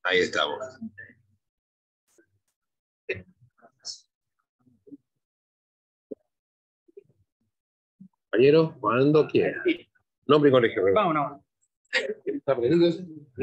Ahí estamos. Compañero, cuando quiera. Nombre y colegio. Vamos, no. ¿Está aprendiendo eso?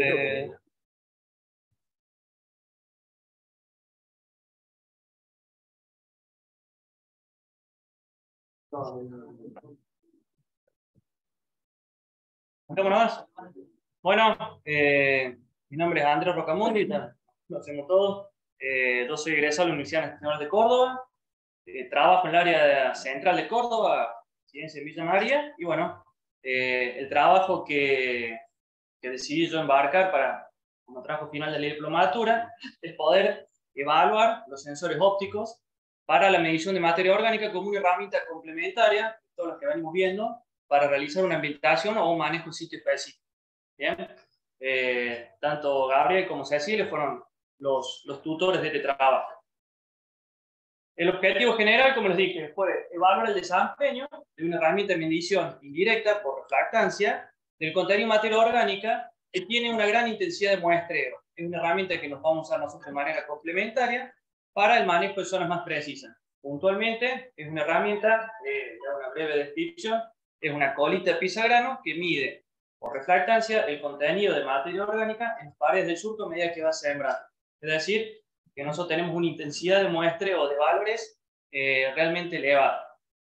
Vámonos. Bueno, mi nombre es Andrés Rocamundi, lo hacemos todos. Yo soy egresado de la Universidad Nacional de Córdoba. Trabajo en el área central de Córdoba, Ciencia en Villa María. Y bueno, el trabajo que decidí yo embarcar como trabajo final de la diplomatura es poder evaluar los sensores ópticos para la medición de materia orgánica como una herramienta complementaria, todas las que venimos viendo, para realizar una ambientación o un manejo sitio específico. Bien, tanto Gabriel como Cecilia fueron los tutores de este trabajo. El objetivo general, como les dije, fue evaluar el desempeño de una herramienta de medición indirecta por refractancia del contenido de materia orgánica que tiene una gran intensidad de muestreo. Es una herramienta que nos vamos a usar nosotros de manera complementaria para el manejo de zonas más precisas. Puntualmente, es una herramienta, una breve descripción, es una colita de pisagrano que mide por refractancia el contenido de materia orgánica en las paredes del surco a medida que va sembrando. Es decir, que nosotros tenemos una intensidad de muestreo de valores realmente elevada.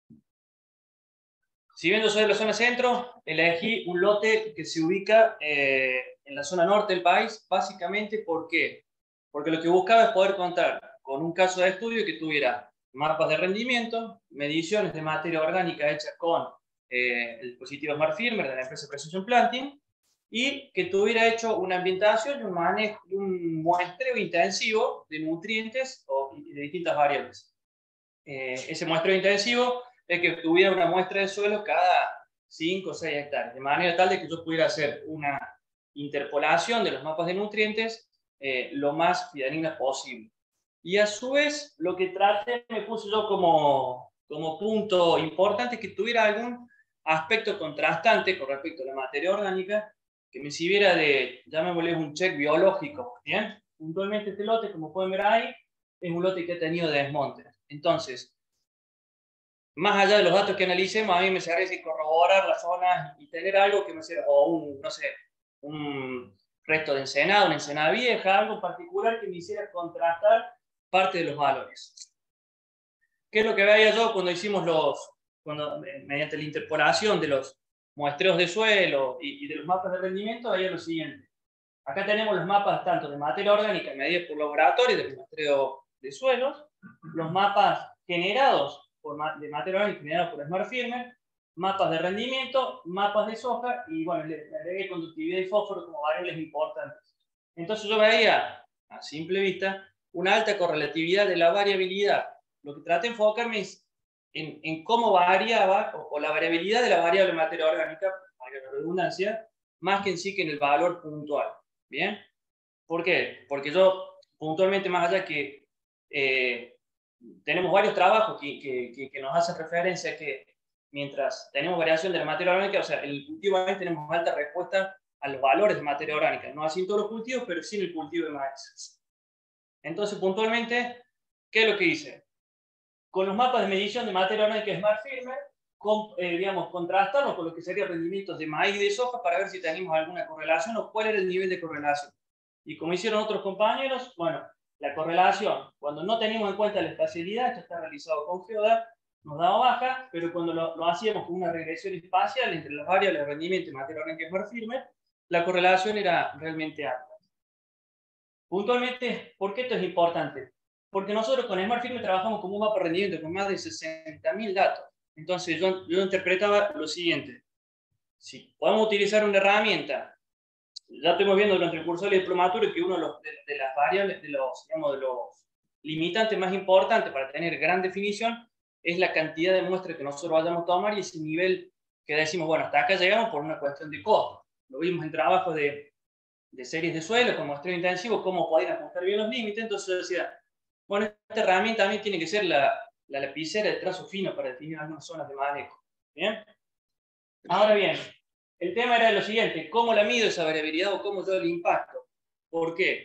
Si bien yo soy de la zona centro, elegí un lote que se ubica en la zona norte del país, básicamente ¿por qué? Porque lo que buscaba es poder contar con un caso de estudio que tuviera mapas de rendimiento, mediciones de materia orgánica hechas con el dispositivo Smart Firmer de la empresa Precision Planting, y que tuviera hecho una ambientación y un manejo, un muestreo intensivo de nutrientes y de distintas variables. Ese muestreo intensivo es que tuviera una muestra de suelo cada 5 o 6 hectáreas, de manera tal de que yo pudiera hacer una interpolación de los mapas de nutrientes lo más fidedigna posible. Y a su vez, lo que traté, me puse yo como punto importante, que tuviera algún aspecto contrastante con respecto a la materia orgánica, que me sirviera de, llamémosle un check biológico, ¿bien? Puntualmente este lote, como pueden ver ahí, es un lote que ha tenido desmontes. Entonces, más allá de los datos que analicemos, a mí me serviría corroborar las zonas y tener algo que me sirva, o no sé, un resto de ensenada, una ensenada vieja, algo particular que me hiciera contrastar parte de los valores. ¿Qué es lo que veía yo cuando hicimos mediante la interpolación de los muestreos de suelo y de los mapas de rendimiento? Veía lo siguiente. Acá tenemos los mapas tanto de materia orgánica medidos por laboratorio, de muestreo de suelos, los mapas generados de materia orgánica generados por Smart Firmer, mapas de rendimiento, mapas de soja, y bueno, le agregué conductividad y fósforo como variables importantes. Entonces yo veía, a simple vista, una alta correlatividad de la variabilidad. Lo que traté de enfocarme es en cómo variaba, o la variabilidad de la variable materia orgánica, para la redundancia, más que en sí que en el valor puntual. ¿Bien? ¿Por qué? Porque yo, puntualmente, más allá que tenemos varios trabajos que nos hacen referencia a que mientras tenemos variación de la materia orgánica, o sea, en el cultivo ahí tenemos alta respuesta a los valores de materia orgánica, no así en todos los cultivos, pero sí en el cultivo de maíz. Entonces, puntualmente, ¿qué es lo que hice? Con los mapas de medición de materia orgánica Smart Firmer, digamos, contrastarlos con lo que serían rendimientos de maíz y de soja para ver si tenemos alguna correlación o cuál era el nivel de correlación. Y como hicieron otros compañeros, bueno, la correlación, cuando no teníamos en cuenta la espacialidad, esto está realizado con GeoDAT, nos daba baja, pero cuando lo hacíamos con una regresión espacial entre las variables de rendimiento y materia orgánica Smart Firmer, la correlación era realmente alta. Puntualmente, ¿por qué esto es importante? Porque nosotros con Smart Firmer trabajamos con un mapa de rendimiento con más de 60.000 datos. Entonces yo interpretaba lo siguiente. Si podemos utilizar una herramienta, ya estamos viendo durante el curso de la diplomatura que uno de las variables, de los limitantes más importantes para tener gran definición es la cantidad de muestras que nosotros vayamos a tomar y ese nivel que decimos, bueno, hasta acá llegamos por una cuestión de costo. Lo vimos en trabajos de series de suelo, con muestreo intensivo, cómo podían ajustar bien los límites. Entonces yo decía, bueno, esta herramienta también tiene que ser la lapicera de trazo fino para definir algunas zonas de manejo. ¿Bien? Ahora bien, el tema era lo siguiente, ¿cómo la mido esa variabilidad o cómo yo la impacto? ¿Por qué?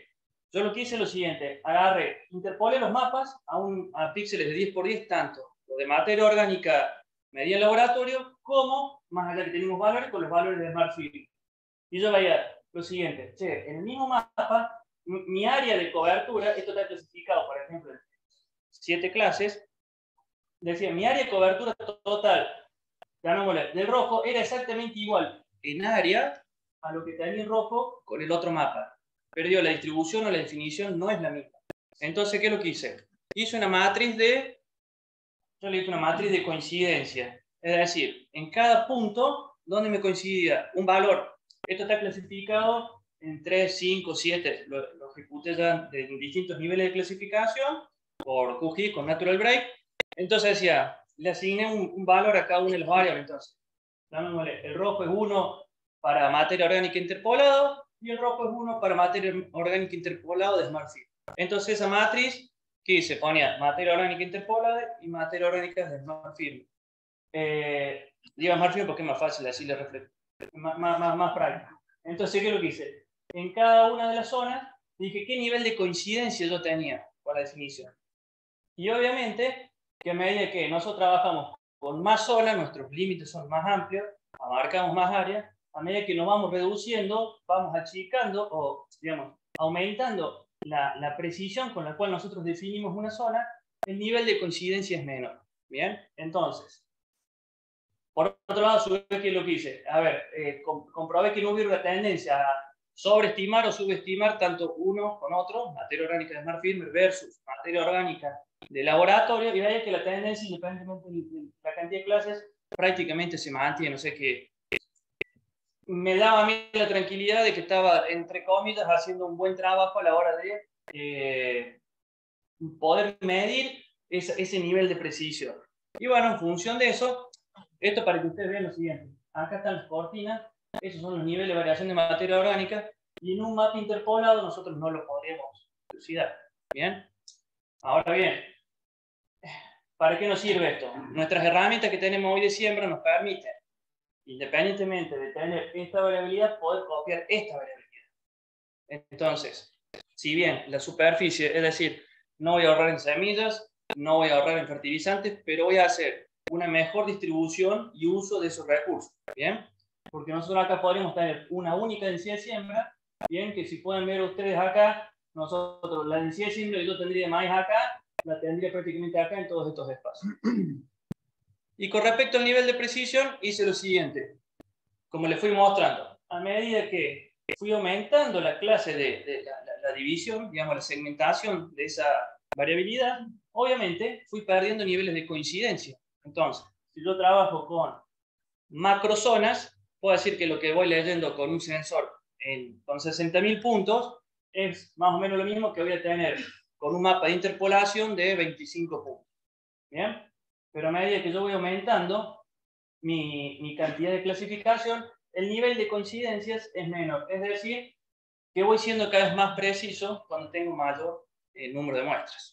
yo lo que hice es lo siguiente, agarré, interpolé los mapas a píxeles de 10 por 10, tanto los de materia orgánica medida en laboratorio, como, más allá que tenemos valores, con los valores de Smart Field. Y yo veía lo siguiente, che, en el mismo mapa, mi área de cobertura, esto está clasificado, por ejemplo, en 7 clases, decía, mi área de cobertura total, llamémosle, del rojo, era exactamente igual en área a lo que tenía en rojo con el otro mapa. Pero digo, la distribución o la definición no es la misma. Entonces, ¿qué es lo que hice? Hice una matriz yo le hice una matriz de coincidencia. Es decir, en cada punto donde me coincidía un valor. Esto está clasificado en 3, 5, 7. Lo ejecuté ya de distintos niveles de clasificación por QGIS con Natural Break. Entonces decía, le asigné un valor a cada una de las variables. Entonces, el rojo es 1 para materia orgánica interpolado y el rojo es 1 para materia orgánica interpolado de Smart Field. Entonces esa matriz, ¿qué se ponía? Materia orgánica interpolada y materia orgánica de Smart Field. Digo Smart Field porque es más fácil decirle reflejo, más práctico. Entonces, ¿qué es lo que hice? En cada una de las zonas dije qué nivel de coincidencia yo tenía con la definición. Y obviamente, que a medida que nosotros trabajamos con más zonas, nuestros límites son más amplios, abarcamos más áreas, a medida que nos vamos reduciendo, vamos achicando o, digamos, aumentando la precisión con la cual nosotros definimos una zona, el nivel de coincidencia es menor. Bien, entonces, por otro lado, a qué es lo que hice. A ver, comprobé que no hubiera una tendencia a sobreestimar o subestimar tanto uno con otro, materia orgánica de Smart Field versus materia orgánica de laboratorio, y veía que la tendencia, independientemente de la cantidad de clases, prácticamente se mantiene. O sea que me daba a mí la tranquilidad de que estaba, entre comillas, haciendo un buen trabajo a la hora de poder medir ese nivel de precisión. Y bueno, en función de eso, esto para que ustedes vean lo siguiente. Acá están las cortinas, esos son los niveles de variación de materia orgánica, y en un mapa interpolado nosotros no lo podríamos elucidar. ¿Bien? Ahora bien, ¿para qué nos sirve esto? Nuestras herramientas que tenemos hoy de siembra nos permiten, independientemente de tener esta variabilidad, poder copiar esta variabilidad. Entonces, si bien la superficie, es decir, no voy a ahorrar en semillas, no voy a ahorrar en fertilizantes, pero voy a hacer una mejor distribución y uso de esos recursos, ¿bien? Porque nosotros acá podríamos tener una única densidad de siembra, ¿bien? Que si pueden ver ustedes acá, nosotros la densidad de siembra que yo tendría de maíz acá, la tendría prácticamente acá en todos estos espacios. Y con respecto al nivel de precisión, hice lo siguiente. Como les fui mostrando, a medida que fui aumentando la clase de la división, digamos, la segmentación de esa variabilidad, obviamente fui perdiendo niveles de coincidencia. Entonces, si yo trabajo con macrozonas, puedo decir que lo que voy leyendo con un sensor con 60.000 puntos es más o menos lo mismo que voy a tener con un mapa de interpolación de 25 puntos. ¿Bien? Pero a medida que yo voy aumentando mi cantidad de clasificación, el nivel de coincidencias es menor. Es decir, que voy siendo cada vez más preciso cuando tengo mayor número de muestras.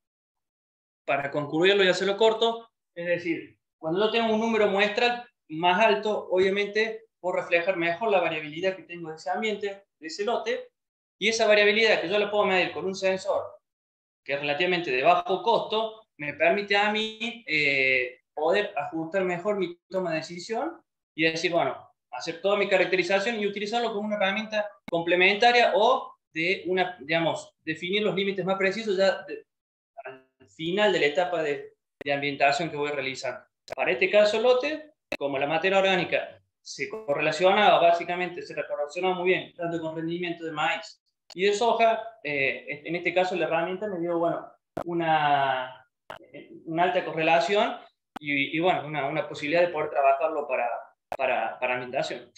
Para concluirlo y hacerlo corto, es decir, cuando yo tengo un número muestral más alto, obviamente puedo reflejar mejor la variabilidad que tengo de ese ambiente, de ese lote, y esa variabilidad que yo la puedo medir con un sensor que es relativamente de bajo costo, me permite a mí poder ajustar mejor mi toma de decisión y decir, bueno, hacer toda mi caracterización y utilizarlo como una herramienta complementaria o digamos, definir los límites más precisos ya al final de la etapa de ambientación que voy realizando. Para este caso, lote, como la materia orgánica se correlacionaba básicamente, se correlacionaba muy bien, tanto con rendimiento de maíz y de soja, en este caso la herramienta me dio, bueno, una alta correlación y bueno, una posibilidad de poder trabajarlo para ambientación.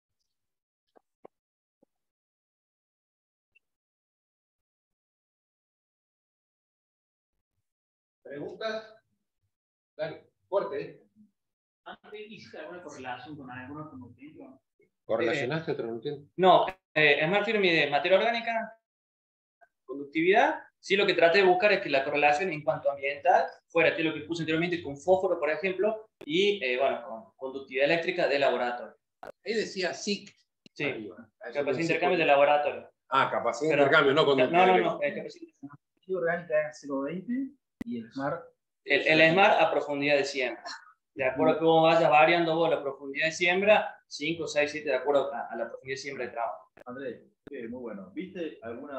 ¿Preguntas? Dale, fuerte. ¿Antes hiciste alguna correlación con algunos nutrientes? ¿Correlacionaste otro nutriente? No, Smart Field mide materia orgánica, conductividad. Sí, lo que traté de buscar es que la correlación en cuanto a ambiental fuera, que es lo que puse anteriormente con fósforo, por ejemplo, y bueno, con conductividad eléctrica de laboratorio. Ahí decía SIC. Sí, arriba. capacidad de intercambio de laboratorio. Ah, capacidad de Pero- intercambio, no conductividad. No, La orgánica es 0,20 y el SMART. el SMART a profundidad de siembra. De acuerdo a cómo vayas variando vos la profundidad de siembra, 5, 6, 7, de acuerdo a la profundidad de siembra de trabajo. Andrés, muy bueno. ¿Viste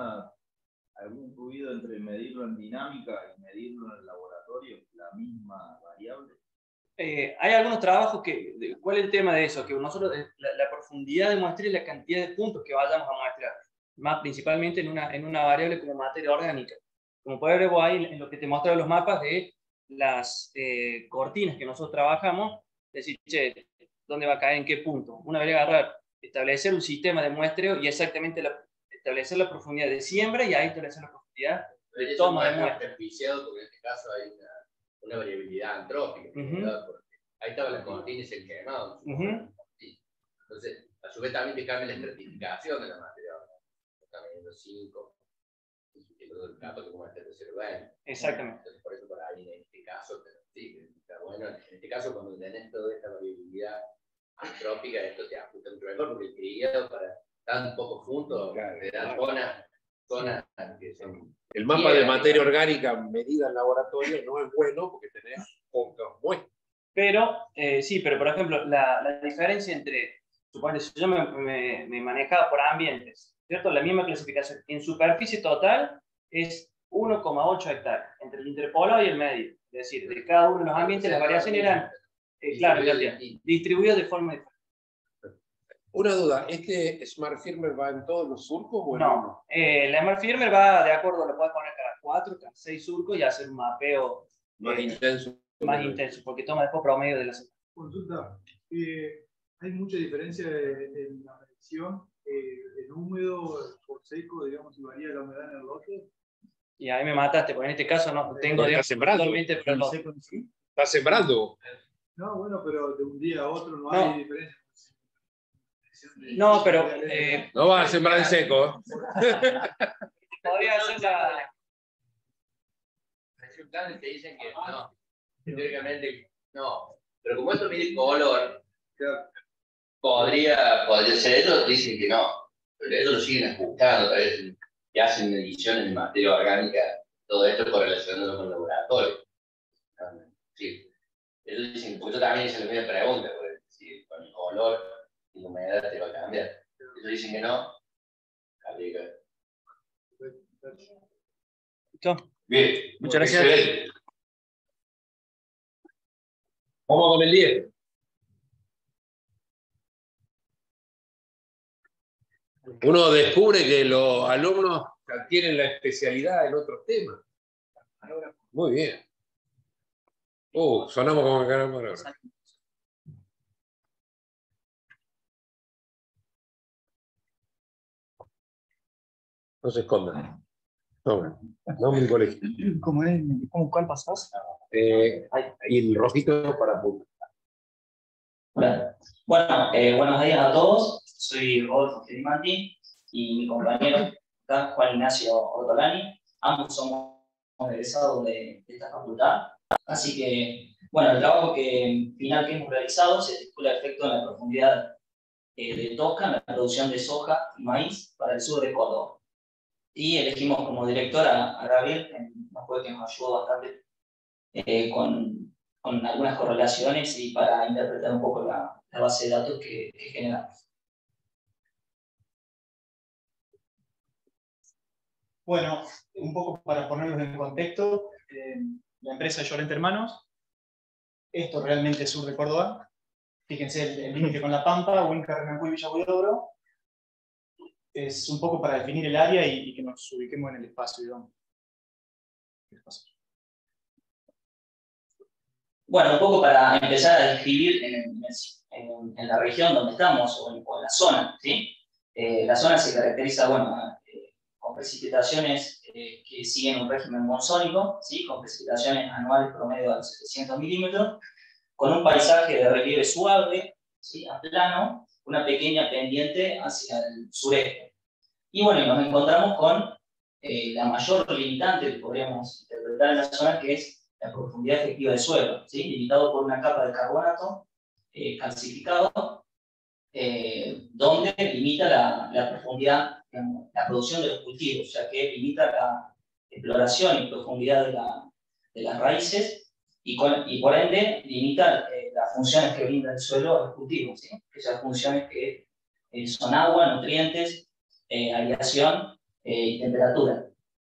algún ruido entre medirlo en dinámica y medirlo en el laboratorio? ¿La misma variable? Hay algunos trabajos que, ¿cuál es el tema de eso? Que nosotros, la profundidad de muestreo y la cantidad de puntos que vayamos a muestrear, más principalmente en una variable como materia orgánica. Como puedes ver vos ahí en lo que te muestran los mapas de las cortinas que nosotros trabajamos, decir, che, ¿dónde va a caer en qué punto? Una vez agarrar, establecer un sistema de muestreo y exactamente establecer la profundidad de siembra y ahí establecer la profundidad de toma de muestra. Porque en este caso hay una variabilidad antrópica. ¿Verdad? Porque ahí estaba la cortina y se quemaba. Entonces, a su vez también te cambia la estratificación de la materia. Está midiendo 5, el dato que como este tercero daño. Exactamente. Entonces, por eso por ahí en este caso, sí, está bueno. En este caso, cuando tenés toda esta variabilidad antrópica, esto te ajusta mucho mejor, porque el criado para tan poco juntos, te da zonas que son. El mapa de materia orgánica medida en laboratorio no es bueno porque tenés pocas muestras. Pero, sí, pero por ejemplo, la diferencia entre, suponete, si yo me manejaba por ambientes, ¿cierto? La misma clasificación. En superficie total es 1,8 hectáreas, entre el interpolado y el medio. Es decir, de cada uno de los ambientes las variaciones eran, claro, distribuidas de forma diferente. Una duda, ¿este Smart Firmer va en todos los surcos o en No, uno? la Smart Firmer va de acuerdo, lo puedes poner cada 4, cada 6 surcos y hacer un mapeo Más intenso. más intenso, porque toma después promedio de la semana. Consulta, hay mucha diferencia en la medición, en húmedo por seco, digamos, si varía la humedad en el lote. Y ahí me mataste, porque en este caso no tengo, Está digamos, sembrando. totalmente, pero no. ¿Está sembrando? No, bueno, pero de un día a otro no, No. hay diferencia. No, pero No va a sembrar en seco. podría ser la... Hay planes que dicen que no, teóricamente no, pero como esto mide color, podría ser, ellos dicen que no, pero ellos lo siguen ajustando, tal vez, y hacen mediciones de materia orgánica, todo esto correlacionándolo con el laboratorio. Sí, ellos dicen, porque yo también hice la misma pregunta, porque si con el color y la humedad te va a cambiar. Ellos dicen que no, habría que ver. ¿Listo? Bien, Muchas gracias. excelente. Vamos con el 10. Uno descubre que los alumnos adquieren la especialidad en otros temas. Muy bien. Sonamos como que ganamos ahora. No se escondan. No, mi colegio. ¿Cuál pasás? Y el rojito para apuntar. Hola. Bueno, buenos días a todos. Soy Rodolfo Gerimanti y mi compañero acá, Juan Ignacio Ortolani. Ambos somos egresados de esta facultad. Así que, bueno, el trabajo final que hemos realizado se titula Efecto en la profundidad de Tosca en la producción de soja y maíz para el sur de Córdoba. Y elegimos como director a Gabriel, que nos ayudó bastante con algunas correlaciones y para interpretar un poco la base de datos que generamos. Bueno, un poco para ponerlos en contexto, la empresa es Llorente Hermanos. Esto realmente es sur de Córdoba. Fíjense el límite con La Pampa, Huinca, Renacuy, Villa Huidobro. Es un poco para definir el área y que nos ubiquemos en el espacio, digamos. Bueno, un poco para empezar a describir en la región donde estamos o en la zona, ¿sí? La zona se caracteriza, bueno, con precipitaciones que siguen un régimen monzónico, ¿sí? Con precipitaciones anuales promedio de 700 milímetros, con un paisaje de relieve suave, ¿sí? A plano, una pequeña pendiente hacia el sureste. Y bueno, nos encontramos con la mayor limitante que podríamos interpretar en la zona, que es la profundidad efectiva del suelo, ¿sí? Limitado por una capa de carbonato calcificado, donde limita la profundidad, digamos, la producción de los cultivos, ya que limita la exploración y profundidad de las raíces y por ende limita las funciones que brinda el suelo a los cultivos, ¿sí? Esas funciones que son agua, nutrientes, aireación y temperatura.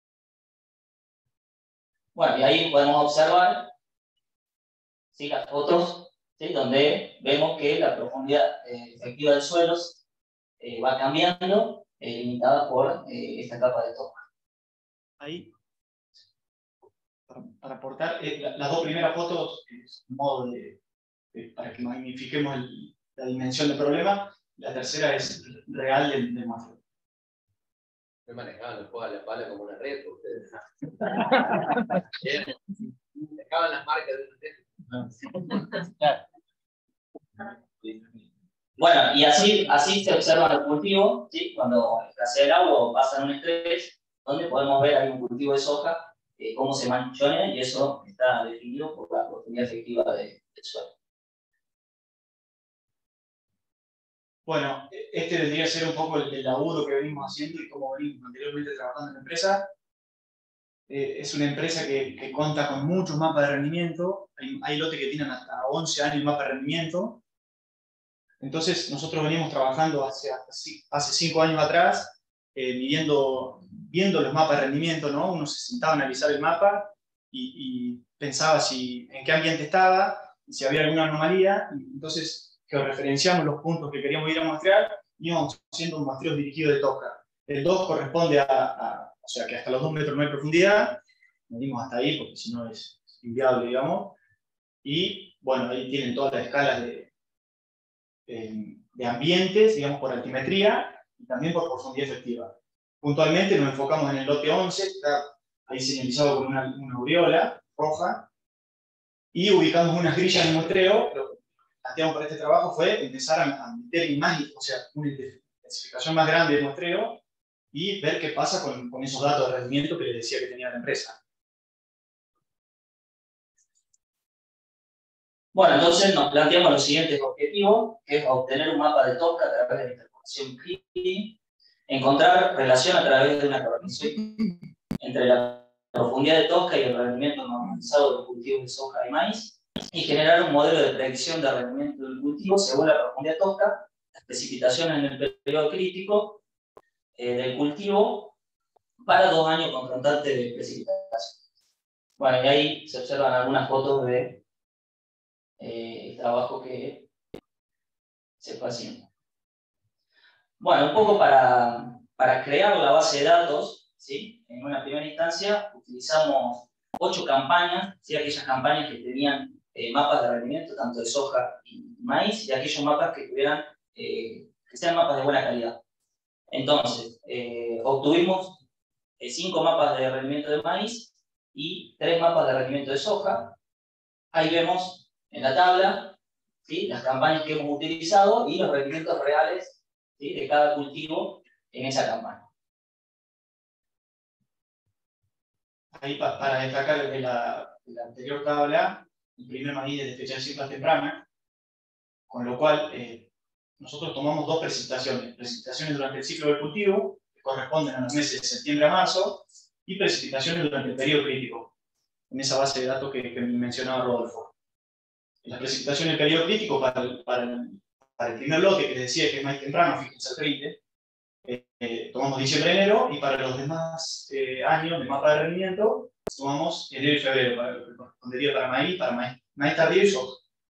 Bueno, y ahí podemos observar, ¿sí?, las fotos, ¿sí?, donde vemos que la profundidad efectiva del suelo va cambiando, limitada por esta capa de toca. Ahí, para aportar, las dos primeras fotos es un modo para que magnifiquemos la dimensión del problema. La tercera es real del muestreo. Me manejaban los juegos a la pala como una red, ustedes. Dejaban las marcas de Bueno, y así se observan los cultivos, ¿sí? Cuando escasea el agua o pasa en un estrés, donde podemos ver ahí un cultivo de soja, cómo se manchonea, y eso está definido por la profundidad efectiva del suelo. Bueno, este debería ser un poco el laburo que venimos haciendo y cómo venimos anteriormente trabajando en la empresa. Es una empresa que cuenta con muchos mapas de rendimiento. Hay lotes que tienen hasta 11 años de mapa de rendimiento. Entonces, nosotros venimos trabajando hace 5 años atrás, viendo los mapas de rendimiento, ¿no? Uno se sentaba a analizar el mapa y pensaba en qué ambiente estaba y si había alguna anomalía. Entonces, que referenciamos los puntos que queríamos ir a muestrear, íbamos haciendo un muestreo dirigido de toca. El 2 corresponde o sea, que hasta los 2 metros no hay profundidad, medimos hasta ahí porque si no es inviable, digamos. Y bueno, ahí tienen todas las escalas de ambientes, digamos, por altimetría y también por profundidad efectiva. Puntualmente nos enfocamos en el lote 11, está ahí señalizado con una aureola roja, y ubicamos unas grillas de muestreo. Lo que planteamos para este trabajo fue empezar a meter imágenes, o sea, una intensificación más grande de muestreo, y ver qué pasa con esos datos de rendimiento que les decía que tenía la empresa. Bueno, entonces nos planteamos los siguientes objetivos, que es obtener un mapa de toca a través de la interpolación CRITI, encontrar relación a través de una correlación entre la profundidad de toca y el rendimiento normalizado de los cultivos de soja y maíz, y generar un modelo de predicción de rendimiento del cultivo según la profundidad de toca, las precipitaciones en el periodo crítico del cultivo para 2 años confrontantes de precipitación. Bueno, y ahí se observan algunas fotos de el trabajo que se fue haciendo. Bueno, un poco para crear la base de datos, ¿sí? En una primera instancia utilizamos 8 campañas, ¿sí? Aquellas campañas que tenían mapas de rendimiento tanto de soja y maíz, y aquellos mapas que tuvieran que sean mapas de buena calidad. Entonces, obtuvimos 5 mapas de rendimiento de maíz y 3 mapas de rendimiento de soja. Ahí vemos en la tabla, ¿sí?, las campañas que hemos utilizado y los rendimientos reales, ¿sí?, de cada cultivo en esa campaña. Ahí para destacar de la anterior tabla, el primer maíz de fecha de siembra temprana, con lo cual nosotros tomamos 2 precipitaciones durante el ciclo del cultivo, que corresponden a los meses de septiembre a marzo, y precipitaciones durante el periodo crítico, en esa base de datos que mencionaba Rodolfo. Las precipitaciones del periodo crítico para el primer lote, que les decía que es maíz temprano, fíjense el 30, tomamos diciembre-enero, y para los demás años de mapa de rendimiento, tomamos enero y febrero, para lo que correspondería para maíz tardío y soja.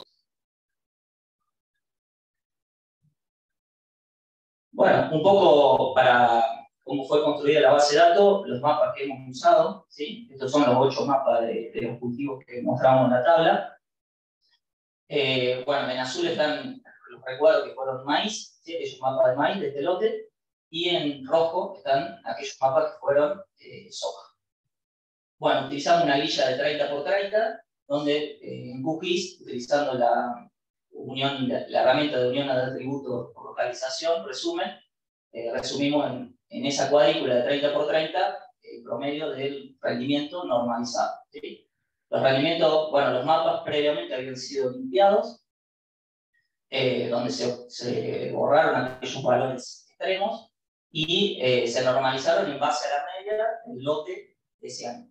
Bueno, un poco para cómo fue construida la base de datos, los mapas que hemos usado, ¿sí? Estos son los 8 mapas de los cultivos que mostramos en la tabla. Bueno, en azul están los recuadros que fueron maíz, ¿sí?, aquellos mapas de maíz de este lote, y en rojo están aquellos mapas que fueron soja. Bueno, utilizamos una grilla de 30 por 30, donde en QGIS, utilizando la herramienta de unión de atributos por localización, resumimos en esa cuadrícula de 30 por 30 el promedio del rendimiento normalizado, ¿sí? Los rendimientos, bueno, los mapas previamente habían sido limpiados, donde se borraron aquellos valores extremos y se normalizaron en base a la media el lote de ese año.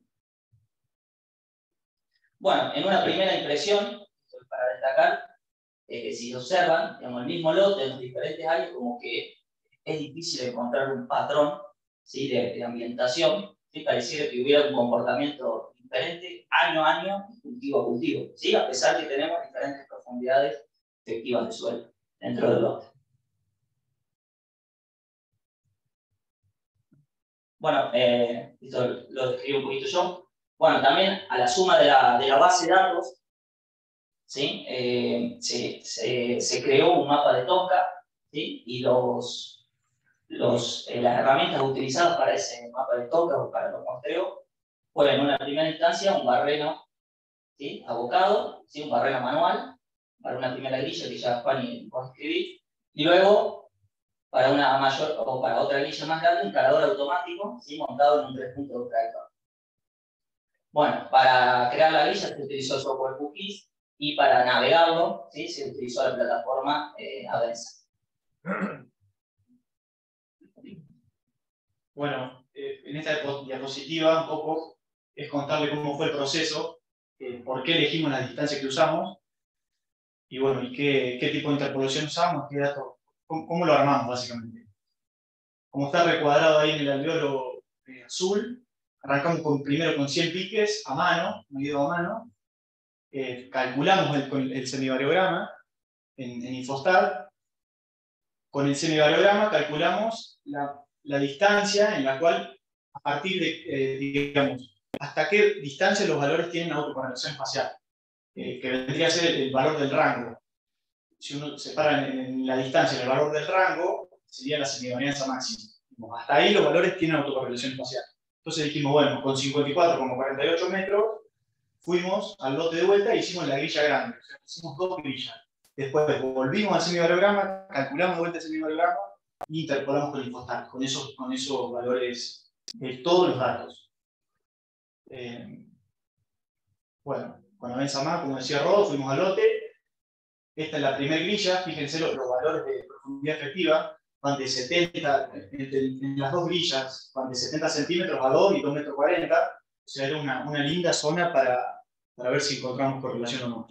Bueno, en una primera impresión, para destacar, si observan, digamos, el mismo lote en los diferentes años, como que es difícil encontrar un patrón, ¿sí?, de ambientación, ¿sí? Pareciera que hubiera un comportamiento diferente año a año, cultivo a cultivo, ¿sí?, a pesar que tenemos diferentes profundidades efectivas de suelo dentro del lote. Bueno, esto lo describo un poquito yo. Bueno, también a la suma de la base de datos, ¿sí?, se creó un mapa de Tosca, ¿sí?, y las herramientas utilizadas para ese mapa de Tosca o para los muestreos fueron en una primera instancia un barreno, ¿sí?, abocado, ¿sí?, un barreno manual, para una primera grilla que ya Fanny va a escribir, y luego para una mayor o para otra grilla más grande, un cargador automático, ¿sí?, montado en un 3 puntos de tractor. Bueno, para crear la grilla se utilizó el software QGIS y para navegarlo, ¿sí?, se utilizó la plataforma Avensa. Bueno, en esta diapositiva un poco es contarle cómo fue el proceso, por qué elegimos las distancias que usamos, y bueno, y qué tipo de interpolación usamos, qué datos, cómo lo armamos básicamente. Como está recuadrado ahí en el alveolo azul, arrancamos primero con 100 piques a mano, medido a mano, calculamos el semivariograma en Infostat. Con el semivariograma calculamos la distancia en la cual, a partir de, digamos, hasta qué distancia los valores tienen autocorrelación espacial, que vendría a ser el valor del rango. Si uno separa en la distancia el valor del rango, sería la semivarianza máxima. Hasta ahí los valores tienen autocorrelación espacial. Entonces dijimos, bueno, con 54,48 metros, fuimos al lote de vuelta y hicimos la grilla grande. O sea, hicimos 2 grillas. Después volvimos al semivariograma, calculamos de vuelta el semivariograma y interpolamos con el Infostat, con esos valores de todos los datos. Bueno, con Avensa más, como decía Rodo, fuimos al lote. Esta es la primera grilla, fíjense los valores de profundidad efectiva, van de 70, en las 2 grillas, van de 70 centímetros a 2 y 2,40 metros. O sea, era una linda zona para ver si encontramos correlación o no.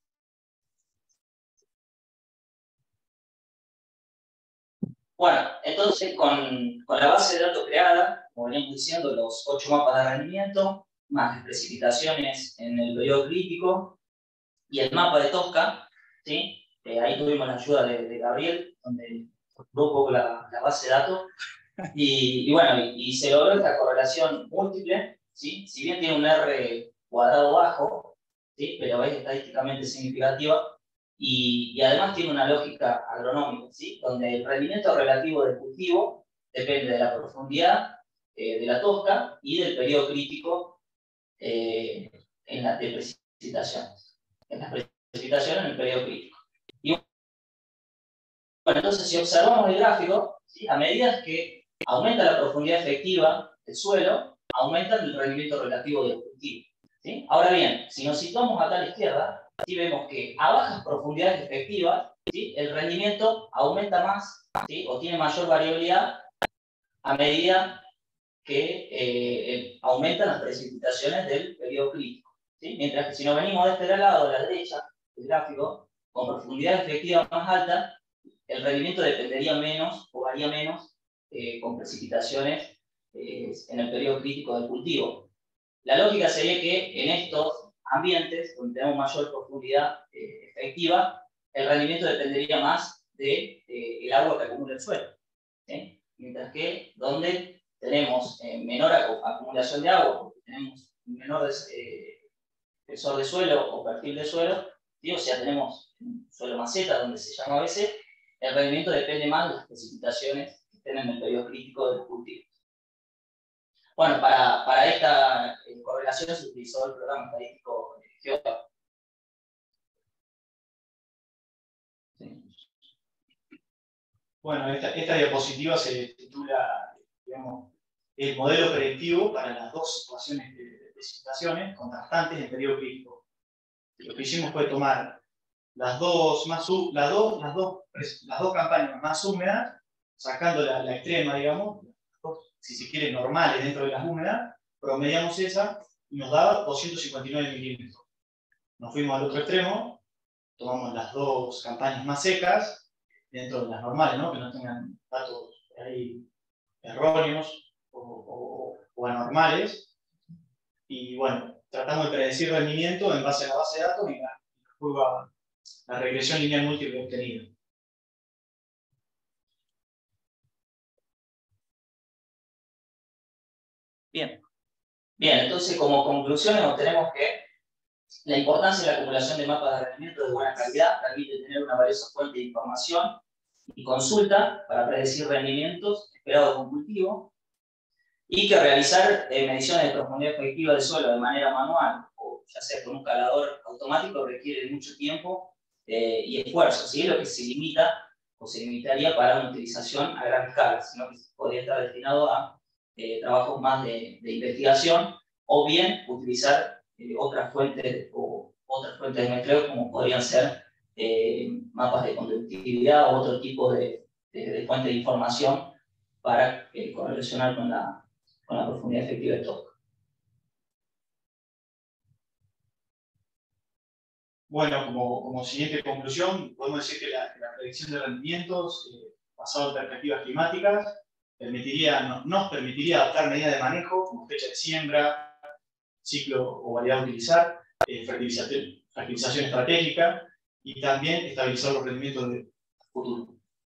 Bueno, entonces con la base de datos creada, como veníamos diciendo, los 8 mapas de rendimiento, más las precipitaciones en el periodo crítico y el mapa de Tosca, ¿sí? Ahí tuvimos la ayuda de Gabriel, donde tocó un poco la base de datos, y bueno, y se logró esta correlación múltiple, ¿sí? Si bien tiene un R cuadrado bajo, ¿sí?, pero es estadísticamente significativa, y además tiene una lógica agronómica, ¿sí?, donde el rendimiento relativo del cultivo depende de la profundidad de la Tosca y del periodo crítico de precipitaciones. En las precipitaciones en el periodo crítico. Y bueno, entonces si observamos el gráfico, ¿sí?, a medida que aumenta la profundidad efectiva del suelo, aumenta el rendimiento relativo del cultivo, ¿sí? Ahora bien, si nos situamos acá a la izquierda, ¿sí?, vemos que a bajas profundidades efectivas, ¿sí?, el rendimiento aumenta más, ¿sí?, o tiene mayor variabilidad a medida que aumentan las precipitaciones del periodo crítico, ¿sí? Mientras que si nos venimos de este lado, a la derecha del gráfico, con profundidad efectiva más alta, el rendimiento dependería menos o varía menos con precipitaciones en el periodo crítico del cultivo. La lógica sería que en estos ambientes, donde tenemos mayor profundidad efectiva, el rendimiento dependería más del agua que acumula el suelo, ¿sí? Mientras que donde tenemos menor acumulación de agua, porque tenemos un menor espesor de suelo o perfil de suelo, ¿sí?, o sea, tenemos un suelo maceta, donde se llama a veces, el rendimiento depende más de las precipitaciones que estén en el periodo crítico del cultivo. Bueno, para esta correlación se utilizó el programa estadístico GeoPark. Sí. Bueno, esta diapositiva se titula, digamos, el modelo predictivo para las 2 situaciones de precipitaciones contrastantes en periodo crítico. Lo que hicimos fue tomar las dos campañas más húmedas, sacando la extrema, digamos, si se quiere normales dentro de las húmedas, promediamos esa y nos daba 259 milímetros. Nos fuimos al otro extremo, tomamos las dos campañas más secas, dentro de las normales, ¿no? Que no tengan datos ahí erróneos o anormales. Y bueno, tratamos de predecir rendimiento en base a la base de datos y la curva, la regresión lineal múltiple obtenida. Bien, entonces como conclusiones obtenemos que la importancia de la acumulación de mapas de rendimiento de buena calidad permite tener una valiosa fuente de información y consulta para predecir rendimientos esperados con cultivo, y que realizar mediciones de profundidad efectiva del suelo de manera manual, o ya sea con un calador automático, requiere mucho tiempo y esfuerzo, ¿sí? Lo que se limita o se limitaría para una utilización a gran escala, sino que podría estar destinado a trabajos más de investigación, o bien utilizar otras fuentes de muestreo, como podrían ser mapas de conductividad o otro tipo de fuente de información para correlacionar con la profundidad efectiva del stock. Bueno, como siguiente conclusión, podemos decir que la predicción de rendimientos basado en perspectivas climáticas nos permitiría adaptar medidas de manejo, como fecha de siembra, ciclo o variedad a utilizar, fertilización estratégica, y también estabilizar los rendimientos de futuro.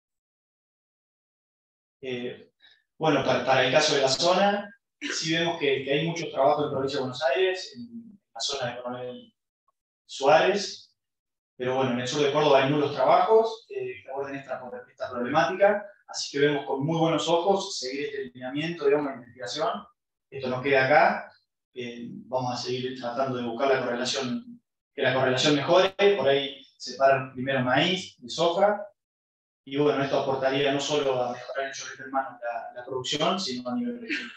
Bueno, para el caso de la zona, sí vemos que hay muchos trabajos en la provincia de Buenos Aires, en la zona de Coronel Suárez, pero bueno, en el sur de Córdoba hay nulos trabajos que aborden esta problemática, así que vemos con muy buenos ojos seguir este lineamiento, digamos, de investigación. Esto nos queda acá, vamos a seguir tratando de buscar que la correlación mejore, por ahí separar primero maíz de soja, y bueno, esto aportaría no solo a mejorar en Llorente Hermanos la producción, sino a nivel regional.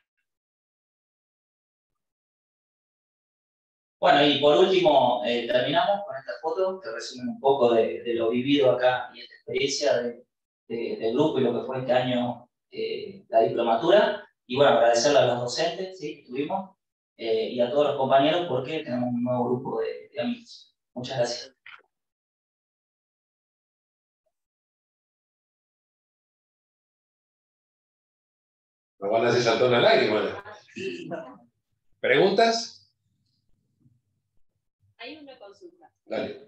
Bueno, y por último, terminamos con esta foto que resume un poco de lo vivido acá y esta experiencia del grupo y lo que fue este año la diplomatura. Y bueno, agradecerle a los docentes, ¿sí?, que tuvimos, y a todos los compañeros, porque tenemos un nuevo grupo de amigos. Muchas gracias. Nos van a hacer saltón al aire, bueno. ¿Preguntas? Hay una consulta. Dale.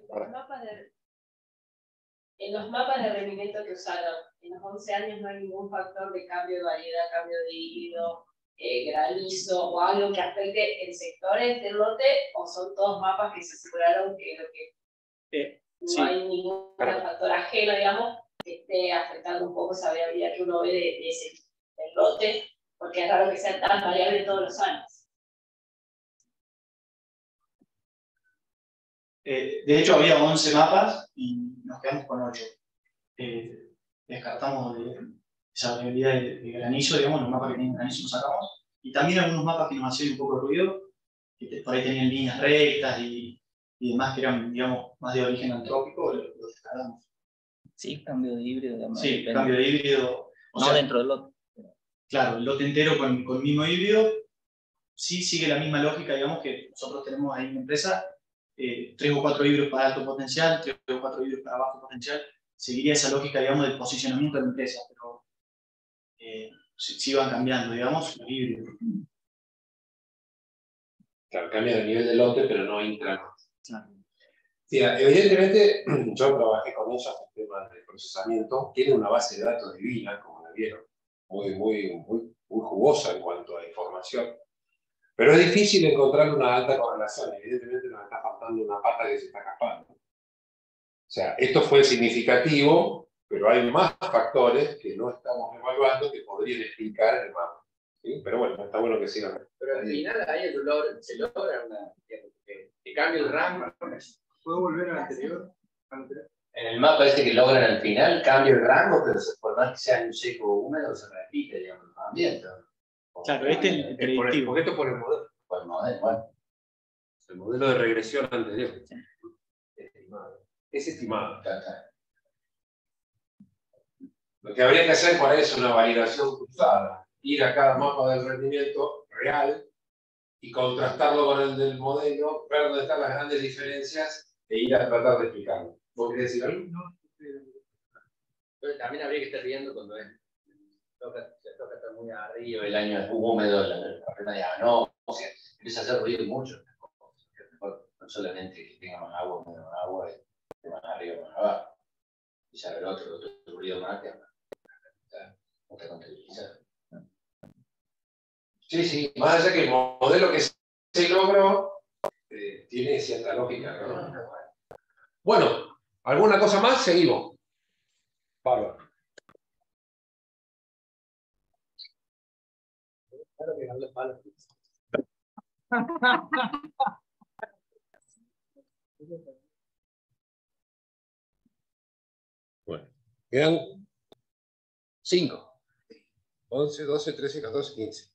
En los mapas de rendimiento que usaron, en los 11 años no hay ningún factor de cambio de variedad, cambio de híbrido, granizo o algo que afecte en sectores del lote, o son todos mapas que se aseguraron que sí. No hay ningún factor ajeno, digamos, que esté afectando un poco esa variabilidad que uno ve del lote, porque es raro que sea tan variable todos los años. De hecho, había 11 mapas y nos quedamos con 8. Descartamos esa variabilidad de granizo, digamos, los mapas que tienen granizo los sacamos. Y también algunos mapas que nos hacían un poco de ruido, que por ahí tenían líneas rectas y demás que eran, digamos, más de origen antrópico, los descartamos. Sí, cambio de híbrido. Digamos, sí, depende. Cambio de híbrido. No sea, dentro del lote. Claro, el lote entero con el mismo híbrido, sí sigue la misma lógica, digamos, que nosotros tenemos ahí en la empresa. 3 o 4 híbridos para alto potencial, 3 o 4 híbridos para bajo potencial. Seguiría esa lógica, digamos, del posicionamiento de la empresa, pero sí van cambiando, digamos, los híbridos. Claro, cambia de nivel de lote, pero no intra. Claro. Sí, evidentemente, yo trabajé con ellos en temas de procesamiento. Tiene una base de datos divina, como la vieron, muy jugosa en cuanto a información. Pero es difícil encontrar una alta correlación. Evidentemente nos está faltando una pata que se está escapando. O sea, esto fue significativo, pero hay más factores que no estamos evaluando que podrían explicar el mapa. ¿Sí? Pero bueno, está bueno que sigan. Pero al final ahí se logra que cambie el rango. ¿Puedo volver al anterior? En el mapa que logran al final cambia el rango, pero por más que sea un seco o húmedo, se repite, digamos, el ambiente. Claro, este es el predictivo. Porque esto por el modelo. Por el modelo, bueno. El modelo de regresión anterior. Es estimado. Lo que habría que hacer por ahí es una validación cruzada. Ir a cada mapa del rendimiento real y contrastarlo con el del modelo, ver dónde están las grandes diferencias e ir a tratar de explicarlo. ¿Vos querés decir algo? Pero también habría que estar viendo cuando se toca estar muy arriba, el año es húmedo, el problema de anoxia, empieza a hacer ruido mucho. No solamente que tenga más agua, menos agua, de más arriba, más abajo. Y saber otro ruido más que no está contabilizado. Sí, más allá que el modelo que se logró tiene cierta lógica, ¿no? Bueno, ¿alguna cosa más? Seguimos. Bárbaro. Bueno, quedan 5. 11, 12, 13, 14, 15.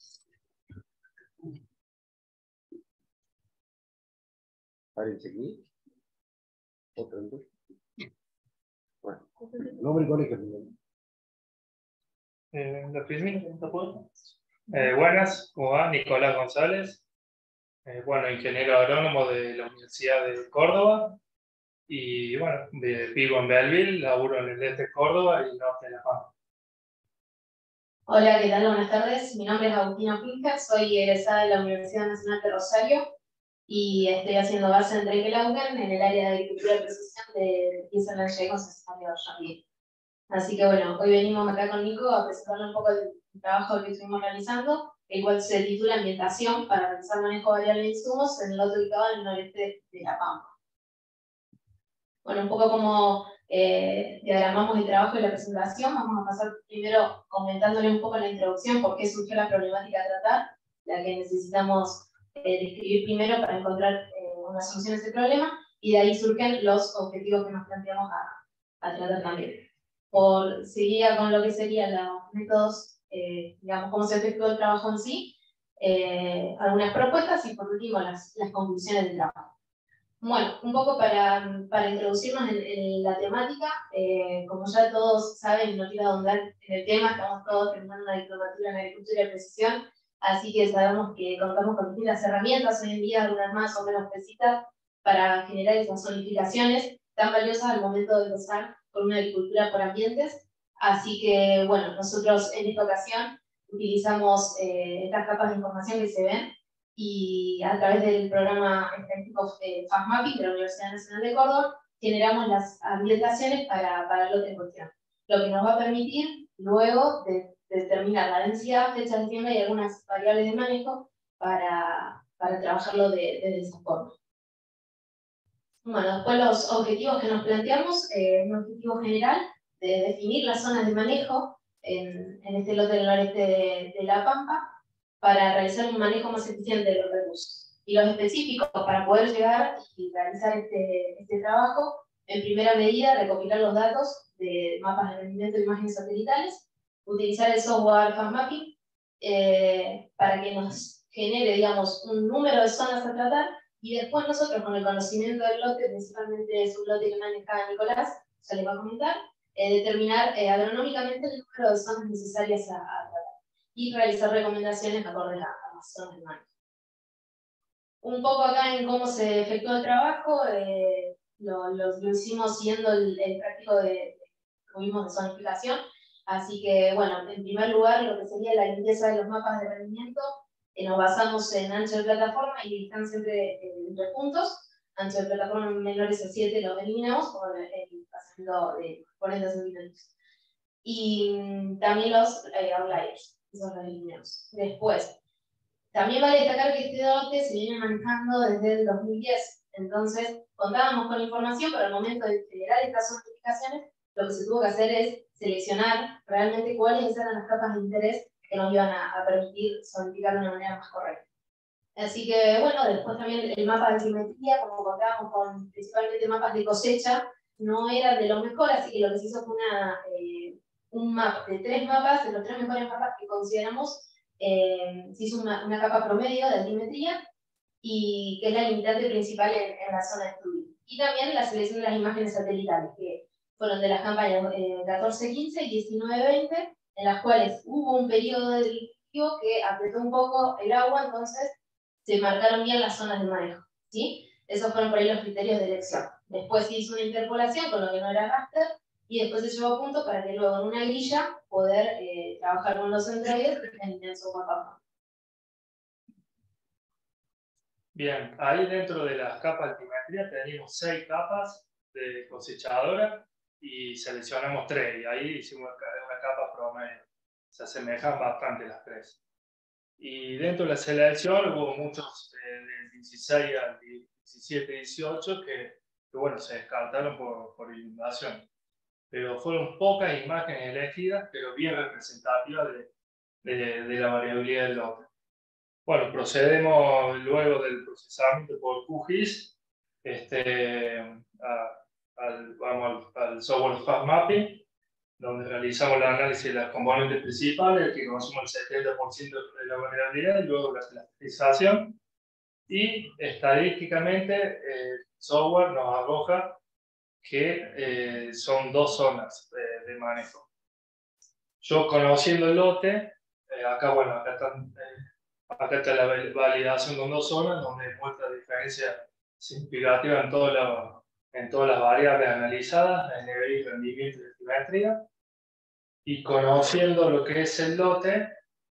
Párense aquí. Otro. Bueno, nombre y colegio. Buenas, ¿cómo va? Nicolás González. Bueno, ingeniero agrónomo de la Universidad de Córdoba. Y bueno, vivo en Belleville, laburo en el este de Córdoba y norte de La Pampa. Hola, ¿qué tal? Buenas tardes. Mi nombre es Agustina Pinca, soy egresada de la Universidad Nacional de Rosario y estoy haciendo base en Trenkelauken en el área de agricultura y precisión de Kieserland concesionario Jardier. Así que bueno, hoy venimos acá con Nico a presentarle un poco el trabajo que estuvimos realizando, el cual se titula Ambientación para realizar manejo variable de insumos en el lote ubicado en el noreste de La Pampa. Bueno, un poco como diagramamos el trabajo y la presentación, vamos a pasar primero comentándole un poco la introducción, por qué surgió la problemática a tratar, la que necesitamos describir primero para encontrar una solución a ese problema, y de ahí surgen los objetivos que nos planteamos a tratar también. Por seguir con lo que serían los métodos, digamos, cómo se efectuó el trabajo en sí, algunas propuestas y por último las conclusiones del trabajo. Bueno, un poco para introducirnos en la temática, como ya todos saben, no quiero ahondar en el tema, estamos todos terminando una diplomatura en agricultura y precisión, así que sabemos que contamos con distintas herramientas hoy en día, algunas más o menos precisas, para generar esas zonificaciones tan valiosas al momento de empezar con una agricultura por ambientes. Así que, bueno, nosotros en esta ocasión utilizamos estas capas de información que se ven, y a través del programa estadístico FastMapping de la Universidad Nacional de Córdoba generamos las ambientaciones para el lote en cuestión, lo que nos va a permitir luego determinar la densidad, fecha de siembra y algunas variables de manejo para trabajarlo de esa forma. Bueno, después los objetivos que nos planteamos, un objetivo general de definir las zonas de manejo en este lote del noreste de La Pampa, para realizar un manejo más eficiente de los recursos. Y los específicos para poder llegar y realizar este trabajo, en primera medida, recopilar los datos de mapas de rendimiento de imágenes satelitales, utilizar el software FastMapping para que nos genere, digamos, un número de zonas a tratar, y después nosotros, con el conocimiento del lote, principalmente es un lote que maneja Nicolás, ya les va a comentar, determinar agronómicamente el número de zonas necesarias a tratar y realizar recomendaciones acorde a las zonas de manejo. Un poco acá en cómo se efectuó el trabajo, lo hicimos siguiendo el práctico que tuvimos de zonificación, así que bueno, en primer lugar lo que sería la limpieza de los mapas de rendimiento, nos basamos en ancho de plataforma y están siempre entre puntos, ancho de plataforma menores a 7 lo eliminamos con el pasando de 40 centímetros. Y también los outliers. Esos los eliminamos. Después, también vale destacar que este lote se viene manejando desde el 2010. Entonces, contábamos con información, pero al momento de generar estas zonificaciones, lo que se tuvo que hacer es seleccionar realmente cuáles eran las capas de interés que nos iban a permitir zonificar de una manera más correcta. Así que, bueno, después también el mapa de simetría, como contábamos con principalmente mapas de cosecha, no era de lo mejor, así que lo que se hizo fue un map de 3 mapas, de los 3 mejores mapas que consideramos, se hizo una capa promedio de altimetría, y que es la limitante principal en la zona de estudio. y también la selección de las imágenes satelitales, que fueron de las campañas 14-15 y 19-20, en las cuales hubo un periodo de diluvio que apretó un poco el agua, entonces se marcaron bien las zonas de manejo, ¿sí? Esos fueron por ahí los criterios de elección. Después se hizo una interpolación con lo que no era raster, y después se llevó a punto para que luego en una grilla poder trabajar con los centroides en su mapa. Bien, ahí dentro de las capas de altimetría tenemos 6 capas de cosechadora y seleccionamos 3, y ahí hicimos una capa promedio. Se asemejan bastante las 3. Y dentro de la selección hubo muchos del 16 al 17, 18 que bueno, se descartaron por inundación. Pero fueron pocas imágenes elegidas, pero bien representativas de la variabilidad del lote. Bueno, procedemos luego del procesamiento por QGIS, vamos al software Fast Mapping, donde realizamos el análisis de las componentes principales, que consumen el 70% de la variabilidad, y luego la clasificación. Y estadísticamente, el software nos arroja que son 2 zonas de manejo. Yo, conociendo el lote, acá está la validación con 2 zonas, donde muestra diferencia significativa en todas las variables analizadas, el nivel de rendimiento y de simetría. Y conociendo lo que es el lote,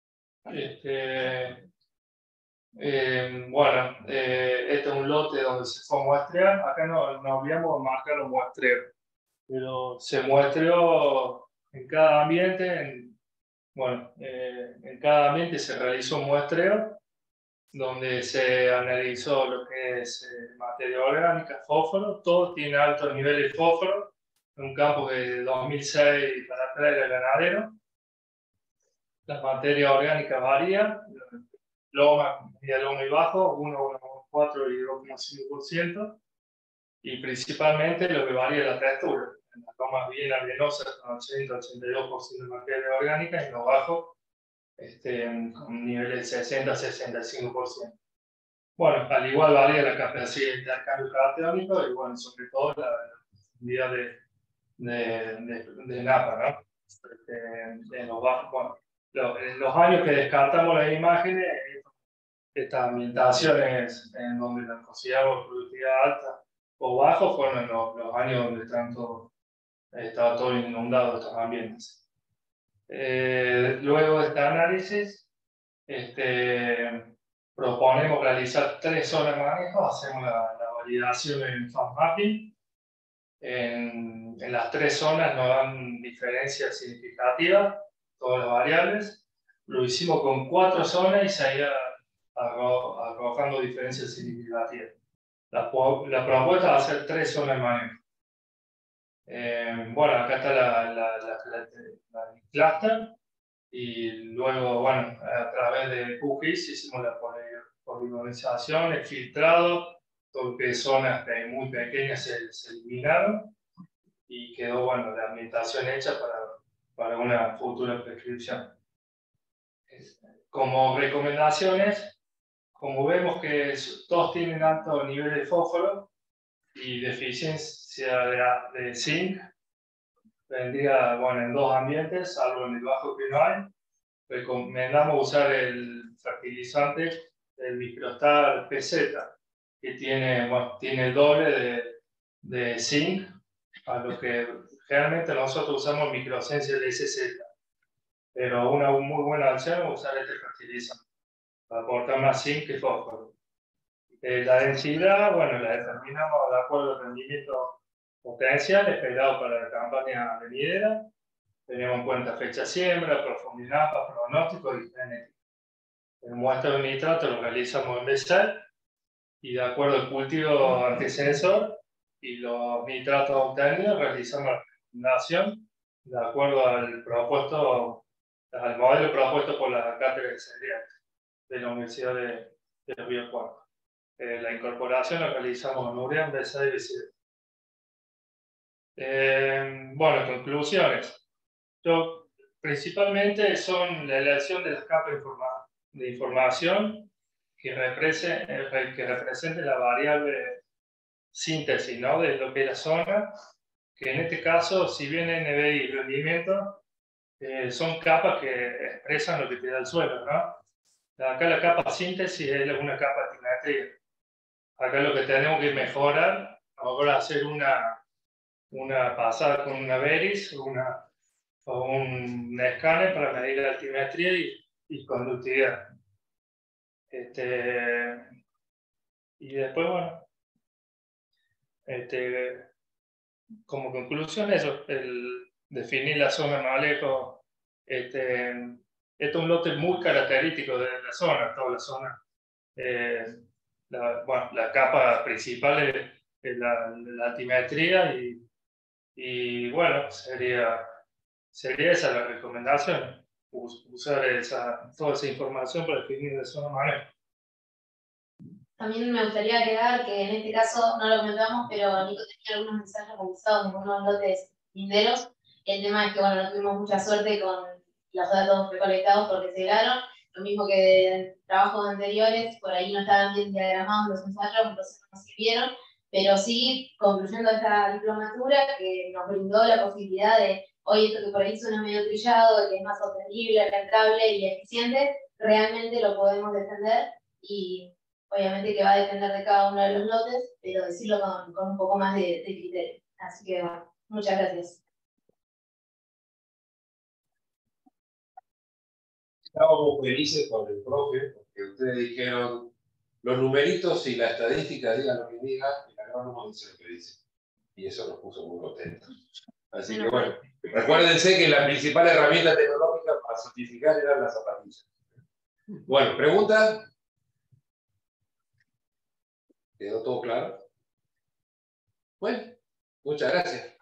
bueno, este es un lote donde se fue a muestrear. Acá no olvidamos marcar los muestreos, pero se muestreó en cada ambiente. En cada ambiente se realizó un muestreo donde se analizó lo que es materia orgánica, fósforo. Todos tienen altos niveles de fósforo, en un campo que de 2006 para atrás era ganadero. La materia orgánica varía, loma y bajo, 1,4 y 2,5%, y principalmente lo que varía es la textura. En las lomas bien arenosas con 80-82% de materia orgánica, y en lo bajo con niveles de 60-65%. Bueno, al igual varía la capacidad de intercambio catiónico y bueno, sobre todo la profundidad de napa, ¿no? En los bajos, bueno, en los años que descartamos las imágenes, estas ambientaciones en donde la consideramos productividad alta o bajo fueron los años donde estaba todo inundado estos ambientes. Luego de este análisis, proponemos realizar 3 zonas de manejo, hacemos la validación en Fast Mapping. En las 3 zonas nos dan diferencias significativas, todas las variables. Lo hicimos con 4 zonas y se iba arrojando diferencias significativas. La propuesta va a ser 3 zonas de manejo. Bueno, acá está la cluster, y luego, bueno, a través de QGIS hicimos la poligonización, el filtrado, todo lo que zonas muy pequeñas se eliminaron, y quedó, bueno, la ambientación hecha para una futura prescripción. Como recomendaciones, como vemos que todos tienen alto nivel de fósforo y deficiencia de zinc, vendría, bueno, en 2 ambientes, salvo en el bajo que no hay. Recomendamos usar el fertilizante del Microstar PZ, que tiene el doble de zinc, a lo que generalmente nosotros usamos Microsensia SZ. Pero una muy buena opción es usar este fertilizante, para aportar más zinc que fósforo. La densidad, bueno, la determinamos de acuerdo al rendimiento potencial esperado para la campaña venidera. Tenemos en cuenta fecha siembra, profundidad, pronóstico y genética. El muestreo de nitrato lo realizamos en BSET, y de acuerdo al cultivo antecesor y los nitratos obtenidos realizamos la recomendación de acuerdo al modelo propuesto por la cátedra de cereales de la Universidad de Río Cuarto. La incorporación la realizamos en urea, en BSET y BSET. Bueno, conclusiones. Principalmente son la elección de las capas de información que represente la variable síntesis, ¿no?, de lo que es la zona, que en este caso, si bien NBI y rendimiento, son capas que expresan lo que te da el suelo, ¿no? Acá la capa síntesis es una capa de altimetría. Acá lo que tenemos que mejorar, ahora hacer una pasada con una Veris o un escáner para medir la altimetría y conductividad. Y después, bueno, como conclusión eso, definir la zona de manejo. Esto es un lote muy característico de la zona, toda la zona. La capa principal es la altimetría y bueno, sería esa la recomendación, usar toda esa información para definir la zona de manejo. También me gustaría agregar que en este caso no lo comentamos, pero Nico tenía algunos ensayos realizados con unos lotes linderos. El tema es que bueno, no tuvimos mucha suerte con los datos recolectados porque se llegaron. Lo mismo que de trabajos anteriores, por ahí no estaban bien diagramados los ensayos, entonces no sirvieron. Pero sí, concluyendo esta diplomatura, que nos brindó la posibilidad de, oye, esto que por ahí suena medio trillado, que es más sostenible, rentable y eficiente, realmente lo podemos defender y obviamente que va a depender de cada uno de los lotes, pero decirlo con un poco más de criterio. Así que bueno, muchas gracias. Estábamos felices con el profe, porque ustedes dijeron los numeritos y la estadística digan lo que diga, y el agrónomo dice lo que dice. Y eso nos puso muy contentos. Así que bueno, recuérdense que la principal herramienta tecnológica para certificar eran las zapatillas. Bueno, ¿preguntas? ¿Quedó todo claro? Bueno, muchas gracias.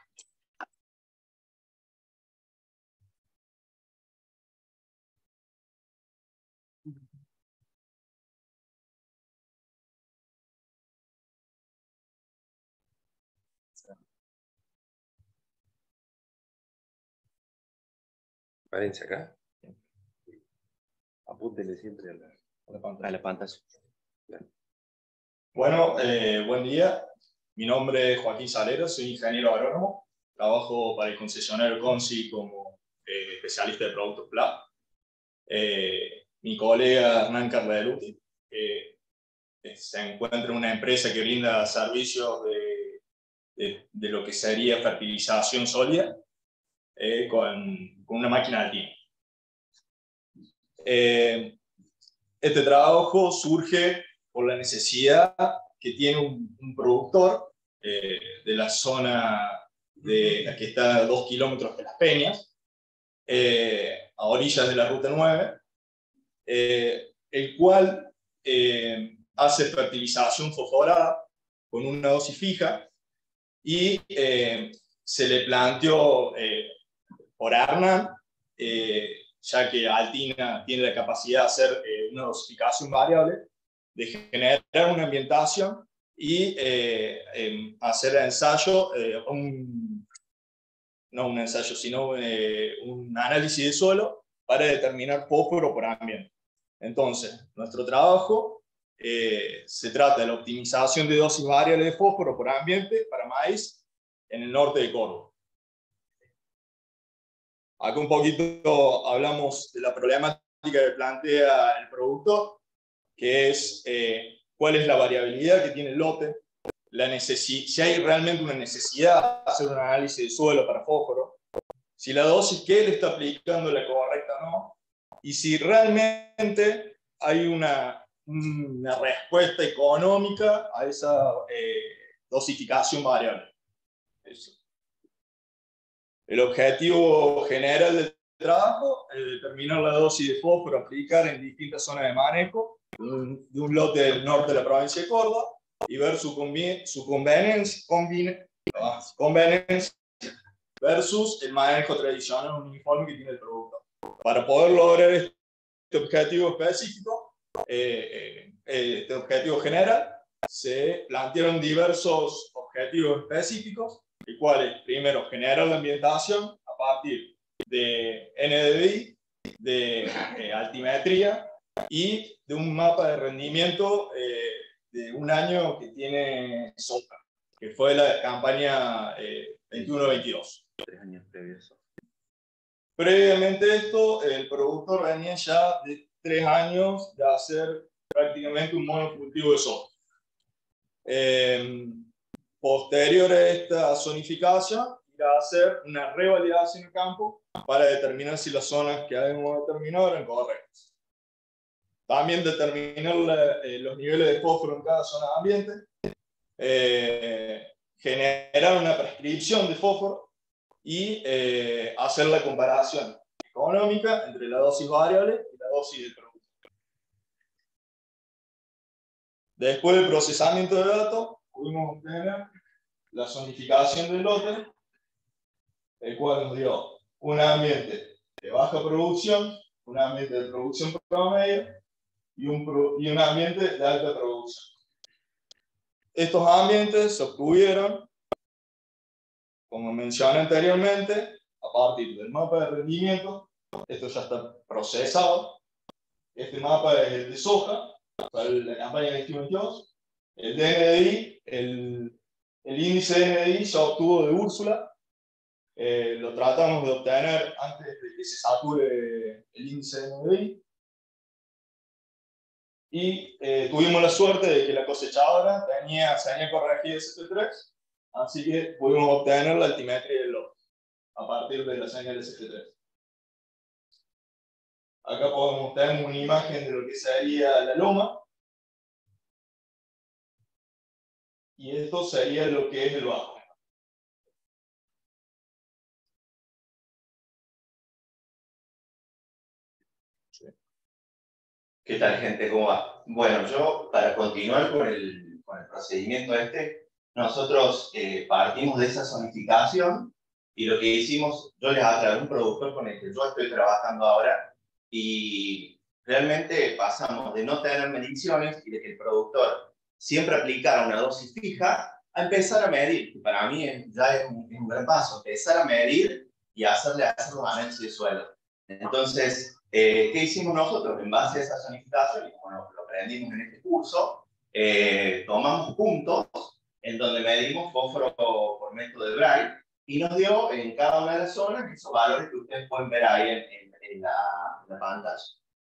Párense acá. Apúntenle siempre a la pantalla. Bueno, buen día. Mi nombre es Joaquín Salero, soy ingeniero agrónomo. Trabajo para el concesionario Consi como especialista de productos PLA. Mi colega Hernán Carleruti se encuentra en una empresa que brinda servicios de lo que sería fertilización sólida con una máquina Altina. Este trabajo surge por la necesidad que tiene un productor de la zona que está a 2 kilómetros de Las Peñas, a orillas de la Ruta 9, el cual hace fertilización fosforada con una dosis fija y se le planteó por Hernán, ya que Altina tiene la capacidad de hacer una dosificación variable, de generar una ambientación y hacer el ensayo, no un ensayo, sino un análisis de suelo para determinar fósforo por ambiente. Entonces, nuestro trabajo se trata de la optimización de dosis variables de fósforo por ambiente para maíz en el norte de Córdoba. Acá un poquito hablamos de la problemática que plantea el productor, que es cuál es la variabilidad que tiene el lote, si hay realmente una necesidad de hacer un análisis de suelo para fósforo, si la dosis que él está aplicando es la correcta o no, y si realmente hay una respuesta económica a esa dosificación variable. Eso. El objetivo general del trabajo es determinar la dosis de fósforo a aplicar en distintas zonas de manejo de un lote del norte de la provincia de Córdoba y ver su conveniencia versus el manejo tradicional uniforme que tiene el producto. Para poder lograr este objetivo específico, este objetivo general, se plantearon diversos objetivos específicos, el cual es, primero, generar la ambientación a partir de NDVI, de altimetría y de un mapa de rendimiento de un año que tiene SOPRA. que fue la campaña 21-22. 3 años previos. Previamente a esto, el productor venía ya de 3 años de hacer prácticamente un monocultivo de soja. Posterior a esta zonificación, irá a hacer una revalidación en campo para determinar si las zonas que habíamos determinado eran correctas. También determinar los niveles de fósforo en cada zona de ambiente. Generar una prescripción de fósforo y hacer la comparación económica entre la dosis variable y la dosis del producto. Después del procesamiento de datos, pudimos obtener la zonificación del lote, el cual nos dio un ambiente de baja producción, un ambiente de producción promedio y un ambiente de alta producción. Estos ambientes se obtuvieron, como mencioné anteriormente, a partir del mapa de rendimiento. Esto ya está procesado. Este mapa es el de soja, para la campaña 2022. El DNDI, el índice DNDI se obtuvo de Úrsula. Lo tratamos de obtener antes de que se sature el índice DNDI. Y tuvimos la suerte de que la cosechadora se había corregido ST3, así que pudimos obtener la altimetría del lote a partir de la señal ST3. Acá podemos tener una imagen de lo que sería la loma, y esto sería lo que es el bajo. ¿Qué tal, gente? ¿Cómo va? Bueno, yo, para continuar con el procedimiento nosotros partimos de esa zonificación y lo que hicimos, yo les aclaré un productor con el que yo estoy trabajando ahora y realmente pasamos de no tener mediciones y de que el productor siempre aplicara una dosis fija a empezar a medir, que para mí ya es un gran paso, empezar a medir y hacer los análisis de suelo. Entonces, ¿qué hicimos nosotros? En base a esa zonificación, y como lo aprendimos en este curso, tomamos puntos en donde medimos fósforo por método de Bray y nos dio en cada una de las zonas esos valores que ustedes pueden ver ahí en la pantalla.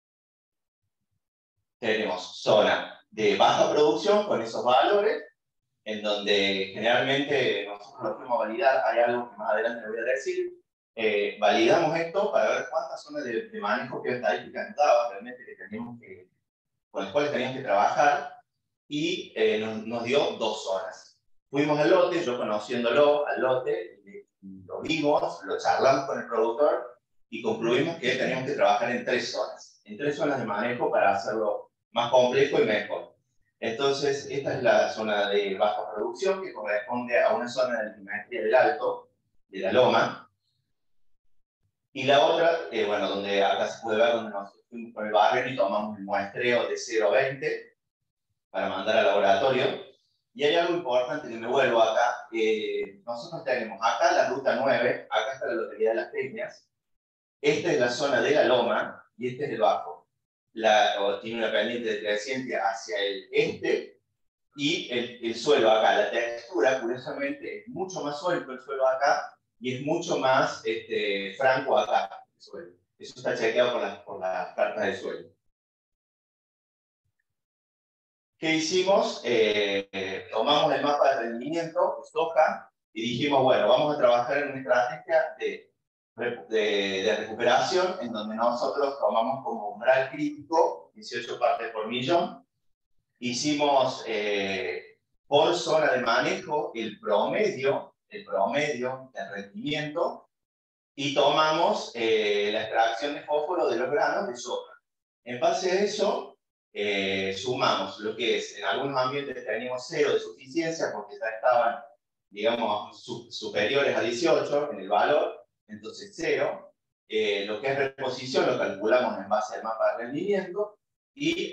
Tenemos zona de baja producción con esos valores, en donde generalmente nosotros lo fuimos a validar. Hay algo que más adelante les voy a decir. Validamos esto para ver cuántas zonas de manejo bioestadística nos daba realmente con las cuales teníamos que trabajar, y nos dio 2 zonas. Fuimos al lote, yo conociéndolo al lote, lo vimos, lo charlamos con el productor y concluimos que teníamos que trabajar en 3 zonas, de manejo para hacerlo más complejo y mejor. Entonces, esta es la zona de baja producción, que corresponde a una zona de altimetría del alto, de la loma. Y la otra, bueno, donde acá se puede ver donde nos fuimos con el barrio y tomamos el muestreo de 0 a 20 para mandar al laboratorio. Y hay algo importante que me vuelvo acá. Nosotros tenemos acá la ruta 9, acá está la lotería de las Peñas. Esta es la zona de la loma y este es el bajo. Tiene una pendiente de 300 hacia el este, y el suelo acá, la textura, curiosamente, es mucho más suelto el suelo acá y es mucho más franco acá el suelo. Eso está chequeado por las cartas de suelo. ¿Qué hicimos? Tomamos el mapa de rendimiento de soja y dijimos, bueno, vamos a trabajar en una estrategia de recuperación en donde nosotros tomamos como umbral crítico 18 partes por millón. Hicimos por zona de manejo el promedio de rendimiento y tomamos la extracción de fósforo de los granos de soja. En base a eso, sumamos lo que es, en algunos ambientes teníamos 0 de suficiencia porque ya estaban, digamos, superiores a 18 en el valor, entonces 0. Lo que es reposición lo calculamos en base al mapa de rendimiento, y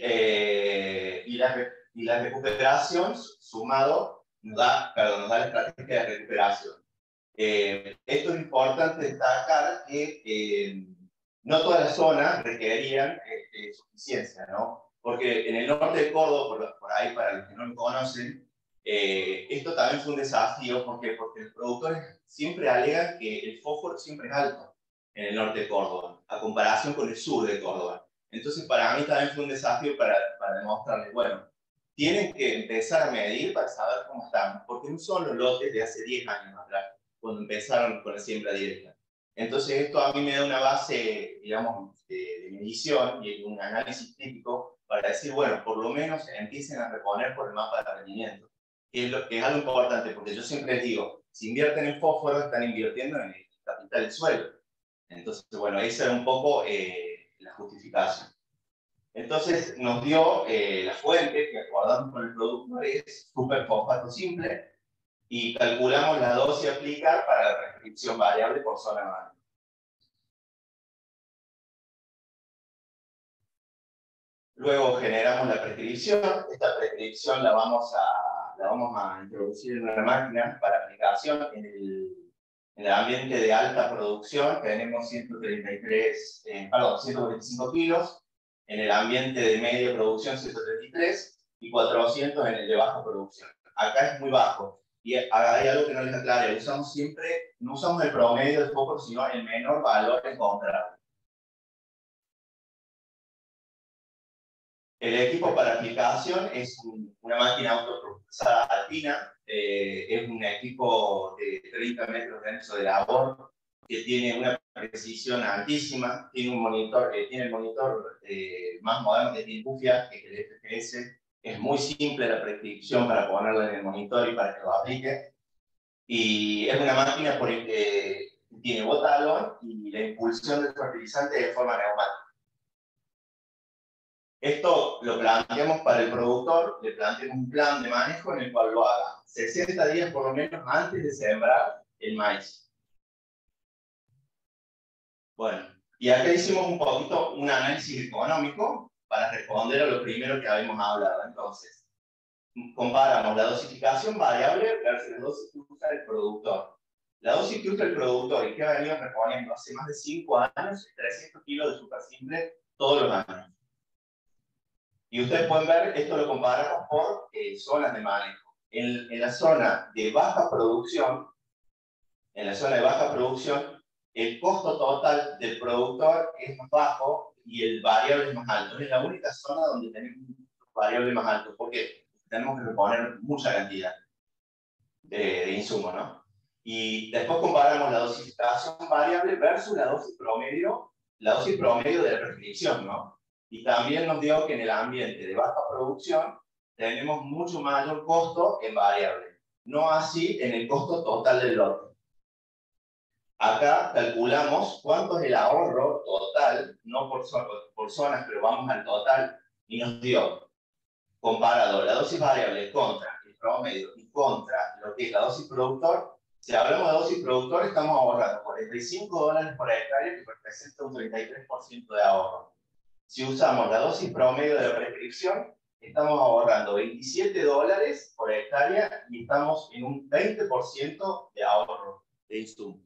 la recuperación sumado nos da la estrategia de recuperación. Esto es importante destacar que no todas las zonas requerían suficiencia, ¿no? Porque en el norte de Córdoba, por ahí para los que no lo conocen, esto también fue un desafío porque los productores siempre alegan que el fósforo siempre es alto en el norte de Córdoba, a comparación con el sur de Córdoba. Entonces, para mí también fue un desafío para demostrarles, bueno, tienen que empezar a medir para saber cómo están, porque no son los lotes de hace 10 años atrás, cuando empezaron con la siembra directa. Entonces, esto a mí me da una base, digamos, de medición y un análisis crítico para decir, bueno, por lo menos empiecen a reponer por el mapa de rendimiento, que es algo importante, porque yo siempre les digo, si invierten en fósforo, están invirtiendo en el capital del suelo. Entonces, bueno, esa era un poco la justificación. Entonces, nos dio la fuente, que acordamos con el productor, es superfosfato simple, y calculamos la dosis a aplicar para la prescripción variable por zona banda. Luego generamos la prescripción. Esta prescripción la vamos a introducir en una máquina para aplicación en el ambiente de alta producción. Tenemos 145 kilos. En el ambiente de media producción 133 y 400 en el de baja producción. Acá es muy bajo. Y hay algo que no les aclaré, no usamos el promedio de fósforo, sino el menor valor encontrado. El equipo para aplicación es una máquina autopropulsada alpina, es un equipo de 30 metros de ancho de labor, que tiene una precisión altísima, tiene el monitor más moderno que tiene Bufia, que es el FPS. Es muy simple la prescripción para ponerlo en el monitor y para que lo aplique. Y es una máquina que tiene botalón y la impulsión del fertilizante de forma neumática. Esto lo planteamos para el productor, le planteamos un plan de manejo en el cual lo haga 60 días por lo menos antes de sembrar el maíz. Bueno, y acá hicimos un poquito un análisis económico para responder a lo primero que habíamos hablado. Entonces, comparamos la dosificación variable versus la dosis que usa el productor. La dosis que usa el productor y que ha venido reponiendo hace más de 5 años es 300 kilos de azúcar simple todos los años. Y ustedes pueden ver, esto lo comparamos por zonas de manejo. En la zona de baja producción, el costo total del productor es más bajo y el variable es más alto. Es la única zona donde tenemos un variable más alto, porque tenemos que reponer mucha cantidad de insumos, ¿no? Y después comparamos la dosificación variable versus la dosis promedio de la prescripción, ¿no? Y también nos dio que en el ambiente de baja producción tenemos mucho mayor costo en variable, no así en el costo total del lote. Acá calculamos cuánto es el ahorro total, no por zonas, pero vamos al total, y nos dio, comparado la dosis variable contra el promedio y contra lo que es la dosis productor. Si hablamos de dosis productor, estamos ahorrando $45 por hectárea, que representa un 33% de ahorro. Si usamos la dosis promedio de la prescripción, estamos ahorrando $27 por hectárea y estamos en un 20% de ahorro de insumos.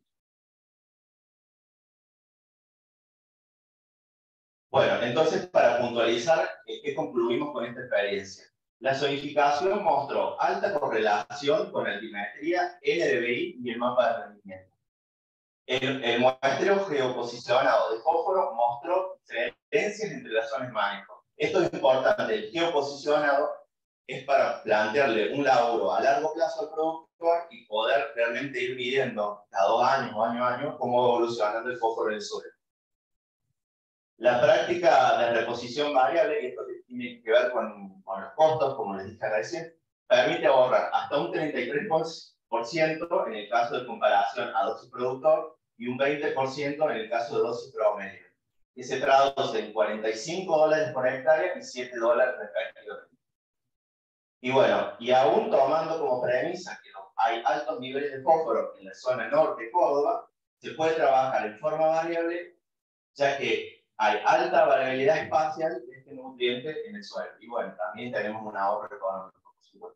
Bueno, entonces, para puntualizar, ¿qué concluimos con esta experiencia? La zonificación mostró alta correlación con altimetría, NDVI y el mapa de rendimiento. El muestreo geoposicionado de fósforo mostró diferencias entre las zonas de manejo. Esto es importante. El geoposicionado es para plantearle un laburo a largo plazo al productor y poder realmente ir midiendo cada 2 años o año a año cómo va evolucionando el fósforo en el suelo. La práctica de reposición variable, y esto tiene que ver con los costos, como les dije recién, permite ahorrar hasta un 33% en el caso de comparación a dosis productor y un 20% en el caso de dosis promedio. Y se traduce en $45 por hectárea y $7 respectivamente. Y bueno, y aún tomando como premisa que hay altos niveles de fósforo en la zona norte de Córdoba, se puede trabajar en forma variable, ya que hay alta variabilidad espacial de este nutriente en el suelo. Y bueno, también tenemos un ahorro económico, por supuesto.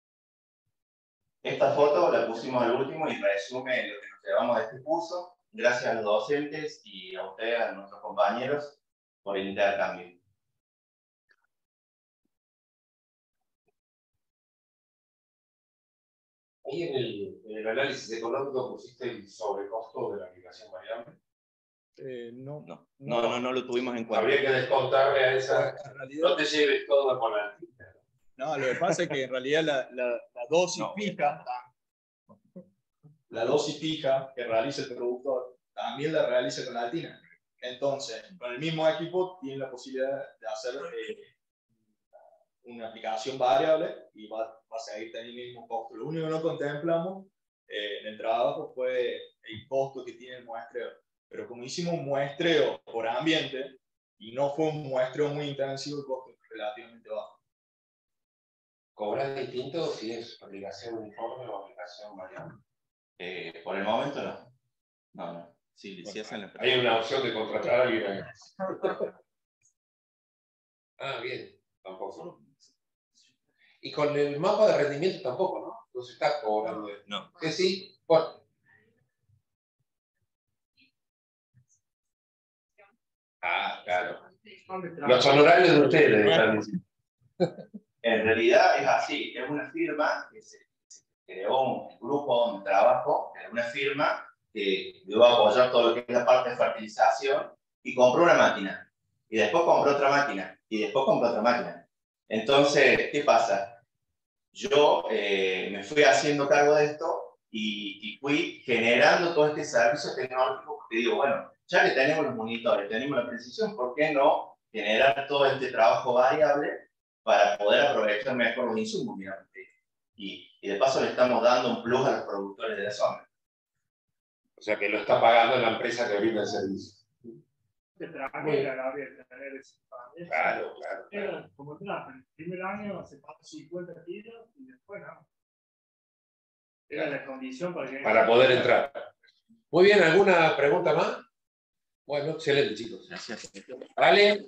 Esta foto la pusimos al último y resume lo que nos llevamos de este curso. Gracias a los docentes y a ustedes, a nuestros compañeros, por el intercambio. Ahí en el análisis económico pusiste el sobrecosto de la aplicación variable. No lo tuvimos en cuenta. Habría que descontarle a esa. En realidad, No te lleves todo con la tinta. no, lo que pasa es que en realidad la dosis fija, la dosis fija que realiza el productor, también la realiza con la altina. Entonces, con el mismo equipo tiene la posibilidad de hacer una aplicación variable y va a seguir teniendo el mismo costo. Lo único que no contemplamos en el trabajo fue el costo que tiene el muestreo. Pero como hicimos un muestreo por ambiente y no fue un muestreo muy intensivo, el costo es relativamente bajo. ¿Cobras distinto si es aplicación uniforme o aplicación variable? Por el momento no. No. Sí, hacen la Hay una opción de contratar a alguien ahí. Bien, tampoco. Y con el mapa de rendimiento tampoco, ¿no? No se está cobrando. No. ¿Que sí? Bueno. Claro. Los honorarios de ustedes están diciendo. En realidad es así, es una firma que se creó un grupo donde trabajo, es una firma que iba a apoyar todo lo que es la parte de fertilización y compró una máquina, y después compró otra máquina, y después compró otra máquina. Entonces, ¿qué pasa? Yo me fui haciendo cargo de esto y fui generando todo este servicio tecnológico, porque digo, bueno, ya que tenemos los monitores, tenemos la precisión, ¿por qué no generar todo este trabajo variable para poder aprovechar mejor los insumos? Mira, y de paso le estamos dando un plus a los productores de la zona. O sea que lo está pagando la empresa que brinda el servicio. Claro. Como traje, el primer año se pagó 50 kilos y después no. Era la condición para poder entrar. Muy bien, ¿alguna pregunta más? Bueno, excelente, chicos. Gracias. Dale.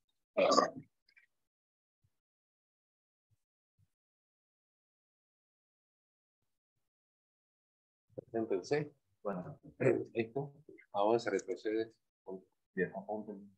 Entonces, bueno, esto, ahora se retrocede. Bien, apunten.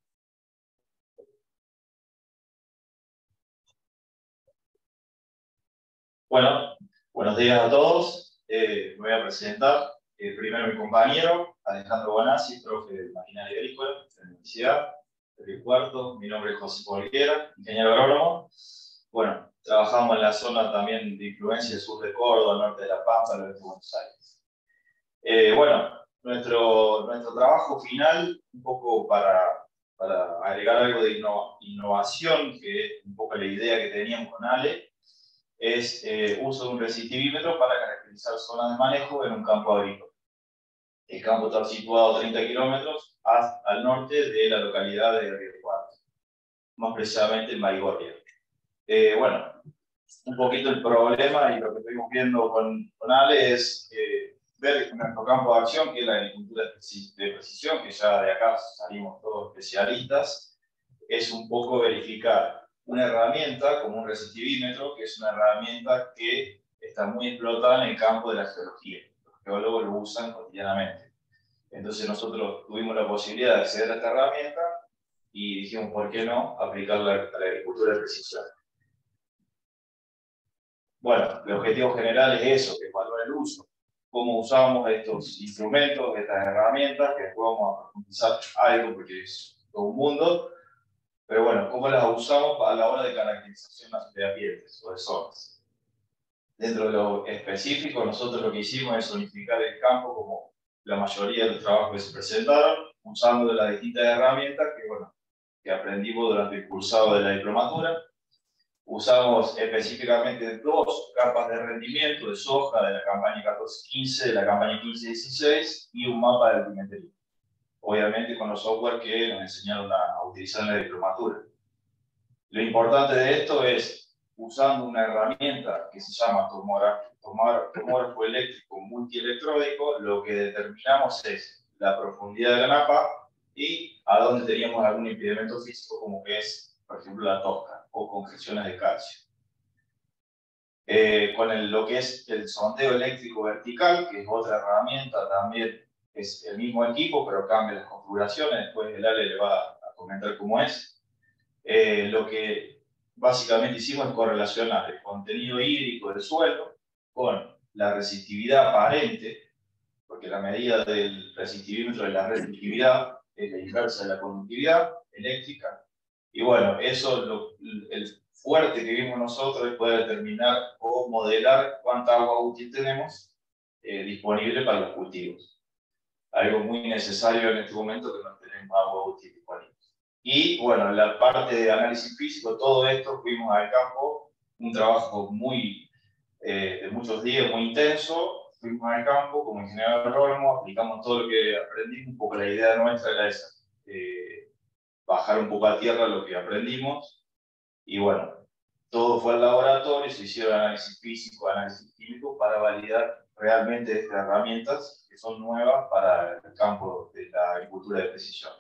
Bueno, buenos días a todos. Me voy a presentar. Primero mi compañero, Alejandro Bonazzi, profe de maquinaria agrícola de la Universidad de Río Cuarto. Mi nombre es José Polguera, ingeniero agrónomo. Bueno, trabajamos en la zona también de influencia sur de Córdoba, norte de La Pampa, norte de Buenos Aires. Bueno, nuestro trabajo final, un poco para agregar algo de innovación, que es un poco la idea que teníamos con Ale, es uso de un resistímetro para caracterizar zonas de manejo en un campo agrícola. El campo está situado a 30 kilómetros al norte de la localidad de Río Cuarto, más precisamente en Baigorria. Bueno, un poquito el problema y lo que estuvimos viendo con Ale es ver nuestro campo de acción, que es la agricultura de precisión, que ya de acá salimos todos especialistas, es un poco verificar una herramienta como un resistímetro, que es una herramienta que está muy explotada en el campo de la geología. Los geólogos lo usan cotidianamente. Entonces nosotros tuvimos la posibilidad de acceder a esta herramienta y dijimos, ¿por qué no aplicarla a la agricultura de precisión? Bueno, el objetivo general es eso, que evaluar el uso. Cómo usamos estos instrumentos, estas herramientas, que después vamos a profundizar algo porque es todo un mundo. Pero bueno, ¿cómo las usamos a la hora de caracterización de ambientes o de zonas? Dentro de lo específico, nosotros lo que hicimos es zonificar el campo como la mayoría de los trabajos que se presentaron, usando las distintas herramientas que aprendimos durante el cursado de la diplomatura. Usamos específicamente 2 capas de rendimiento de soja de la campaña 14-15, de la campaña 15-16 y un mapa del pimentería. Obviamente con los software que nos enseñaron a utilizar en la diplomatura. Lo importante de esto es, usando una herramienta que se llama tomógrafo eléctrico multielectrónico, lo que determinamos es la profundidad de la napa y a dónde teníamos algún impedimento físico, como que es, por ejemplo, la tosca o congestiones de calcio. Con lo que es el sondeo eléctrico vertical, que es otra herramienta también. Es el mismo equipo, pero cambia las configuraciones. Después el Ale le va a comentar cómo es. Lo que básicamente hicimos es correlacionar el contenido hídrico del suelo con la resistividad aparente, porque la medida del resistivímetro de la resistividad es la inversa de la conductividad eléctrica. Y bueno, eso, el fuerte que vimos nosotros es poder determinar o modelar cuánta agua útil tenemos disponible para los cultivos. Algo muy necesario en este momento, que no tenemos agua útil disponible. Y bueno, en la parte de análisis físico, todo esto fuimos al campo, un trabajo de muchos días, muy intenso. Fuimos al campo como ingeniero agrónomo, aplicamos todo lo que aprendimos. Un poco la idea nuestra era esa, bajar un poco a tierra lo que aprendimos. Y bueno, todo fue al laboratorio, se hicieron análisis físico, análisis químico para validar realmente estas herramientas que son nuevas para el campo de la agricultura de precisión.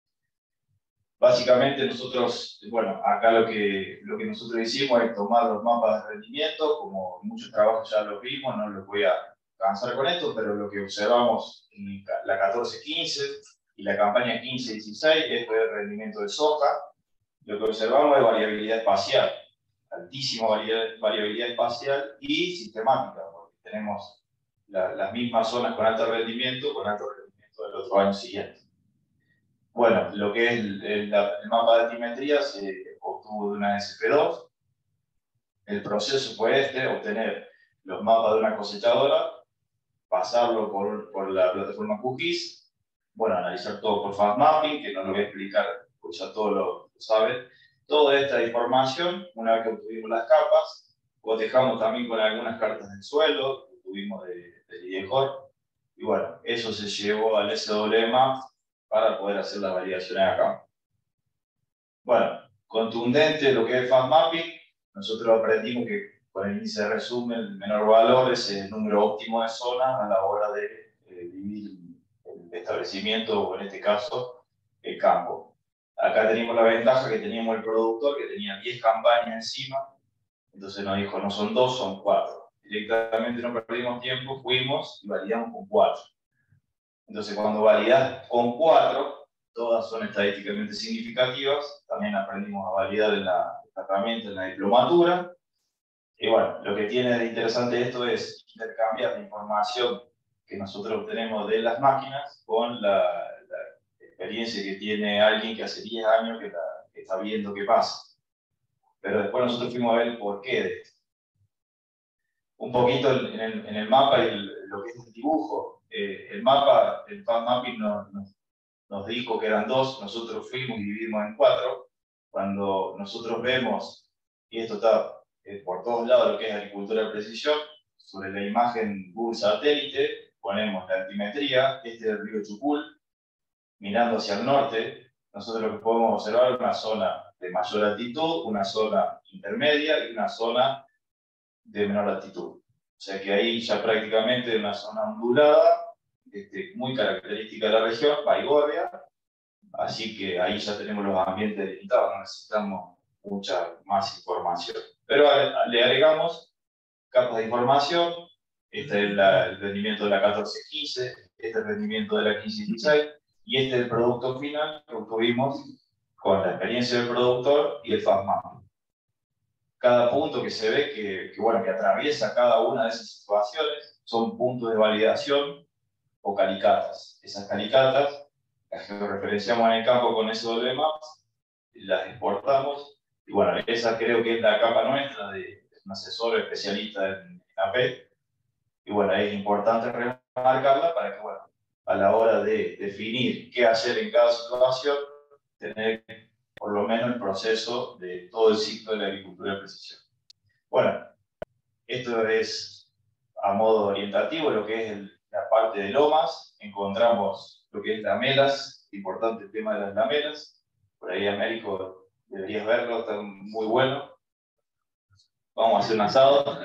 Básicamente nosotros, bueno, acá lo que nosotros hicimos es tomar los mapas de rendimiento, como muchos trabajos ya los vimos, no los voy a cansar con esto, pero lo que observamos en la 14-15 y la campaña 15-16 es el rendimiento de soja. Lo que observamos es variabilidad espacial, altísima variabilidad espacial y sistemática, porque tenemos las mismas zonas con alto rendimiento del otro año siguiente. Bueno, lo que es el mapa de altimetría se obtuvo de una SP2. El proceso fue obtener los mapas de una cosechadora, pasarlo por la plataforma QGIS, bueno, analizar todo por fast mapping, que no lo voy a explicar, porque ya todos lo saben. Toda esta información, una vez que obtuvimos las capas, cotejamos también con algunas cartas del suelo, que tuvimos de IDECOR, y bueno, eso se llevó al SWMAP para poder hacer las validaciones acá. Bueno, contundente lo que es fast mapping, nosotros aprendimos que con el índice de resumen, el menor valor es el número óptimo de zonas a la hora de dividir el establecimiento, o en este caso, el campo. Acá teníamos la ventaja que teníamos el productor, que tenía 10 campañas encima, entonces nos dijo, no son 2, son 4. Directamente no perdimos tiempo, fuimos y validamos con 4. Entonces, cuando validás con 4, todas son estadísticamente significativas. También aprendimos a validar en la herramienta, en la diplomatura. Y bueno, lo que tiene de interesante esto es intercambiar la información que nosotros obtenemos de las máquinas con la experiencia que tiene alguien que hace 10 años que está viendo qué pasa. Pero después nosotros fuimos a ver el porqué de esto. Un poquito en el mapa y lo que es el dibujo. El mapa, el fast mapping nos dijo que eran 2, nosotros fuimos y dividimos en 4. Cuando nosotros vemos, y esto está por todos lados, lo que es agricultura de precisión, sobre la imagen Google satélite, ponemos la altimetría, este es el río Chucul, mirando hacia el norte, nosotros lo que podemos observar es una zona de mayor altitud, una zona intermedia y una zona de menor altitud. O sea que ahí ya prácticamente una zona ondulada, muy característica de la región, Baigorria, así que ahí ya tenemos los ambientes delimitados, no necesitamos mucha más información. Pero le agregamos capas de información, este es el rendimiento de la 14-15, este es el rendimiento de la 15-16, y este es el producto final que obtuvimos con la experiencia del productor y el fast mapping. Cada punto que se ve que atraviesa cada una de esas situaciones son puntos de validación o calicatas. Esas calicatas las georreferenciamos en el campo con SWMaps, las exportamos, y bueno, esa creo que es la capa nuestra de un asesor especialista en AP, y bueno, es importante remarcarla para que, bueno, a la hora de definir qué hacer en cada situación, tener por lo menos el proceso de todo el ciclo de la agricultura de precisión. Bueno, esto es a modo orientativo lo que es la parte de lomas. Encontramos lo que es lamelas, importante el tema de las lamelas. Por ahí, Américo, deberías verlo, está muy bueno. Vamos a hacer un asado.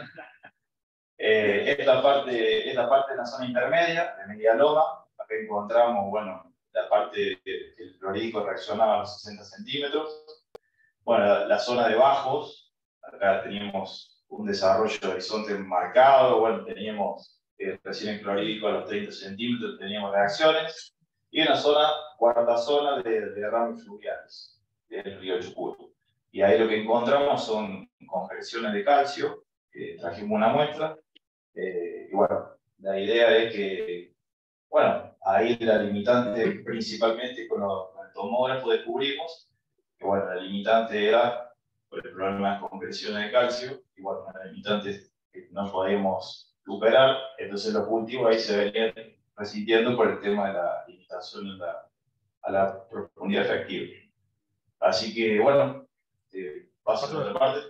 Esta parte de la zona intermedia, de media loma. Acá encontramos, bueno, la parte del clorhídrico reaccionaba a los 60 centímetros. Bueno, la zona de bajos, acá teníamos un desarrollo de horizonte marcado, bueno, teníamos recién el clorhídrico a los 30 centímetros, teníamos reacciones, y una zona, cuarta zona de derrames fluviales del río Chucul. Y ahí lo que encontramos son congestiones de calcio, trajimos una muestra, bueno, la idea es que, bueno, ahí la limitante principalmente con el tomógrafo descubrimos que, bueno, la limitante era por el problema de compresión de calcio, y bueno, la limitante que no podíamos superar, entonces los cultivos ahí se venían resintiendo por el tema de la limitación a la profundidad efectiva. Así que, bueno, paso a la otra parte.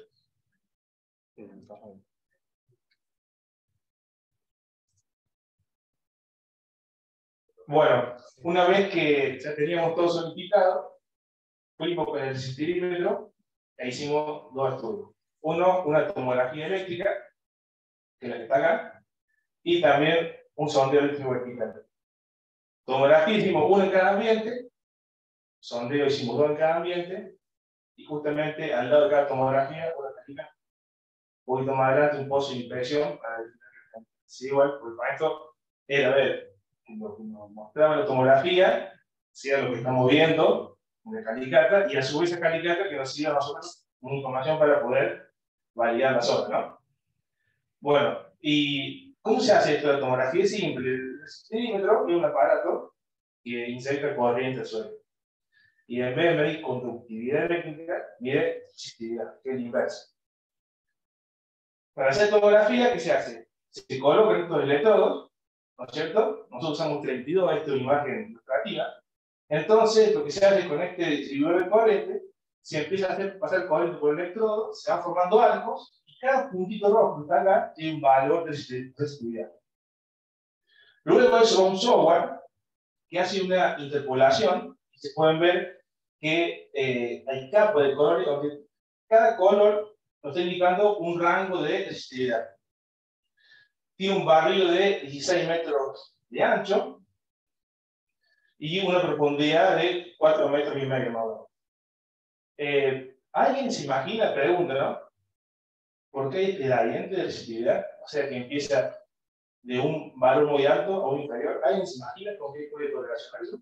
Bueno, una vez que ya teníamos todo solidificado, fuimos con el resistímetro e hicimos dos estudios. Uno, una tomografía eléctrica, que es la que está acá, y también un sondeo eléctrico vertical. Tomografía hicimos uno en cada ambiente, sondeo hicimos dos en cada ambiente, y justamente al lado de cada tomografía, una técnica un poquito más adelante, un pozo de impresión, para sí, igual, porque para esto era ver lo que nos mostraba la tomografía, si era lo que estamos viendo, una calicata, y a su vez esa calicata que nos sirve a nosotros una información para poder validar la zona, ¿no? Bueno, ¿y cómo se hace esto de la tomografía? Es simple. El resistímetro es un aparato que inyecta corriente al suelo. Y en vez de medir conductividad eléctrica, mide resistividad, que es el inverso. Para hacer tomografía, ¿qué se hace? Se colocan estos electrodos, ¿no es cierto? Nosotros usamos 32, esto es una imagen ilustrativa. Entonces, lo que se hace con este distribuidor de corriente, se empieza a hacer pasar corriente por el electrodo, se van formando arcos, y cada puntito rojo que está acá tiene un valor de resistividad. Luego de eso va un software que hace una interpolación, y se pueden ver que hay capas de colores, donde cada color nos está indicando un rango de resistividad. Tiene un barrio de 16 metros de ancho y una profundidad de 4 metros y medio más o menos. ¿Alguien se imagina, pregunta, ¿no? ¿Por qué hay gradiente de resistividad? O sea, que empieza de un valor muy alto a un inferior. ¿Alguien se imagina con qué puede correlacionar eso?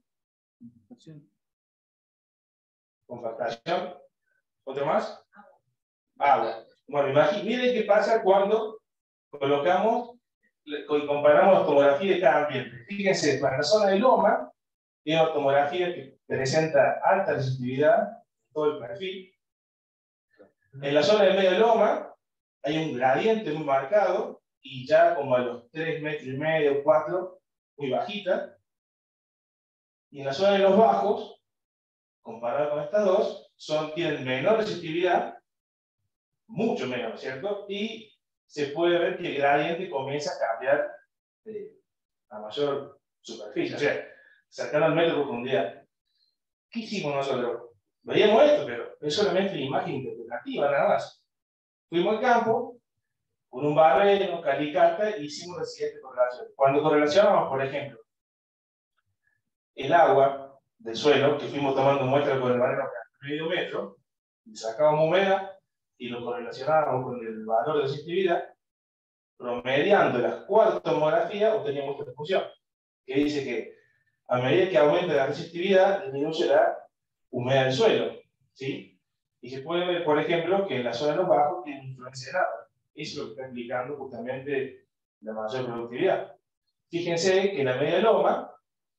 Compactación. ¿Otro más? Agua. Bueno, miren qué pasa cuando colocamos y comparamos la tomografía de cada ambiente. Fíjense, para la zona de loma, tiene una tomografía que presenta alta resistividad en todo el perfil. En la zona de medio loma, hay un gradiente muy marcado, y ya como a los 3 metros y medio, 4, muy bajita. Y en la zona de los bajos, comparado con estas dos, tienen menor resistividad, mucho menos, ¿cierto? Y se puede ver que el gradiente comienza a cambiar a mayor superficie, o sea, cercano al metro de profundidad. ¿Qué hicimos nosotros? Veíamos esto, pero es solamente una imagen interpretativa, nada más. Fuimos al campo, con un barreno, calicata, y hicimos la siguiente correlación. Cuando correlacionamos, por ejemplo, el agua del suelo, que fuimos tomando muestras con el barreno a medio metro, y sacábamos humedad, y lo correlacionábamos con el valor de resistividad, promediando las 4 tomografías, obteníamos esta función, que dice que a medida que aumenta la resistividad, disminuye la humedad del suelo, ¿sí? Y se puede ver, por ejemplo, que en la zona de los bajos tiene influencia de agua. Eso es lo que está implicando justamente la mayor productividad. Fíjense que la media loma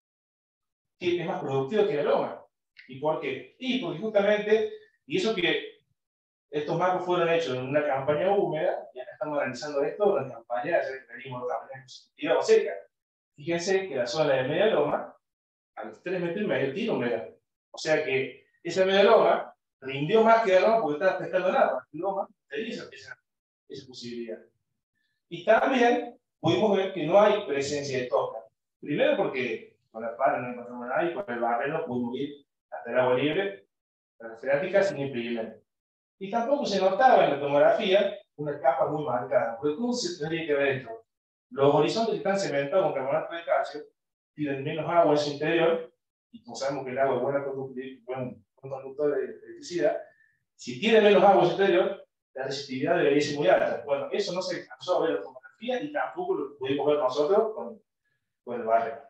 es más productiva que la loma. ¿Y por qué? Y porque justamente, y eso que estos mapas fueron hechos en una campaña húmeda, y acá estamos analizando esto en una campaña, ya que venimos de campaña consecutiva o seca. Fíjense que la zona de media loma, a los 3 metros y medio, tiene humedad. O sea que esa media loma rindió más que la loma porque estaba pescando nada. La loma tenía esa posibilidad. Y también pudimos ver que no hay presencia de toca. Primero porque con la pala no encontramos nada, y con el barreno pudimos ir hasta el agua libre, la freática, sin impedimento. Y tampoco se notaba en la tomografía una capa muy marcada. Porque ¿cómo se tendría que ver esto? Los horizontes que están cementados con carbonato de calcio tienen menos agua en su interior, y como sabemos que el agua es buen conductor de electricidad, si tiene menos agua en su interior, la resistividad debería ser muy alta. Bueno, eso no se alcanzó a ver en la tomografía, y tampoco lo pudimos ver nosotros con el barreno.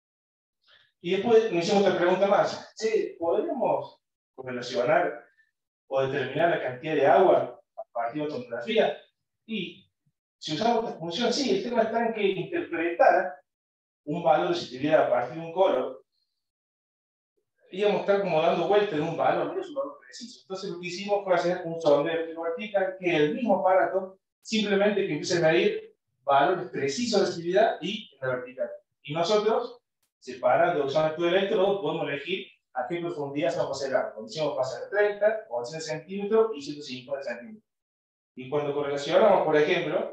Y después nos hicimos otra pregunta más. ¿Podríamos correlacionar o determinar la cantidad de agua a partir de la tomografía? Y Si usamos esta función, sí, el tema está en que interpretar un valor de susceptibilidad a partir de un color, íbamos a estar como dando vueltas en un valor, no es un valor preciso. Entonces lo que hicimos fue hacer un sondeo vertical que el mismo aparato simplemente que empiece a medir valores precisos de susceptibilidad y en la vertical. Y nosotros, separando usando el estudio de electrodo, podemos elegir a qué profundidad se va a pasar el agua. Cuando decimos pasar 30, o 100 centímetros y 150 centímetros. Y cuando correlacionamos, por ejemplo,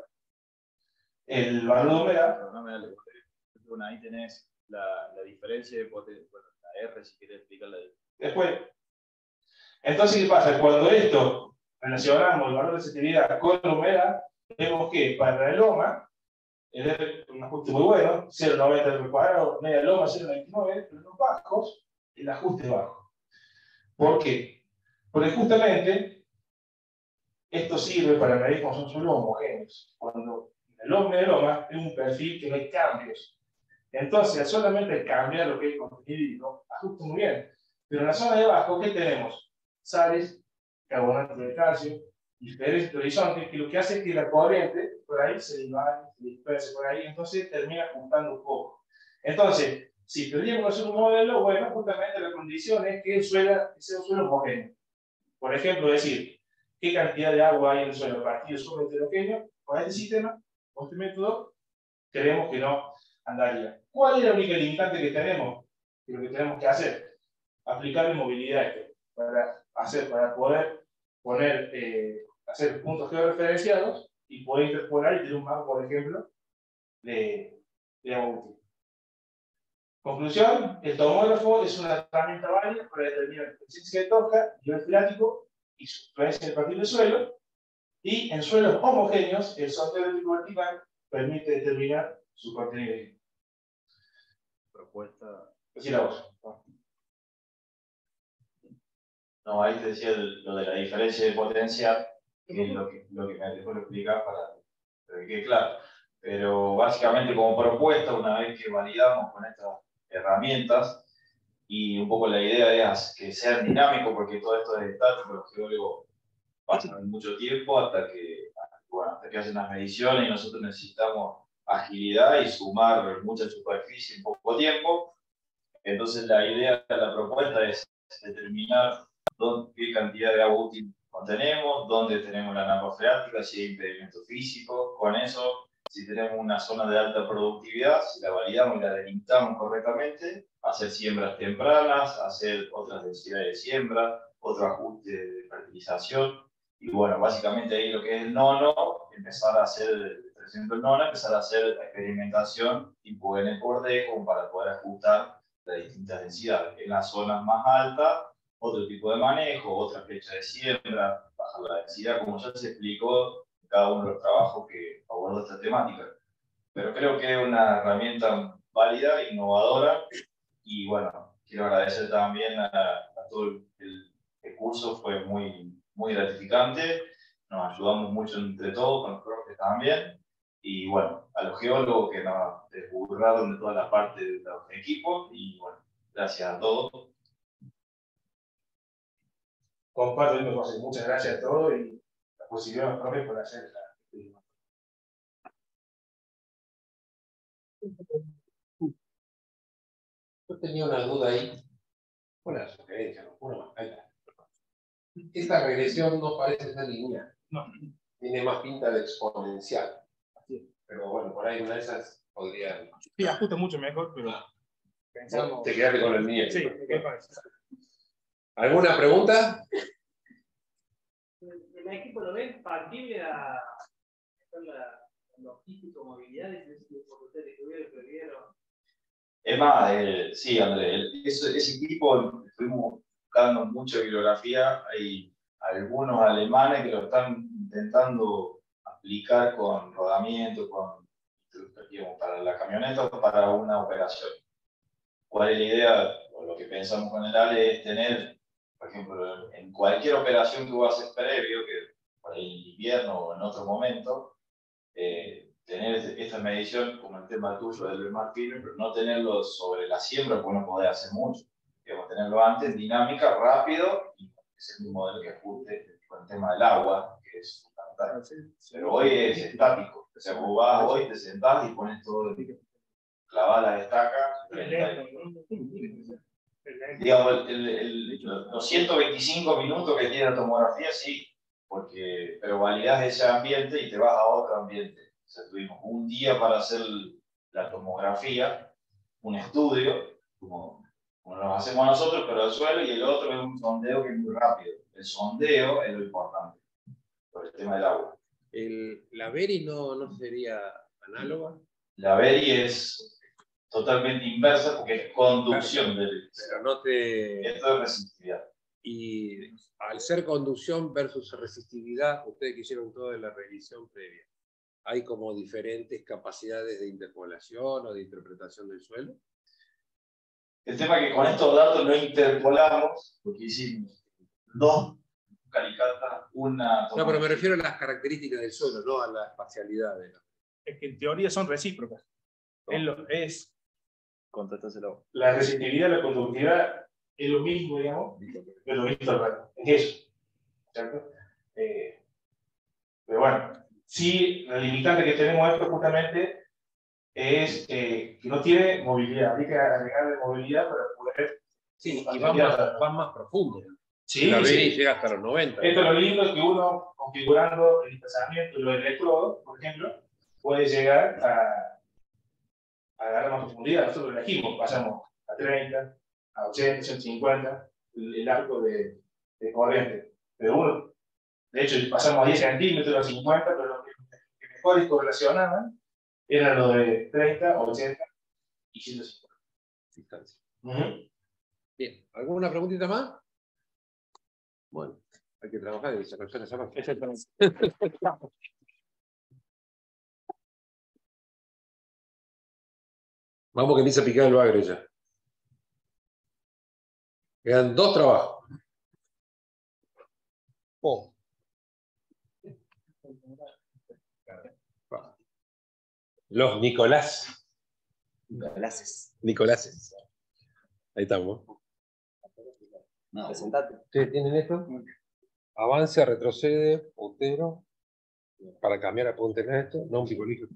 el valor de humedad. Bueno, ahí tenés la diferencia de potencia, bueno, la R, si querés explicarla. Después. Entonces, ¿qué pasa? Cuando esto relacionamos el valor de susceptibilidad con la humedad, vemos que para el loma, es un ajuste muy bueno, 0,90 del cuadrado, media loma 0,99, pero en los bajos, el ajuste es bajo. ¿Por qué? Porque justamente esto sirve para medir como son suelos homogéneos. Cuando el loma de loma es un perfil que no hay cambios. Entonces, solamente cambiar lo que es el contenido, ajusta muy bien. Pero en la zona de abajo, ¿qué tenemos? Sales, carbonato de calcio, diferentes de horizonte, que lo que hace es que la corriente por ahí se divide, se disperse por ahí, entonces termina ajustando un poco. Entonces, si tendríamos que hacer un modelo, bueno, justamente la condición es que sea un suelo homogéneo. Por ejemplo, decir, ¿qué cantidad de agua hay en el suelo? Partido suelo heterogéneo, con este sistema, con este método, creemos que no andaría. ¿Cuál es la única limitante que tenemos? Que lo que tenemos que hacer, aplicar movilidad para poder poner, hacer puntos georreferenciados y poder interpolar y tener un mapa, por ejemplo, de agua útil. Conclusión, el tomógrafo es una herramienta válida para determinar la presencia de tosca, nivel freático y su influencia en el perfil del suelo, y en suelos homogéneos, el sondeo eléctrico vertical permite determinar su contenido de propuesta. Así la voz. No, ahí te decía lo de la diferencia de potencial, que es lo que me dejó explicar para que quede claro. Pero básicamente como propuesta, una vez que validamos con estas herramientas, y un poco la idea es que sean dinámicos, porque todo esto es estático, los geólogos pasan mucho tiempo hasta que hacen las mediciones y nosotros necesitamos agilidad y sumar mucha superficie en poco tiempo. Entonces la idea de la propuesta es determinar qué cantidad de agua útil contenemos, dónde tenemos la napa freática, si hay impedimento físico. Con eso, si tenemos una zona de alta productividad, si la validamos y la delimitamos correctamente, hacer siembras tempranas, hacer otras densidades de siembra, otro ajuste de fertilización. Y bueno, básicamente ahí lo que es el nono, empezar a hacer, 300 el nono, empezar a hacer experimentación tipo N por D, como para poder ajustar las distintas densidades. En las zonas más altas, otro tipo de manejo, otra fecha de siembra, bajar la densidad, como ya se explicó en cada uno de los trabajos que abordó esta temática. Pero creo que es una herramienta válida, innovadora, y bueno, quiero agradecer también a todo el curso, fue muy gratificante, nos ayudamos mucho entre todos, con los profes también, y bueno, a los geólogos que nos desburraron de toda la parte de los equipos, y bueno, gracias a todos. Comparto el mismo concepto. Muchas gracias a todos y la posibilidad de los profes por hacer la. Yo tenía una duda ahí, una sugerencia, ¿no? Una más. Ahí está. Esta regresión no parece ser lineal. No. Tiene más pinta de exponencial. Pero bueno, por ahí una de esas podría. Sí, ajusta mucho mejor, pero pensamos. Te quedaste con el mío. Sí, me quedé con eso. ¿Alguna pregunta? ¿El equipo lo ven factible a la logística o movilidad? Porque ustedes tuvieron. Es más, sí, André, ese equipo estuvimos buscando mucha bibliografía. Hay algunos alemanes que lo están intentando aplicar con rodamiento, digamos, para la camioneta o para una operación. ¿Cuál es la idea? O lo que pensamos con el ALE es tener, por ejemplo, en cualquier operación que vos haces previo, que por ahí en invierno o en otro momento, tener esta medición, como el tema tuyo del marfil, pero no tenerlo sobre la siembra, porque no podés hacer mucho. Digamos, tenerlo antes, dinámica, rápido, y es el mismo modelo que ajuste con el tema del agua, que es fundamental. Pero hoy es estático. O sea, vos vas hoy, te sentás y pones todo, clavás la estaca, digamos, los 125 minutos que tiene la tomografía, sí, pero validás ese ambiente y te vas a otro ambiente. O sea, tuvimos un día para hacer la tomografía, un estudio, como lo hacemos nosotros, pero al suelo, y el otro es un sondeo que es muy rápido. El sondeo es lo importante, por el tema del agua. ¿La Beri no sería análoga? La Beri es totalmente inversa porque es conducción del... Pero no te... Esto es resistividad. Y al ser conducción versus resistividad, ustedes que hicieron toda la revisión previa, ¿hay como diferentes capacidades de interpolación o de interpretación del suelo? El tema es que con estos datos no interpolamos, porque hicimos dos calicatas, una... No, pero me refiero a las características del suelo, no a la espacialidad. Es que en teoría son recíprocas. Contestáselo. La resistividad y la conductividad es lo mismo, digamos, pero visto al revés. Es eso. ¿Cierto? Pero bueno, sí, la limitante que tenemos esto justamente es que no tiene movilidad. Hay que agregarle movilidad para poder... Sí, y van más profundo. Sí, la Beri sí. llega hasta los 90. Esto es lo lindo, es que uno, configurando el desplazamiento de los electrodos, por ejemplo, puede llegar a agarrar más profundidad. Nosotros lo elegimos, pasamos a 30, a 80, 150, el arco de corriente. Pero uno, de hecho, pasamos a 10 centímetros, a 50, pero los que mejores correlacionaban eran los de 30, 80 y 150. Distancia. Bien, ¿alguna preguntita más? Bueno, hay que trabajar y desarrollar esa parte. Vamos que empieza a picar el bagre ya. Quedan 2 trabajos. Los Nicolás. Nicoláses. Ahí estamos. No. Presentate. ¿Ustedes tienen esto? Avanza, retrocede, puntero. Para cambiar a puntero esto, no un picolito.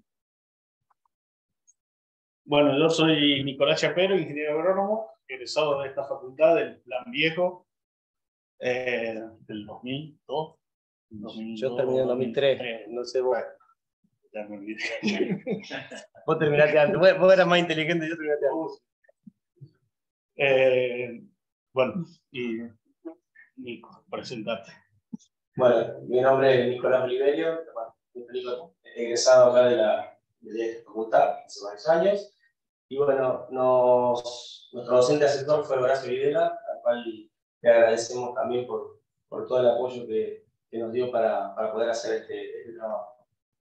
Bueno, yo soy Nicolás Chapero, ingeniero agrónomo, egresado de esta facultad del Plan Viejo del 2002. Yo terminé en 2003, no sé vos. Ya me olvidé. Vos terminaste antes, vos eras más inteligente, yo terminaste antes. Bueno, y Nico, presentate. Bueno, mi nombre es Nicolás Oliverio, egresado acá de esta facultad hace varios años. Y bueno, nuestro docente asesor fue Horacio Videla, al cual le agradecemos también por todo el apoyo que nos dio para poder hacer este trabajo.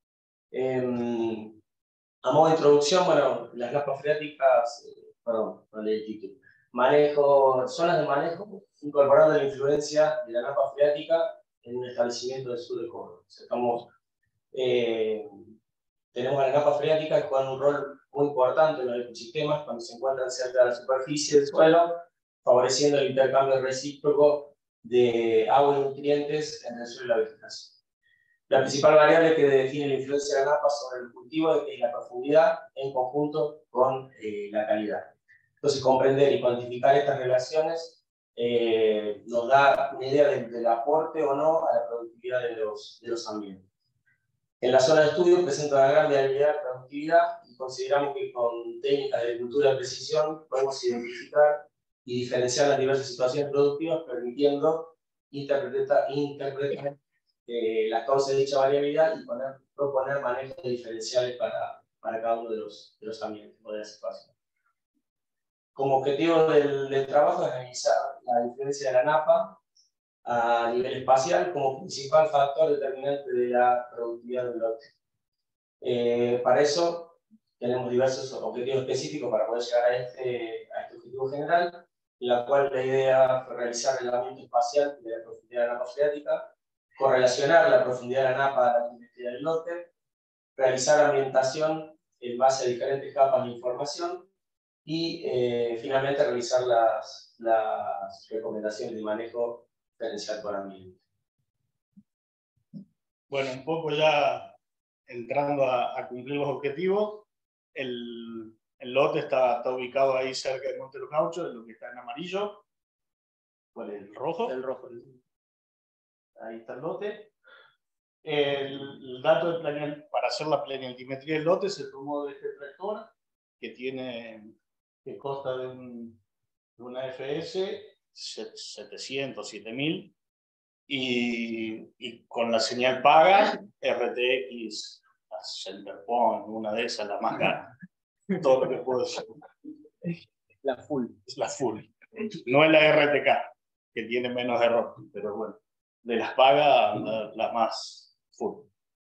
A modo de introducción, bueno, las napas freáticas, perdón, no leí el título. Zonas de manejo, incorporando la influencia de la napa freática en un establecimiento del sur de Córdoba. O sea, tenemos a la napa freática que juega un rol muy importante en los ecosistemas cuando se encuentran cerca de la superficie del suelo, favoreciendo el intercambio recíproco de agua y nutrientes entre el suelo y la vegetación. La principal variable que define la influencia de la napa sobre el cultivo es la profundidad en conjunto con la calidad. Entonces, comprender y cuantificar estas relaciones nos da una idea del aporte o no a la productividad de los ambientes. En la zona de estudio presenta una gran variabilidad de productividad y consideramos que con técnicas de agricultura de precisión podemos identificar y diferenciar las diversas situaciones productivas, permitiendo interpretar las causas de dicha variabilidad y proponer manejos diferenciales para cada uno de los ambientes o de las situaciones. Como objetivo del trabajo es analizar la influencia de la napa a nivel espacial como principal factor determinante de la productividad del lote. Para eso tenemos diversos objetivos específicos para poder llegar a este objetivo general, en la cual la idea fue realizar el relevamiento espacial de la profundidad de la napa freática, correlacionar la profundidad de la napa a la dimensión del lote, realizar ambientación en base a diferentes capas de información y finalmente realizar las recomendaciones de manejo diferencial por ambiente. Bueno, un poco ya entrando a cumplir los objetivos. El lote está ubicado ahí cerca de Monte Los Gauchos, lo que está en amarillo. ¿Cuál es? ¿El rojo? El rojo. Ahí está el lote. El dato de para hacer la planialtimetría del lote se tomó de este tractor que consta de una FS 700, 7000 y con la señal paga RTX, la Centerpoint, una de esas, la más cara. Todo lo que puedo decir. La full. La full. No es la RTK, que tiene menos error, pero bueno, de las pagas, la más full.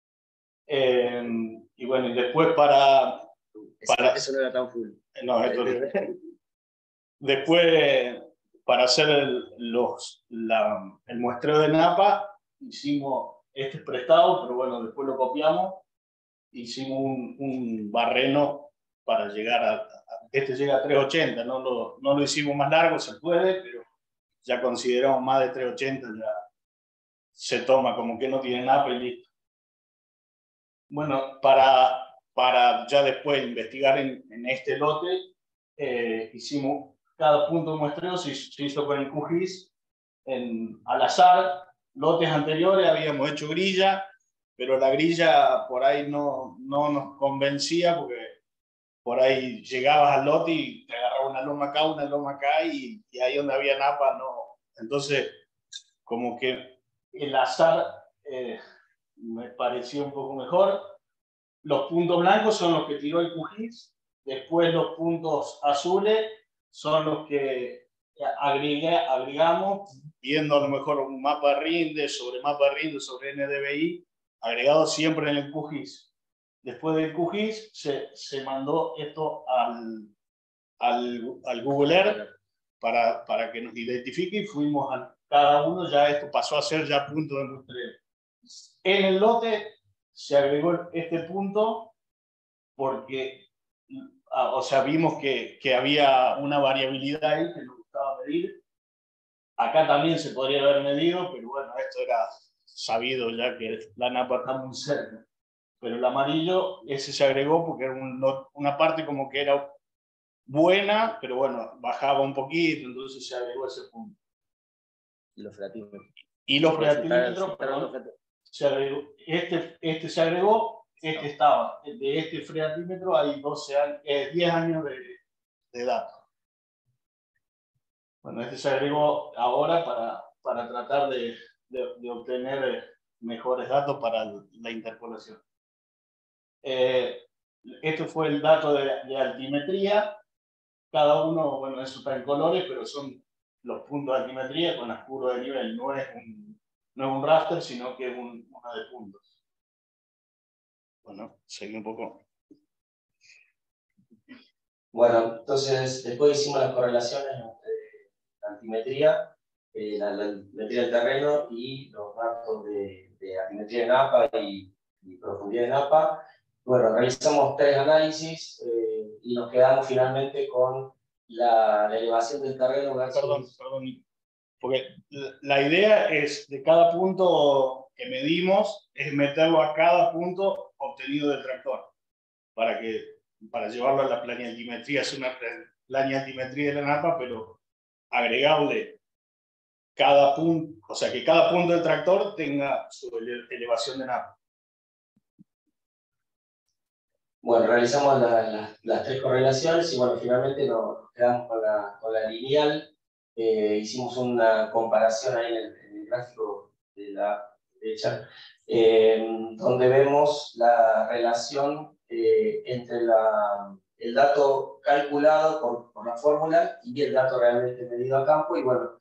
Y bueno, y después para eso no era tan full. No, esto no. Después, para hacer el muestreo de napa, hicimos este prestado, pero bueno, después lo copiamos. Hicimos un barreno para llegar este llega a 380, no lo hicimos más largo, se puede, pero ya consideramos más de 380, ya se toma como que no tiene napa y listo. Bueno, para ya después investigar en este lote, hicimos cada punto de muestreo, se hizo con el QGIS al azar. Lotes anteriores habíamos hecho grilla, pero la grilla por ahí no nos convencía, porque por ahí llegabas al lote y te agarraba una loma acá, y ahí donde había napa no. Entonces, como que el azar me parecía un poco mejor. Los puntos blancos son los que tiró el QGIS, después los puntos azules son los que agregamos, viendo a lo mejor un mapa rinde sobre NDVI, agregado siempre en el QGIS. Después del QGIS se mandó esto al Google Earth para que nos identifique, y fuimos a cada uno, ya esto pasó a ser ya punto de muestreo. En el lote se agregó este punto porque, o sea, vimos que había una variabilidad ahí que nos gustaba medir. Acá también se podría haber medido, pero bueno, esto era sabido ya que la napa está muy cerca. Pero el amarillo, ese se agregó porque era una parte como que era buena, pero bueno, bajaba un poquito, entonces se agregó ese punto. Y los freatímetros. Y los freatímetros, perdón, se agregó. Este se agregó, este estaba. De este freatímetro hay 10 años de datos. Bueno, este se agregó ahora para tratar de obtener mejores datos para la interpolación. Este fue el dato de altimetría. Cada uno, bueno, eso está en colores, pero son los puntos de altimetría con las curvas de nivel. No es un raster, sino que es una de puntos. Bueno, seguí un poco. Bueno, entonces después hicimos las correlaciones entre la altimetría, la altimetría del terreno y los datos de altimetría de napa y profundidad de napa. Bueno, realizamos 3 análisis y nos quedamos finalmente con la elevación del terreno. Perdón, porque la idea es de cada punto que medimos, es meterlo a cada punto obtenido del tractor, para llevarlo a la planialtimetría. Es una planialtimetría de la napa, pero agregarle cada punto, o sea, que cada punto del tractor tenga su elevación de napa. Bueno, realizamos las 3 correlaciones y bueno, finalmente nos quedamos con la lineal. Hicimos una comparación ahí en el gráfico de la derecha, donde vemos la relación entre el dato calculado por la fórmula y el dato realmente medido a campo. Y bueno,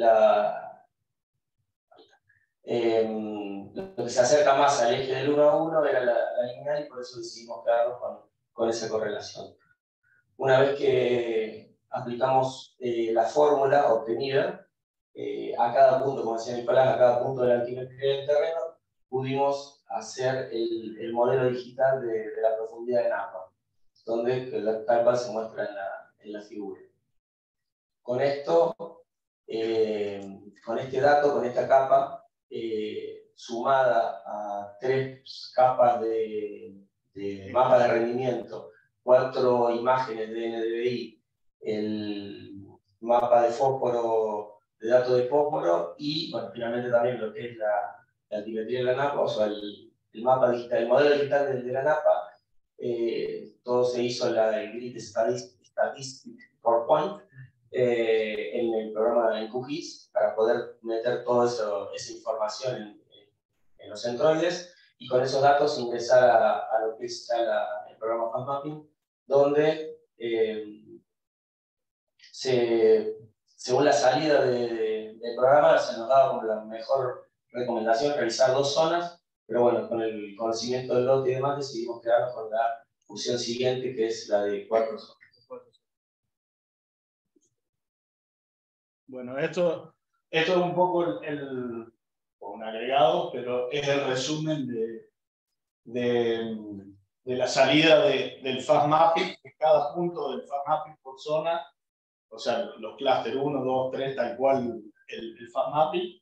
lo que se acerca más al eje del 1 a 1 era la lineal, y por eso decidimos quedarnos con esa correlación. Una vez que aplicamos la fórmula obtenida a cada punto, como decía Nicolás, a cada punto de la altimetría del terreno, pudimos hacer el modelo digital de la profundidad de napa, donde tal cual se muestra en la figura. Con esto, con este dato, con esta capa, sumada a 3 capas de mapa de rendimiento, 4 imágenes de NDVI, el mapa de fósforo, de datos de fósforo y, bueno, finalmente también lo que es la altimetría de la NAPA, o sea, el mapa digital, el modelo digital de la NAPA, todo se hizo el Grid Statistic for Point en el programa en QGIS para poder meter toda esa información en los centroides y con esos datos ingresar a lo que es el programa FastMapping, donde según la salida del programa se nos daba como la mejor recomendación realizar 2 zonas, pero bueno, con el conocimiento del lote y demás decidimos quedarnos con la fusión siguiente, que es la de 4 zonas. Bueno, esto es un poco un agregado, pero es el resumen de la salida del FastMapping, de cada punto del FastMapping por zona, o sea, los clúster 1, 2, 3, tal cual el FastMapping.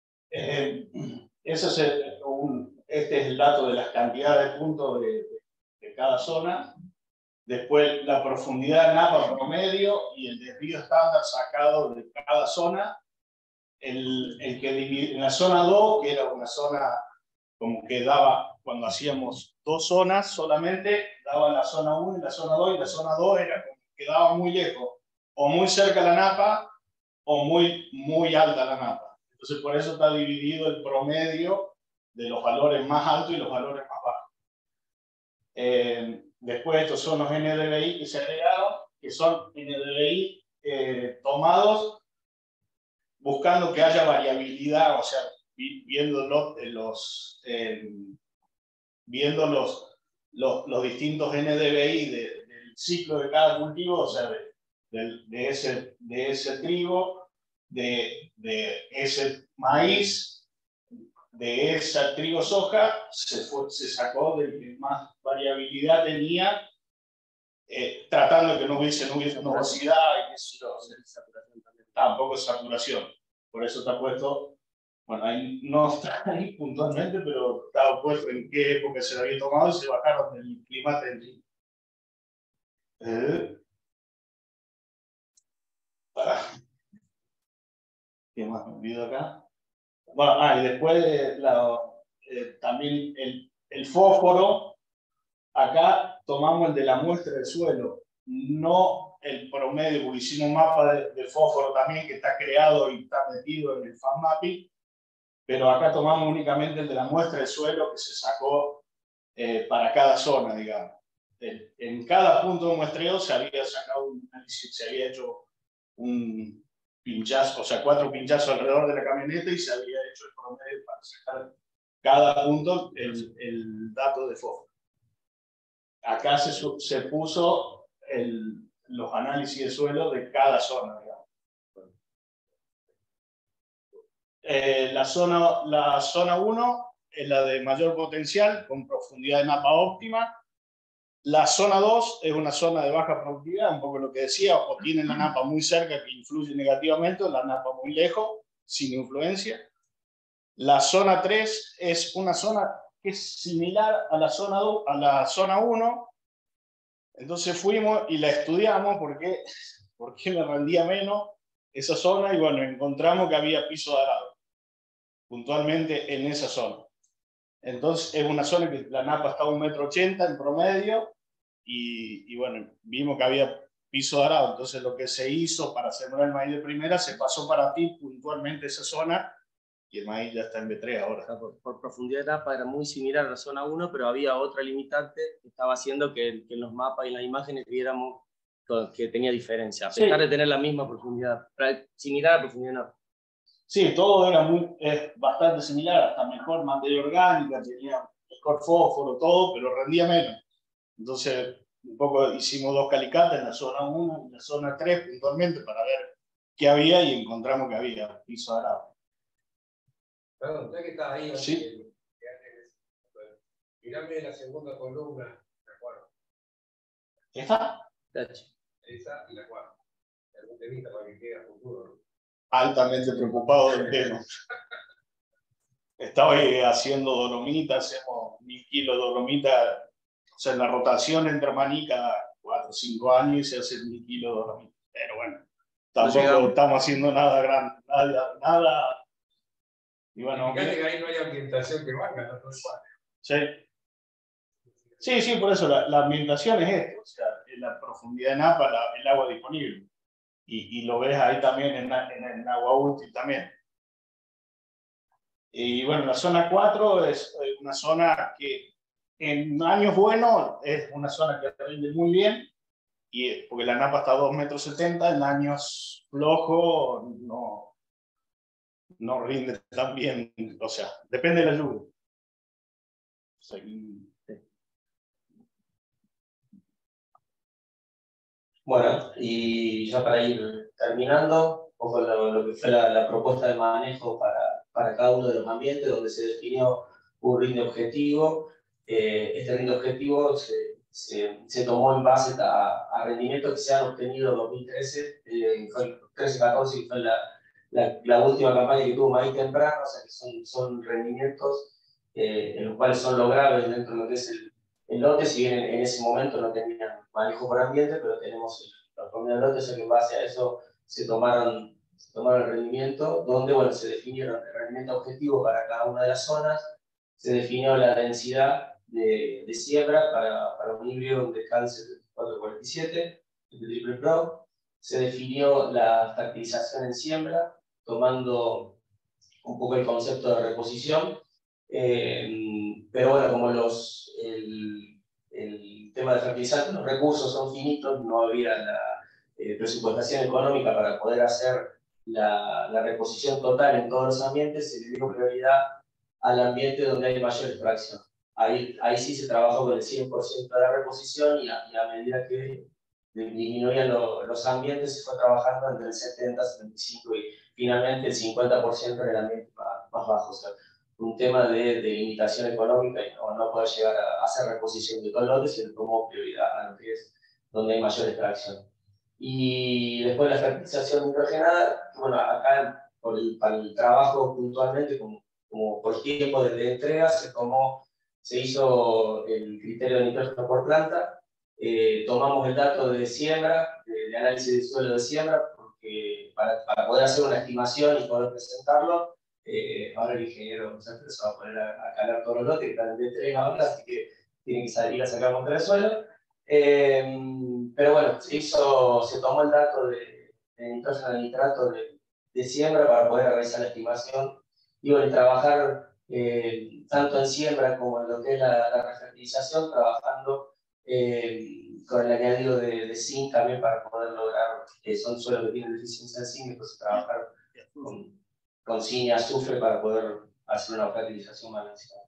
Este es el dato de las cantidades de puntos de cada zona. Después la profundidad de NAPA promedio y el desvío estándar sacado de cada zona. El que divide en la zona 2, que era una zona como que daba, cuando hacíamos 2 zonas solamente, daba la zona 1 y la zona 2, y la zona 2 era como que quedaba muy lejos, o muy cerca la NAPA, o muy alta la NAPA. Entonces por eso está dividido el promedio de los valores más altos y los valores más bajos. Después estos son los NDVI que se agregaron, que son NDVI tomados buscando que haya variabilidad, o sea, viendo los distintos NDVI del ciclo de cada cultivo, o sea, de ese trigo, de ese maíz, de esa trigo soja, se sacó del que más variabilidad tenía, tratando de que no hubiese nubosidad y qué sé yo, tampoco saturación. Por eso está puesto, bueno, ahí no está ahí puntualmente, pero estaba puesto en qué época se lo había tomado y se bajaron del clima del ¿qué más me olvido acá? Bueno, y después también el fósforo, acá tomamos el de la muestra del suelo, no el promedio, porque hicimos un mapa de fósforo también que está creado y está metido en el FastMapping, pero acá tomamos únicamente el de la muestra del suelo que se sacó para cada zona, digamos. En cada punto de muestreo se había sacado un análisis, se había hecho un pinchazo, o sea, 4 pinchazos alrededor de la camioneta y se había hecho el promedio para sacar cada punto el dato de fósforo. Acá se puso los análisis de suelo de cada zona, digamos. La zona 1 es la de mayor potencial, con profundidad de NAPA óptima. La zona 2 es una zona de baja profundidad, un poco lo que decía, o tienen la NAPA muy cerca que influye negativamente, o la NAPA muy lejos, sin influencia. La zona 3 es una zona que es similar a la zona 2, a la zona 1. Entonces fuimos y la estudiamos porque me rendía menos esa zona y bueno, encontramos que había piso de arado, puntualmente en esa zona. Entonces es una zona que la NAPA está a 1,80 m en promedio y bueno, vimos que había piso de arado. Entonces lo que se hizo para sembrar el maíz de primera se pasó para ti puntualmente esa zona y el maíz ya está en B3 ahora. Por profundidad de NAPA era muy similar a la zona 1, pero había otra limitante que estaba haciendo que en los mapas y en las imágenes viéramos que tenía diferencia, a pesar de tener la misma profundidad, similar a profundidad de NAPA. Sí, todo era bastante similar, hasta mejor materia orgánica, tenía mejor fósforo, todo, pero rendía menos. Entonces, un poco hicimos 2 calicatas en la zona 1 y en la zona 3 puntualmente para ver qué había y encontramos que había piso de arado. Perdón, usted que está ahí, sí. Mirame la segunda columna, la cuarta. ¿Esta? Esa y la cuarta. Algún temita para que quede a futuro, ¿no? Altamente preocupado del tema. Estoy haciendo dolomita, hacemos 1000 kilos de dolomita, o sea, la rotación entre maní cada 4 o 5 años y se hace 1000 kilos de dolomita. Pero bueno, tampoco estamos haciendo nada grande, nada. Y bueno, fíjate que ahí no hay ambientación que valga, no todo igual. Sí, por eso la ambientación es esto, o sea, en la profundidad de Napa, el agua disponible. Y lo ves ahí también en agua útil también. Y bueno, la zona 4 es una zona que en años buenos es una zona que rinde muy bien, porque la Napa está a 2,70 metros, en años flojos no rinde tan bien, o sea, depende de la lluvia. O sea, Bueno, y ya para ir terminando, un poco lo que fue la propuesta de manejo para cada uno de los ambientes, donde se definió un rinde objetivo. Este rinde objetivo se tomó en base a rendimientos que se han obtenido en 2013, fue el 13-14, que fue la última campaña que tuvo Maíz Temprano, o sea que son rendimientos en los cuales son logrables dentro de lo que es el lote, si bien en ese momento no tenían manejo por ambiente, pero tenemos la formula de lote, o sea que en base a eso se tomaron el rendimiento, donde bueno, se definieron el rendimiento objetivo para cada una de las zonas, se definió la densidad de siembra para un híbrido de Descanse 447, de Triple Pro, se definió la fertilización en siembra, tomando un poco el concepto de reposición, pero bueno, como el tema de fertilizantes, los recursos son finitos, no había la presupuestación económica para poder hacer la reposición total en todos los ambientes, se le dio prioridad al ambiente donde hay mayor extracción. Ahí sí se trabajó con el 100% de la reposición y a medida que disminuían los ambientes se fue trabajando entre el 70, 75 y finalmente el 50% en el ambiente más bajo. O sea, un tema de limitación económica y no poder llegar a hacer reposición de todo el lote, se le tomó prioridad a lo que es donde hay mayor extracción. Y después la fertilización nitrogenada, bueno, acá para el trabajo puntualmente, como por tiempo de entrega, se hizo el criterio de nitrógeno por planta, tomamos el dato de siembra, de análisis de suelo de siembra, porque para poder hacer una estimación y poder presentarlo, ahora el ingeniero se va a poner a calar todos los lotes que están de entrega ahora, así que tiene que salir a sacar contra el suelo. Pero bueno, se tomó el dato de nitrógeno de nitrato de siembra para poder realizar la estimación y bueno, trabajar tanto en siembra como en lo que es la refertilización, trabajando con el añadido de zinc también para poder lograr, que son suelos que tienen deficiencia de zinc, entonces trabajar con zinc y azufre para poder hacer una fertilización balanceada.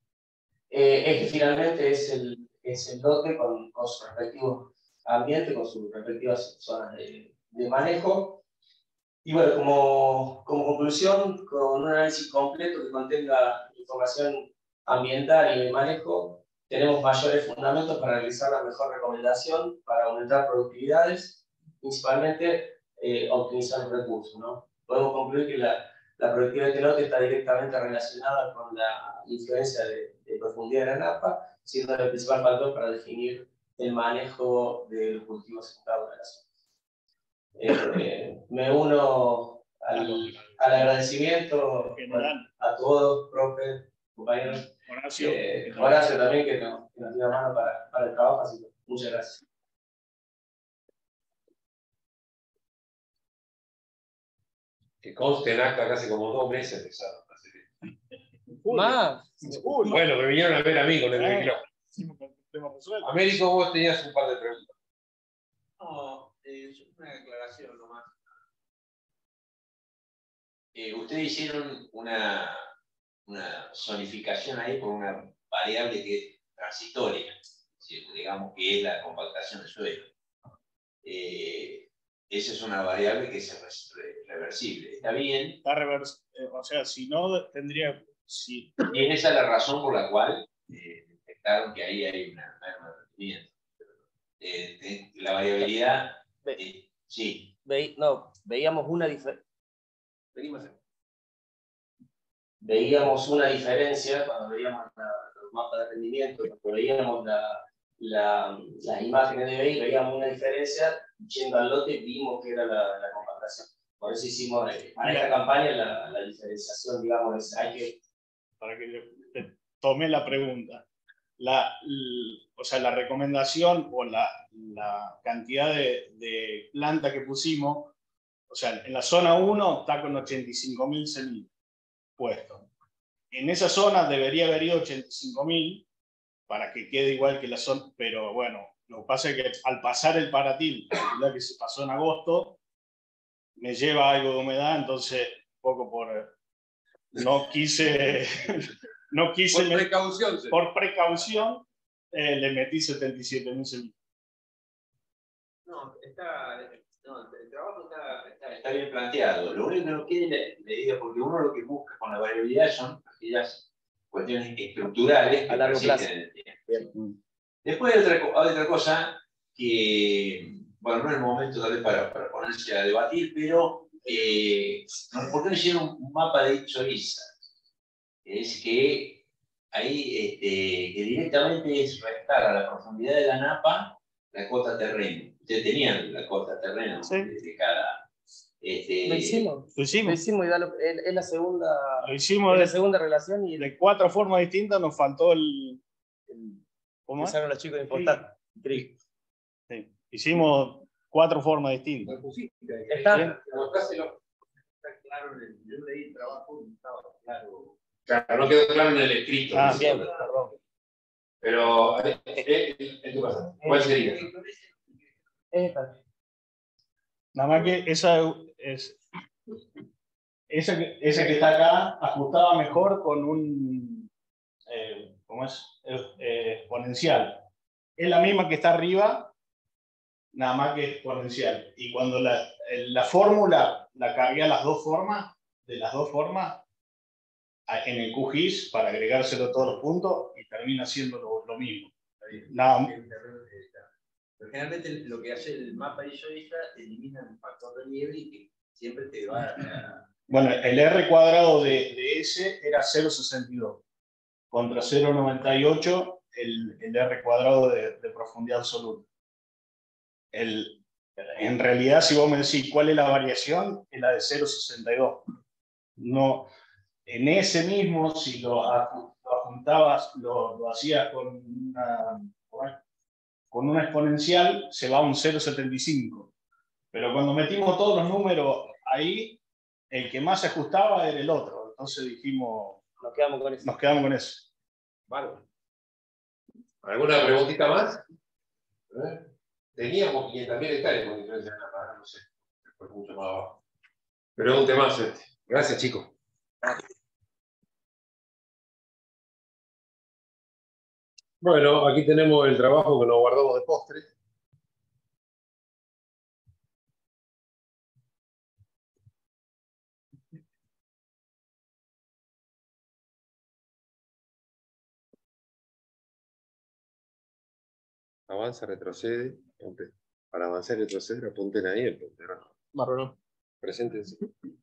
Este finalmente es el lote con sus respectivos ambientes, con sus respectivas zonas de manejo. Y bueno, como conclusión, con un análisis completo que contenga información ambiental y de manejo, tenemos mayores fundamentos para realizar la mejor recomendación para aumentar productividades, principalmente optimizar los recursos, ¿no? Podemos concluir que la productividad del lote está directamente relacionada con la influencia de profundidad de la napa, siendo el principal factor para definir el manejo de los cultivos centrados de la zona. Me uno al agradecimiento a todos, profe, compañeros. Horacio también, que nos dio mano para el trabajo, así que muchas gracias. Que conste en acta, casi como 2 meses empezaron a hacer esto. Más. Bueno, me vinieron a ver a mí con el micrófono. Américo, vos tenías un par de preguntas. No, una aclaración nomás. Ustedes hicieron una zonificación ahí por una variable que es transitoria, digamos que es la compactación del suelo. Esa es una variable que es reversible. ¿Está bien? Está reversible, o sea, si no, tendría... Sí. Y es esa la razón por la cual detectaron que ahí hay una merma de rendimiento. La variabilidad... sí. Veíamos una diferencia. veíamos una diferencia cuando veíamos los mapas de rendimiento, cuando veíamos las imágenes de BI, veíamos una diferencia, yendo al lote vimos que era la compactación. Por eso hicimos para esta campaña la diferenciación, digamos, hay que... Para que te tome la pregunta. O sea, la recomendación o la cantidad de planta que pusimos, o sea, en la zona 1 está con 85.000 semillas puestos. En esa zona debería haber ido 85.000 para que quede igual que la zona, pero bueno, lo que pasa es que al pasar el paratil, la que se pasó en agosto, me lleva algo de humedad, entonces un poco no quise por precaución le metí 77.000 semillas. No, el trabajo está bien planteado. Lo único que no quede medida, porque uno lo que busca con la variabilidad son aquellas cuestiones estructurales que persisten en el tiempo. Después hay otra cosa que, bueno, no es el momento tal vez para ponerse a debatir, pero ¿por qué no hicieron un mapa de Itzoriza? Es que ahí que directamente es restar a la profundidad de la napa la cota terreno. Ustedes tenían la cota terreno de cada... Lo hicimos y es la segunda, lo hicimos la segunda relación. Y de 4 formas distintas nos faltó ¿cómo es? Empezaron los chicos de importar. Sí. Hicimos 4 formas distintas. Está claro, yo leí el trabajo y estaba claro. Claro, no quedó claro en el escrito. Bien, perdón. Pero en tu casa, ¿cuál sería? Nada más que esa que está acá ajustaba mejor con un ¿cómo es? Exponencial. Es la misma que está arriba, nada más que exponencial. Y cuando la fórmula la cargué a las dos formas, de las dos formas, en el QGIS para agregárselo a todos los puntos y termina siendo lo mismo. Nada. Pero generalmente lo que hace el mapa de Itzoriza elimina el factor relieve y que siempre te va a... Bueno, el R cuadrado de S era 0,62 contra 0,98 el R cuadrado de profundidad absoluta. En realidad, si vos me decís cuál es la variación, es la de 0,62. No, en ese mismo, si lo adjuntabas, lo hacías con una exponencial, se va a un 0,75. Pero cuando metimos todos los números ahí, el que más se ajustaba era el otro. Entonces dijimos, nos quedamos con eso. Vale. ¿Alguna preguntita más? Teníamos 500.000 hectáreas con diferencia de napa, no sé. Fue mucho más abajo. Pregunte más, Gracias, chicos. Bueno, aquí tenemos el trabajo que nos guardamos de postre. Avanza, retrocede. Para avanzar y retroceder, apunten ahí el puntero. Marrón. Preséntense.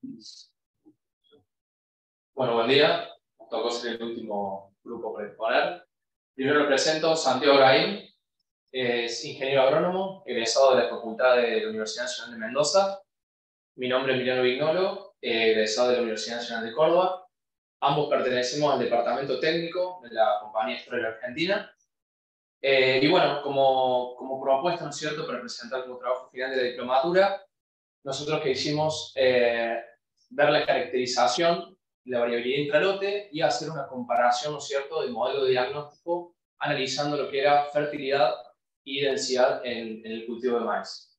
Bueno, buen día. Nos tocó ser el último grupo para exponer. Primero lo presento, Santiago Brahim. Es ingeniero agrónomo, egresado de la Facultad de la Universidad Nacional de Mendoza. Mi nombre es Emiliano Vignolo, egresado de la Universidad Nacional de Córdoba. Ambos pertenecemos al departamento técnico de la compañía Estrella Argentina. Y bueno, como propuesta, ¿no es cierto?, para presentar como trabajo final de la diplomatura, nosotros que hicimos ver la caracterización, la variabilidad intralote y hacer una comparación, ¿no es cierto?, de modelo de diagnóstico, analizando lo que era fertilidad y densidad en el cultivo de maíz.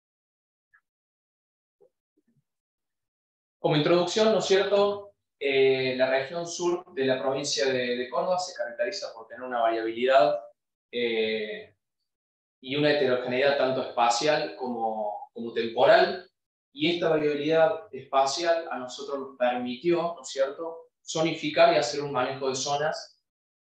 Como introducción, ¿no es cierto?, la región sur de la provincia de Córdoba se caracteriza por tener una variabilidad y una heterogeneidad tanto espacial como temporal, y esta variabilidad espacial a nosotros nos permitió, ¿no es cierto?, zonificar y hacer un manejo de zonas,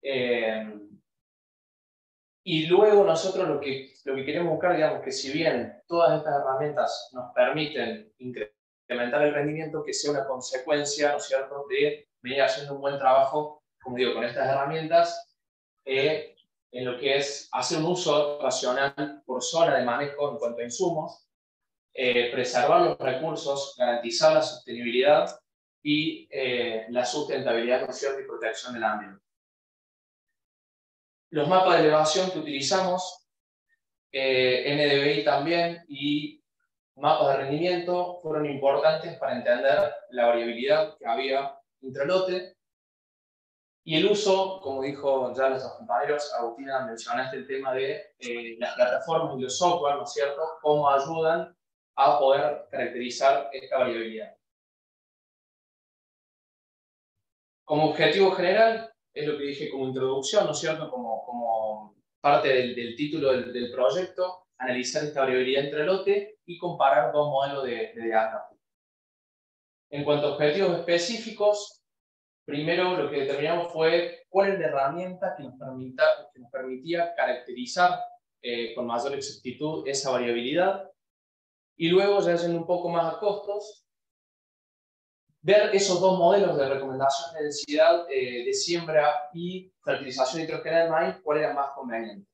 y luego nosotros lo que queremos buscar, digamos, que si bien todas estas herramientas nos permiten incrementar el rendimiento, que sea una consecuencia, ¿no es cierto?, de venir haciendo un buen trabajo, como digo, con estas herramientas, en lo que es hacer un uso racional por zona de manejo en cuanto a insumos, preservar los recursos, garantizar la sostenibilidad y la sustentabilidad, ¿no es cierto?, y protección del ambiente. Los mapas de elevación que utilizamos, NDVI también, y mapas de rendimiento fueron importantes para entender la variabilidad que había intralote y el uso, como dijo ya nuestros compañeros. Agustina, mencionaste el tema de las plataformas y los software, ¿no es cierto?, cómo ayudan a poder caracterizar esta variabilidad. Como objetivo general, es lo que dije como introducción, ¿no es cierto?, como parte del título del proyecto, analizar esta variabilidad entre lote y comparar dos modelos de diagnóstico. En cuanto a objetivos específicos, primero lo que determinamos fue cuál es la herramienta que nos permitía caracterizar con mayor exactitud esa variabilidad, y luego, ya yendo un poco más a costos, ver esos dos modelos de recomendación de densidad de siembra y fertilización nitrogenada de maíz, cuál era más conveniente.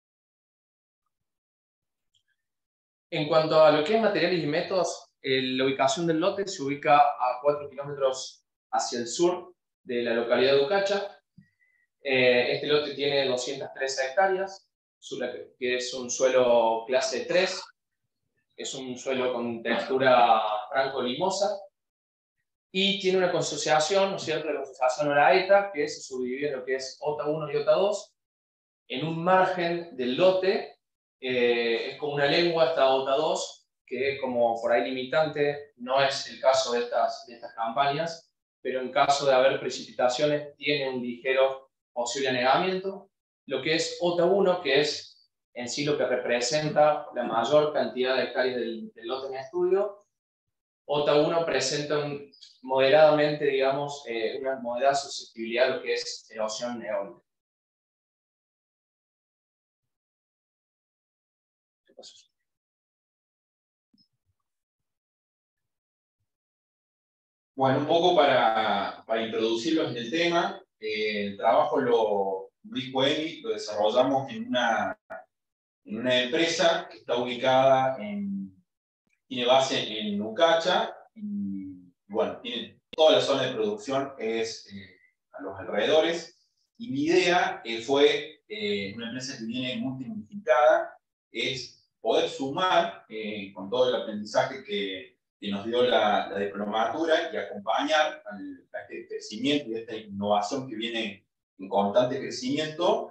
En cuanto a lo que es materiales y métodos, la ubicación del lote se ubica a 4 kilómetros hacia el sur de la localidad de Ucacha. Este lote tiene 213 hectáreas, que es un suelo clase 3, es un suelo con textura franco-limosa, y tiene una consociación, ¿no es cierto?, la consociación Oraeta, que se subdivide en lo que es OTA 1 y OTA 2, en un margen del lote. Es como una lengua esta OTA 2, que como por ahí limitante no es el caso de estas campañas, pero en caso de haber precipitaciones tiene un ligero posible anegamiento. Lo que es OTA 1, que es en sí lo que representa la mayor cantidad de hectáreas del lote en estudio, OTA 1 presenta moderadamente, digamos, una moderada susceptibilidad a lo que es erosión eólica. Bueno, un poco para introducirlos en el tema, el trabajo lo desarrollamos en una empresa que está ubicada tiene base en Ucacha, y bueno, tiene toda la zona de producción es a los alrededores, y mi idea fue, una empresa que viene muy tecnificada, es poder sumar con todo el aprendizaje que nos dio la diplomatura y acompañar a este crecimiento y a esta innovación que viene en constante crecimiento,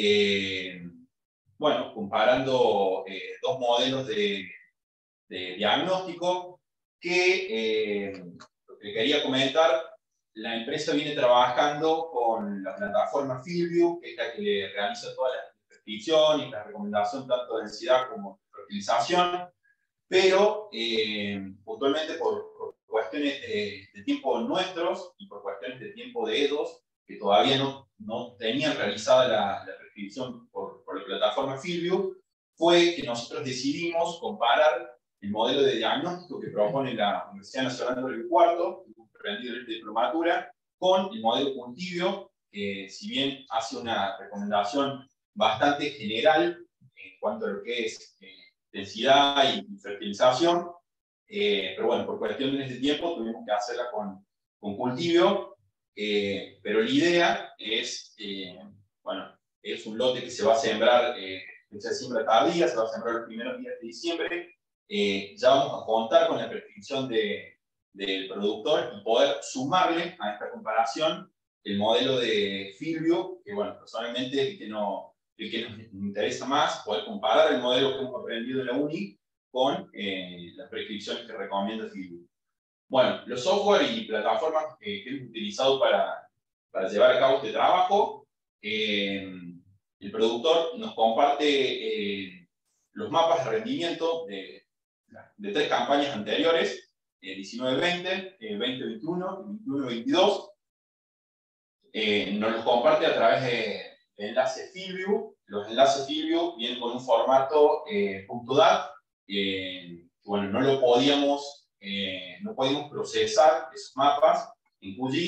bueno, comparando dos modelos de diagnóstico que, lo que quería comentar, la empresa viene trabajando con la plataforma FieldView, que es la que le realiza toda la descripción y la recomendación tanto de densidad como de fertilización, pero puntualmente por cuestiones de tiempo nuestros y por cuestiones de tiempo de EDOS, que todavía no tenían realizada la prescripción por la plataforma FieldView, fue que nosotros decidimos comparar el modelo de diagnóstico que propone la Universidad Nacional de Río Cuarto, aprendido de diplomatura, con el modelo Cultivio, que si bien hace una recomendación bastante general en cuanto a lo que es densidad y fertilización, pero bueno, por cuestiones de tiempo tuvimos que hacerla con Cultivio, pero la idea es, bueno, es un lote que se va a sembrar, fecha de siembra tardía, se va a sembrar los primeros días de diciembre. Ya vamos a contar con la prescripción del productor y poder sumarle a esta comparación el modelo de FieldView, que bueno, personalmente el que nos interesa más, poder comparar el modelo que hemos aprendido en la UNI con las prescripciones que recomienda FieldView. Bueno, los software y plataformas que hemos utilizado para llevar a cabo este trabajo, el productor nos comparte los mapas de rendimiento de 3 campañas anteriores, 19-20, 20-21 y 21-22. Nos los comparte a través de enlaces FieldView. Los enlaces FieldView vienen con un formato .dat. Bueno, no podíamos procesar esos mapas en QGIS,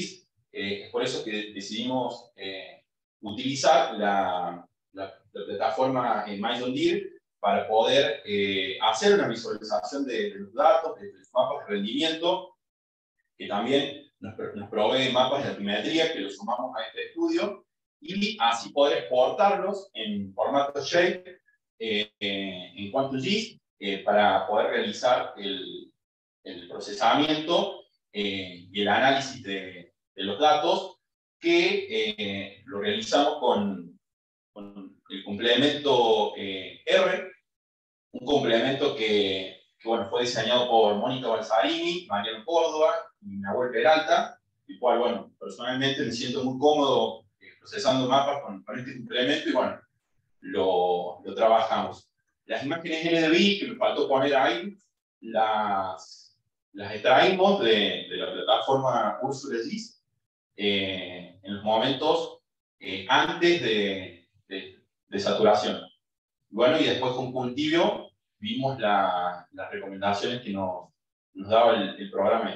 Es por eso que decidimos utilizar la plataforma John Deere para poder hacer una visualización de los datos, de los mapas de rendimiento, que también nos provee mapas de altimetría que los sumamos a este estudio, y así poder exportarlos en formato shape en Quantum-GIS para poder realizar el procesamiento y el análisis de los datos, que lo realizamos con el complemento R, un complemento que bueno, fue diseñado por Mónica Balsarini, Mariano Córdoba y Nahuel Peralta, el cual, bueno, personalmente me siento muy cómodo procesando mapas con este complemento, y bueno, lo trabajamos. Las imágenes NDVI, que me faltó poner ahí, las extraímos de la plataforma Ursula GIS en los momentos antes de saturación. Bueno, y después con Cultivio vimos las recomendaciones que nos daba el programa.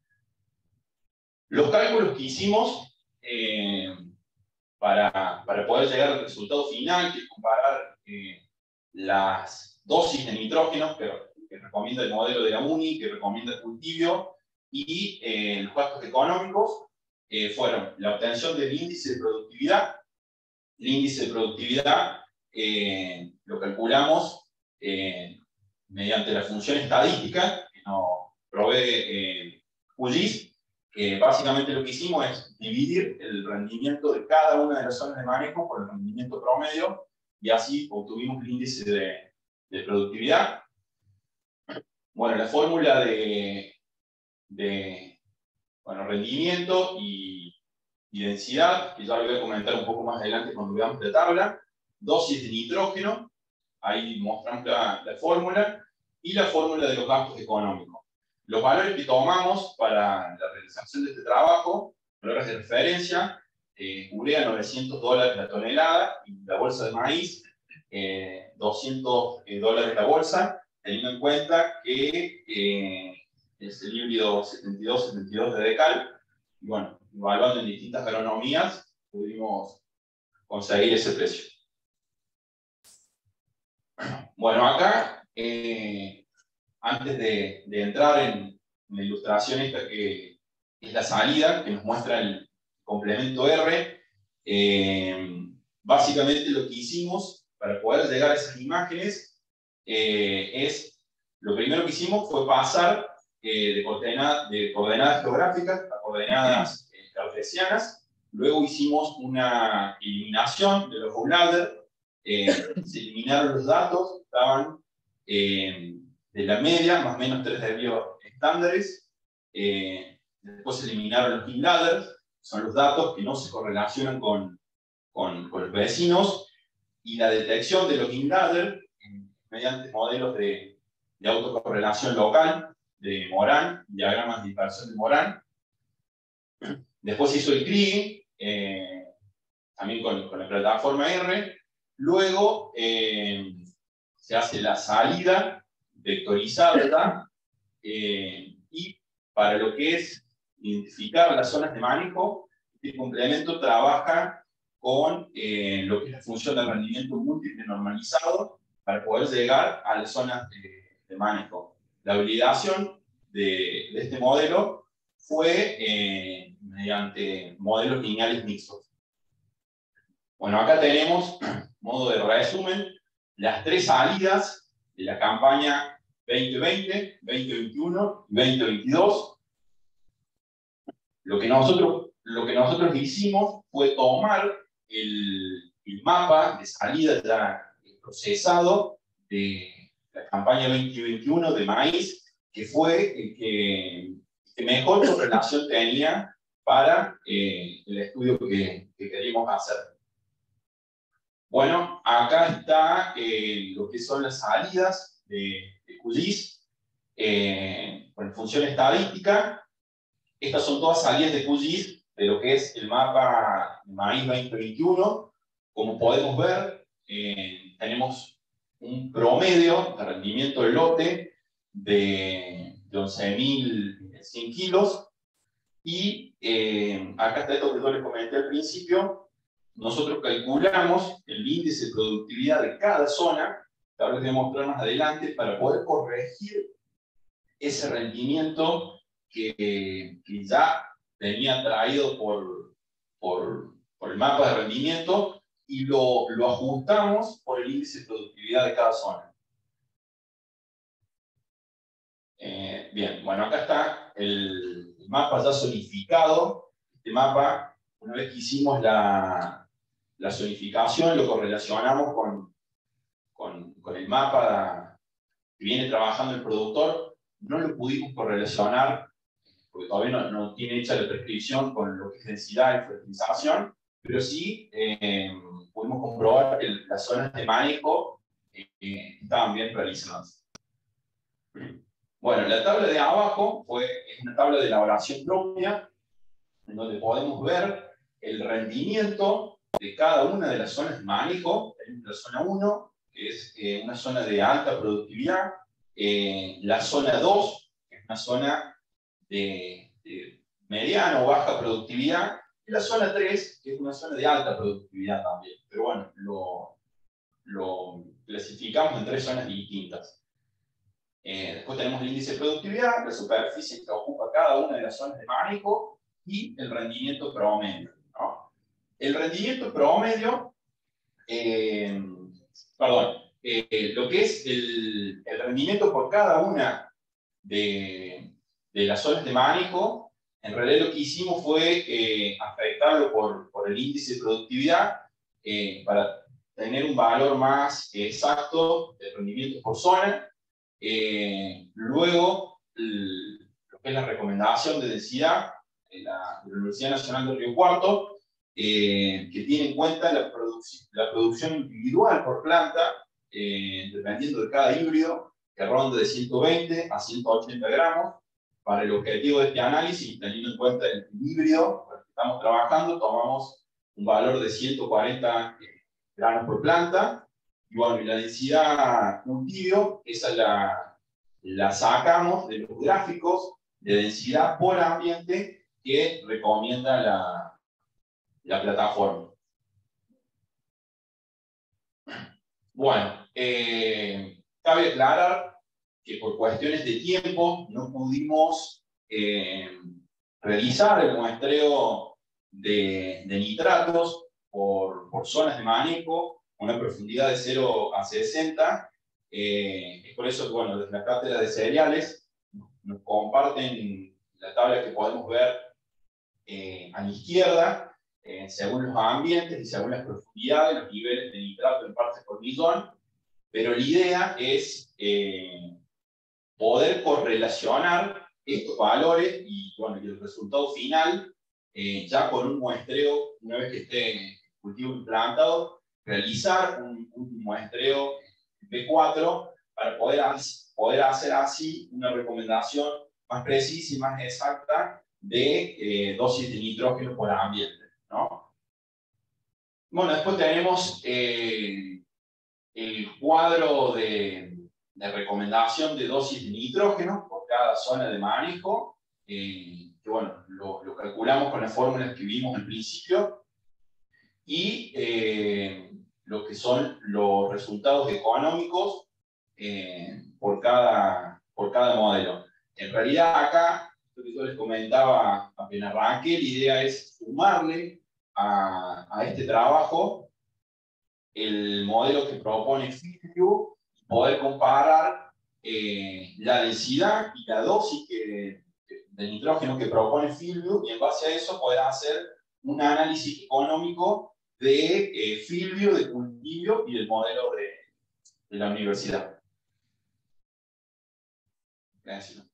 Los cálculos que hicimos para poder llegar al resultado final, que es comparar las dosis de nitrógeno que recomienda el modelo de la UNI, que recomienda el Cultivio, y los gastos económicos, fueron la obtención del índice de productividad. El índice de productividad lo calculamos mediante la función estadística que nos provee QGIS. Básicamente lo que hicimos es dividir el rendimiento de cada una de las zonas de manejo por el rendimiento promedio, y así obtuvimos el índice de productividad. Bueno, la fórmula de rendimiento y densidad, que ya lo voy a comentar un poco más adelante cuando veamos la tabla. Dosis de nitrógeno, ahí mostramos la fórmula, y la fórmula de los gastos económicos. Los valores que tomamos para la realización de este trabajo, valores de referencia, urea $900 la tonelada, y la bolsa de maíz $200 la bolsa, teniendo en cuenta que es el híbrido 72-72 de Decal. Y bueno, evaluando en distintas agronomías, pudimos conseguir ese precio. Bueno, acá, antes de entrar en la ilustración esta que es la salida, que nos muestra el complemento R, básicamente lo que hicimos para poder llegar a esas imágenes lo primero que hicimos fue pasar de coordenadas geográficas a coordenadas cartesianas. Luego hicimos una eliminación de los O-ladder. Se eliminaron los datos, estaban de la media, más o menos 3 desvíos estándares. Después se eliminaron los in-ladders, son los datos que no se correlacionan con los vecinos, y la detección de los in-ladder mediante modelos de autocorrelación local de Morán, diagramas de dispersión de Morán. Después se hizo el Kriging, también con la plataforma R. Luego se hace la salida vectorizada, y para lo que es identificar las zonas de manejo, este complemento trabaja con lo que es la función de rendimiento múltiple normalizado para poder llegar a las zonas de manejo. La validación de este modelo fue mediante modelos lineales mixtos. Bueno, acá tenemos, modo de resumen, las 3 salidas de la campaña 2020, 2021 y 2022. Lo que nosotros hicimos fue tomar el mapa de salida ya procesado de la campaña 2021 de maíz, que fue el que mejor correlación tenía para el estudio que queríamos hacer. Bueno, acá está lo que son las salidas de QGIS con función estadística. Estas son todas salidas de QGIS de lo que es el mapa de maíz 2021. Como podemos ver, tenemos un promedio de rendimiento del lote de 11.100 kilos. Y acá está esto que yo les comenté al principio. Nosotros calculamos el índice de productividad de cada zona, que ahora les voy a mostrar más adelante, para poder corregir ese rendimiento que ya venía traído por el mapa de rendimiento, y lo ajustamos por el índice de productividad de cada zona. Bien, bueno, acá está el mapa ya zonificado. Este mapa, una vez que hicimos la zonificación, lo correlacionamos con el mapa que viene trabajando el productor. No lo pudimos correlacionar porque todavía no tiene hecha la prescripción con lo que es densidad y fertilización, pero sí pudimos comprobar que las zonas de manejo estaban bien realizadas. Bueno, la tabla de abajo es una tabla de elaboración propia, en donde podemos ver el rendimiento de cada una de las zonas de manejo. Tenemos la zona 1, que es una zona de alta productividad, la zona 2, que es una zona de mediana o baja productividad, y la zona 3, que es una zona de alta productividad también. Pero bueno, lo clasificamos en 3 zonas distintas. Después tenemos el índice de productividad, la superficie que ocupa cada una de las zonas de manejo y el rendimiento promedio, ¿no? El rendimiento promedio, lo que es el rendimiento por cada una de las zonas de manejo, en realidad lo que hicimos fue afectarlo por el índice de productividad para tener un valor más exacto de rendimiento por zona. Luego, lo que es la recomendación de densidad de la Universidad Nacional de Río Cuarto, que tiene en cuenta la producción individual por planta, dependiendo de cada híbrido, que ronda de 120 a 180 gramos. Para el objetivo de este análisis, teniendo en cuenta el híbrido con el que estamos trabajando, tomamos un valor de 140 gramos por planta. Y bueno, y la densidad cultivo, esa la sacamos de los gráficos de densidad por ambiente que recomienda la plataforma. Bueno, cabe aclarar que por cuestiones de tiempo no pudimos realizar el muestreo de nitratos por zonas de manejo, una profundidad de 0 a 60. Es por eso que, bueno, desde la cátedra de cereales nos comparten la tabla que podemos ver a la izquierda, según los ambientes y según las profundidades, los niveles de nitrato en partes por millón. Pero la idea es poder correlacionar estos valores y, bueno, y el resultado final, ya con un muestreo, una vez que esté el cultivo implantado, realizar un muestreo P4 para poder hacer así una recomendación más precisa y más exacta de dosis de nitrógeno por ambiente, ¿no? Bueno, después tenemos el cuadro de recomendación de dosis de nitrógeno por cada zona de manejo, que bueno, lo calculamos con las fórmulas que vimos al principio, y lo que son los resultados económicos por cada modelo. En realidad acá, lo que yo les comentaba apenas arranqué, la idea es sumarle a este trabajo el modelo que propone FieldView, poder comparar la densidad y la dosis de nitrógeno que propone FieldView, y en base a eso poder hacer un análisis económico de FieldView, de cultivo y del modelo de la universidad. Gracias.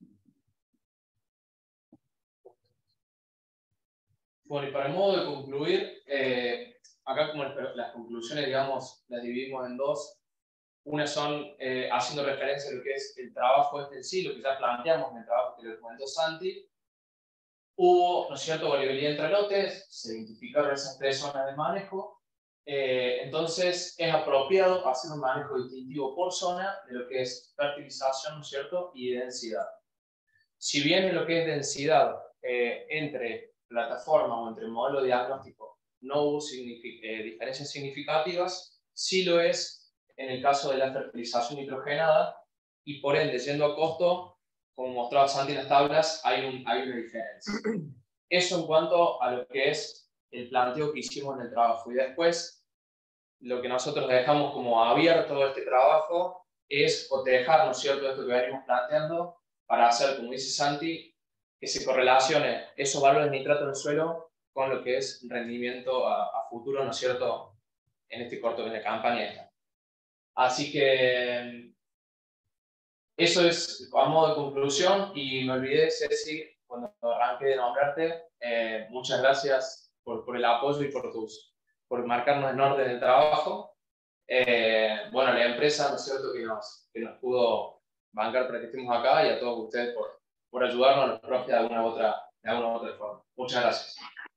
Bueno, y para el modo de concluir, acá como las conclusiones, digamos, las dividimos en dos. Una son haciendo referencia a lo que es el trabajo en sí, lo que ya planteamos en el trabajo que le comentó Santi. Hubo, ¿no es cierto?, variabilidad entre lotes, se identificaron esas 3 zonas de manejo. Entonces es apropiado hacer un manejo distintivo por zona de lo que es fertilización, ¿no es cierto?, y densidad. Si bien en lo que es densidad entre plataforma o entre modelo diagnóstico no hubo diferencias significativas, sí lo es en el caso de la fertilización nitrogenada, y por ende, yendo a costo, como mostraba Santi en las tablas, hay una diferencia. Eso en cuanto a lo que es el planteo que hicimos en el trabajo. Y después, lo que nosotros dejamos como abierto este trabajo es cotejar, ¿no es cierto?, esto que venimos planteando, para hacer, como dice Santi, que se correlacione esos valores de nitrato en el suelo con lo que es rendimiento a futuro, ¿no es cierto?, en la campaña esta. Así que eso es a modo de conclusión, y me olvidé, Ceci, cuando arranqué de nombrarte, muchas gracias por el apoyo y por marcarnos en orden el trabajo. Bueno, la empresa, ¿no es cierto?, que nos pudo bancar para que estemos acá, y a todos ustedes por ayudarnos a los profes de alguna u otra forma. Muchas gracias.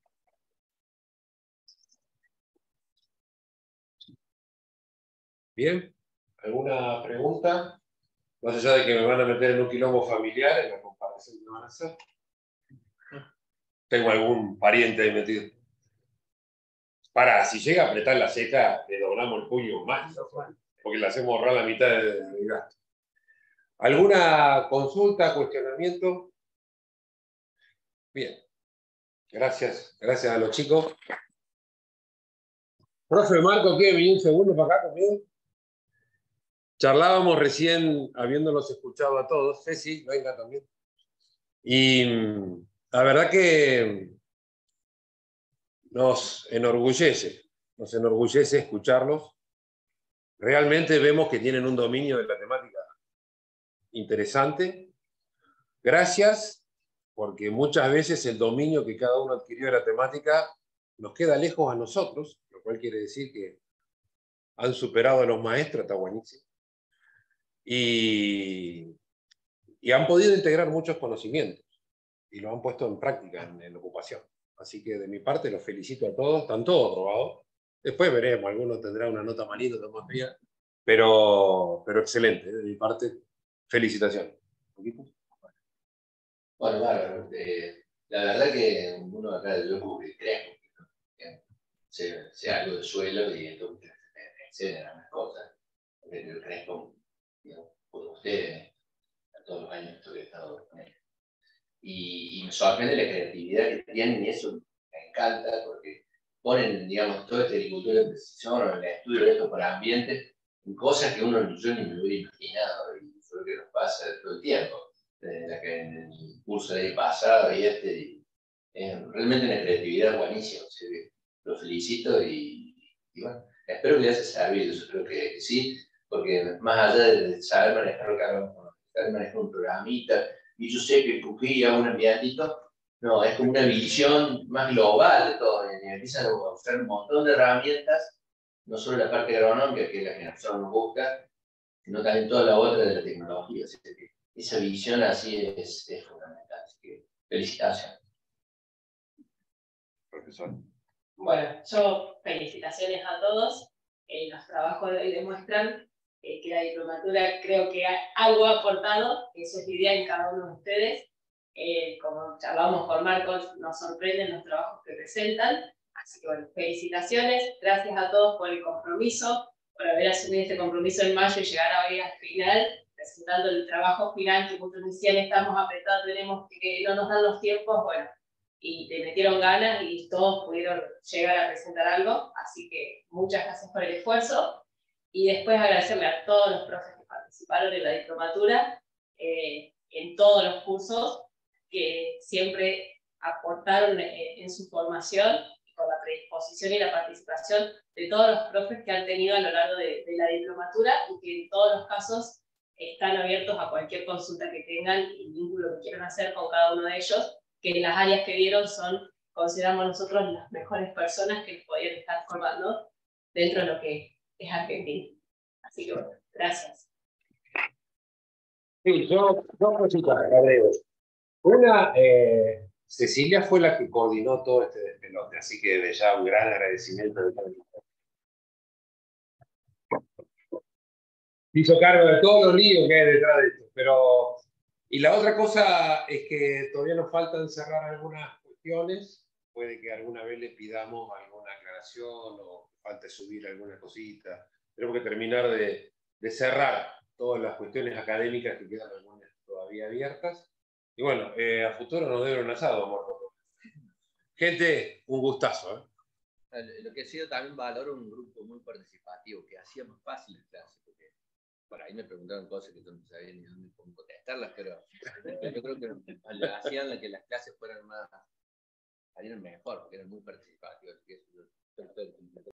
Bien, ¿alguna pregunta? Más allá de que me van a meter en un quilombo familiar en la comparación que van a hacer. Tengo algún pariente ahí metido. Si llega a apretar la Z, le doblamos el puño más, porque le hacemos ahorrar la mitad del gasto. ¿Alguna consulta, cuestionamiento? Bien. Gracias a los chicos. Profe Marco, ¿quiere venir un segundo para acá conmigo? Charlábamos recién, habiéndolos escuchado a todos. Sí, venga también. Y la verdad que nos enorgullece escucharlos. Realmente vemos que tienen un dominio de la temática interesante. Gracias, porque muchas veces el dominio que cada uno adquirió de la temática nos queda lejos a nosotros, lo cual quiere decir que han superado a los maestros, está buenísimo. Y han podido integrar muchos conocimientos y lo han puesto en práctica en la ocupación. Así que de mi parte los felicito a todos, están todos aprobados. Después veremos, algunos tendrán una nota malita, otra más fea, pero excelente, de mi parte, felicitaciones. Bueno, bárbaro. La verdad que uno acá yo como que creo que sé algo de suelo y entonces me enseñan algunas cosas. Yo crezco por ustedes, a todos los años que he estado con ellos. Y me sorprende la creatividad que tienen, y eso me encanta, porque ponen, digamos, toda esta agricultura de precisión o el estudio de esto por ambiente en cosas que yo ni me hubiera imaginado, y eso es lo que nos pasa todo el tiempo. En el curso del año pasado y realmente una creatividad buenísima. O sea, lo felicito y bueno, espero que les haya servido. Yo creo que sí, porque más allá de saber manejar lo que hablamos, saber manejar un programita, y yo sé que Puquí hago un ambientito, no, es como una visión más global de todo. Y empiezan a usar un montón de herramientas, no solo la parte agronómica, que es la que nosotros nos busca, sino también toda la otra de la tecnología. Así que esa visión así es fundamental. Así que felicitaciones. Profesor. Bueno, yo felicitaciones a todos. Los trabajos de hoy demuestran que la diplomatura creo que algo ha aportado, eso es la idea en cada uno de ustedes. Como charlamos con Marcos, nos sorprenden los trabajos que presentan. Así que bueno, felicitaciones, gracias a todos por el compromiso, por haber asumido este compromiso en mayo y llegar hoy al final, presentando el trabajo final, que muchos decían estamos apretados, tenemos que no nos dan los tiempos, bueno, y le metieron ganas y todos pudieron llegar a presentar algo, así que muchas gracias por el esfuerzo, y después agradecerle a todos los profes que participaron en la diplomatura, en todos los cursos, que siempre aportaron en su formación, con la predisposición y la participación de todos los profes que han tenido a lo largo de la diplomatura, y que en todos los casos están abiertos a cualquier consulta que tengan y vínculo que quieran hacer con cada uno de ellos, que en las áreas que dieron consideramos nosotros las mejores personas que podían estar formando dentro de lo que es Argentina. Así que bueno, gracias. Sí, dos cositas, agrego. Una, Cecilia fue la que coordinó todo este despelote, así que de ya un gran agradecimiento. Hizo cargo de todos los líos que hay detrás de esto, pero Y la otra cosa es que todavía nos faltan cerrar algunas cuestiones. Puede que alguna vez le pidamos alguna aclaración o falte subir alguna cosita. Tenemos que terminar de cerrar todas las cuestiones académicas que quedan algunas todavía abiertas. Y bueno, a futuro nos deben un asado, amor. Gente, un gustazo. Lo que ha sido también valoro un grupo muy participativo, que hacía más fácil la clase, porque por ahí me preguntaron cosas que yo no sabía ni dónde cómo contestarlas, pero yo creo que hacían que las clases fueran más, salieran mejor, porque eran muy participativos.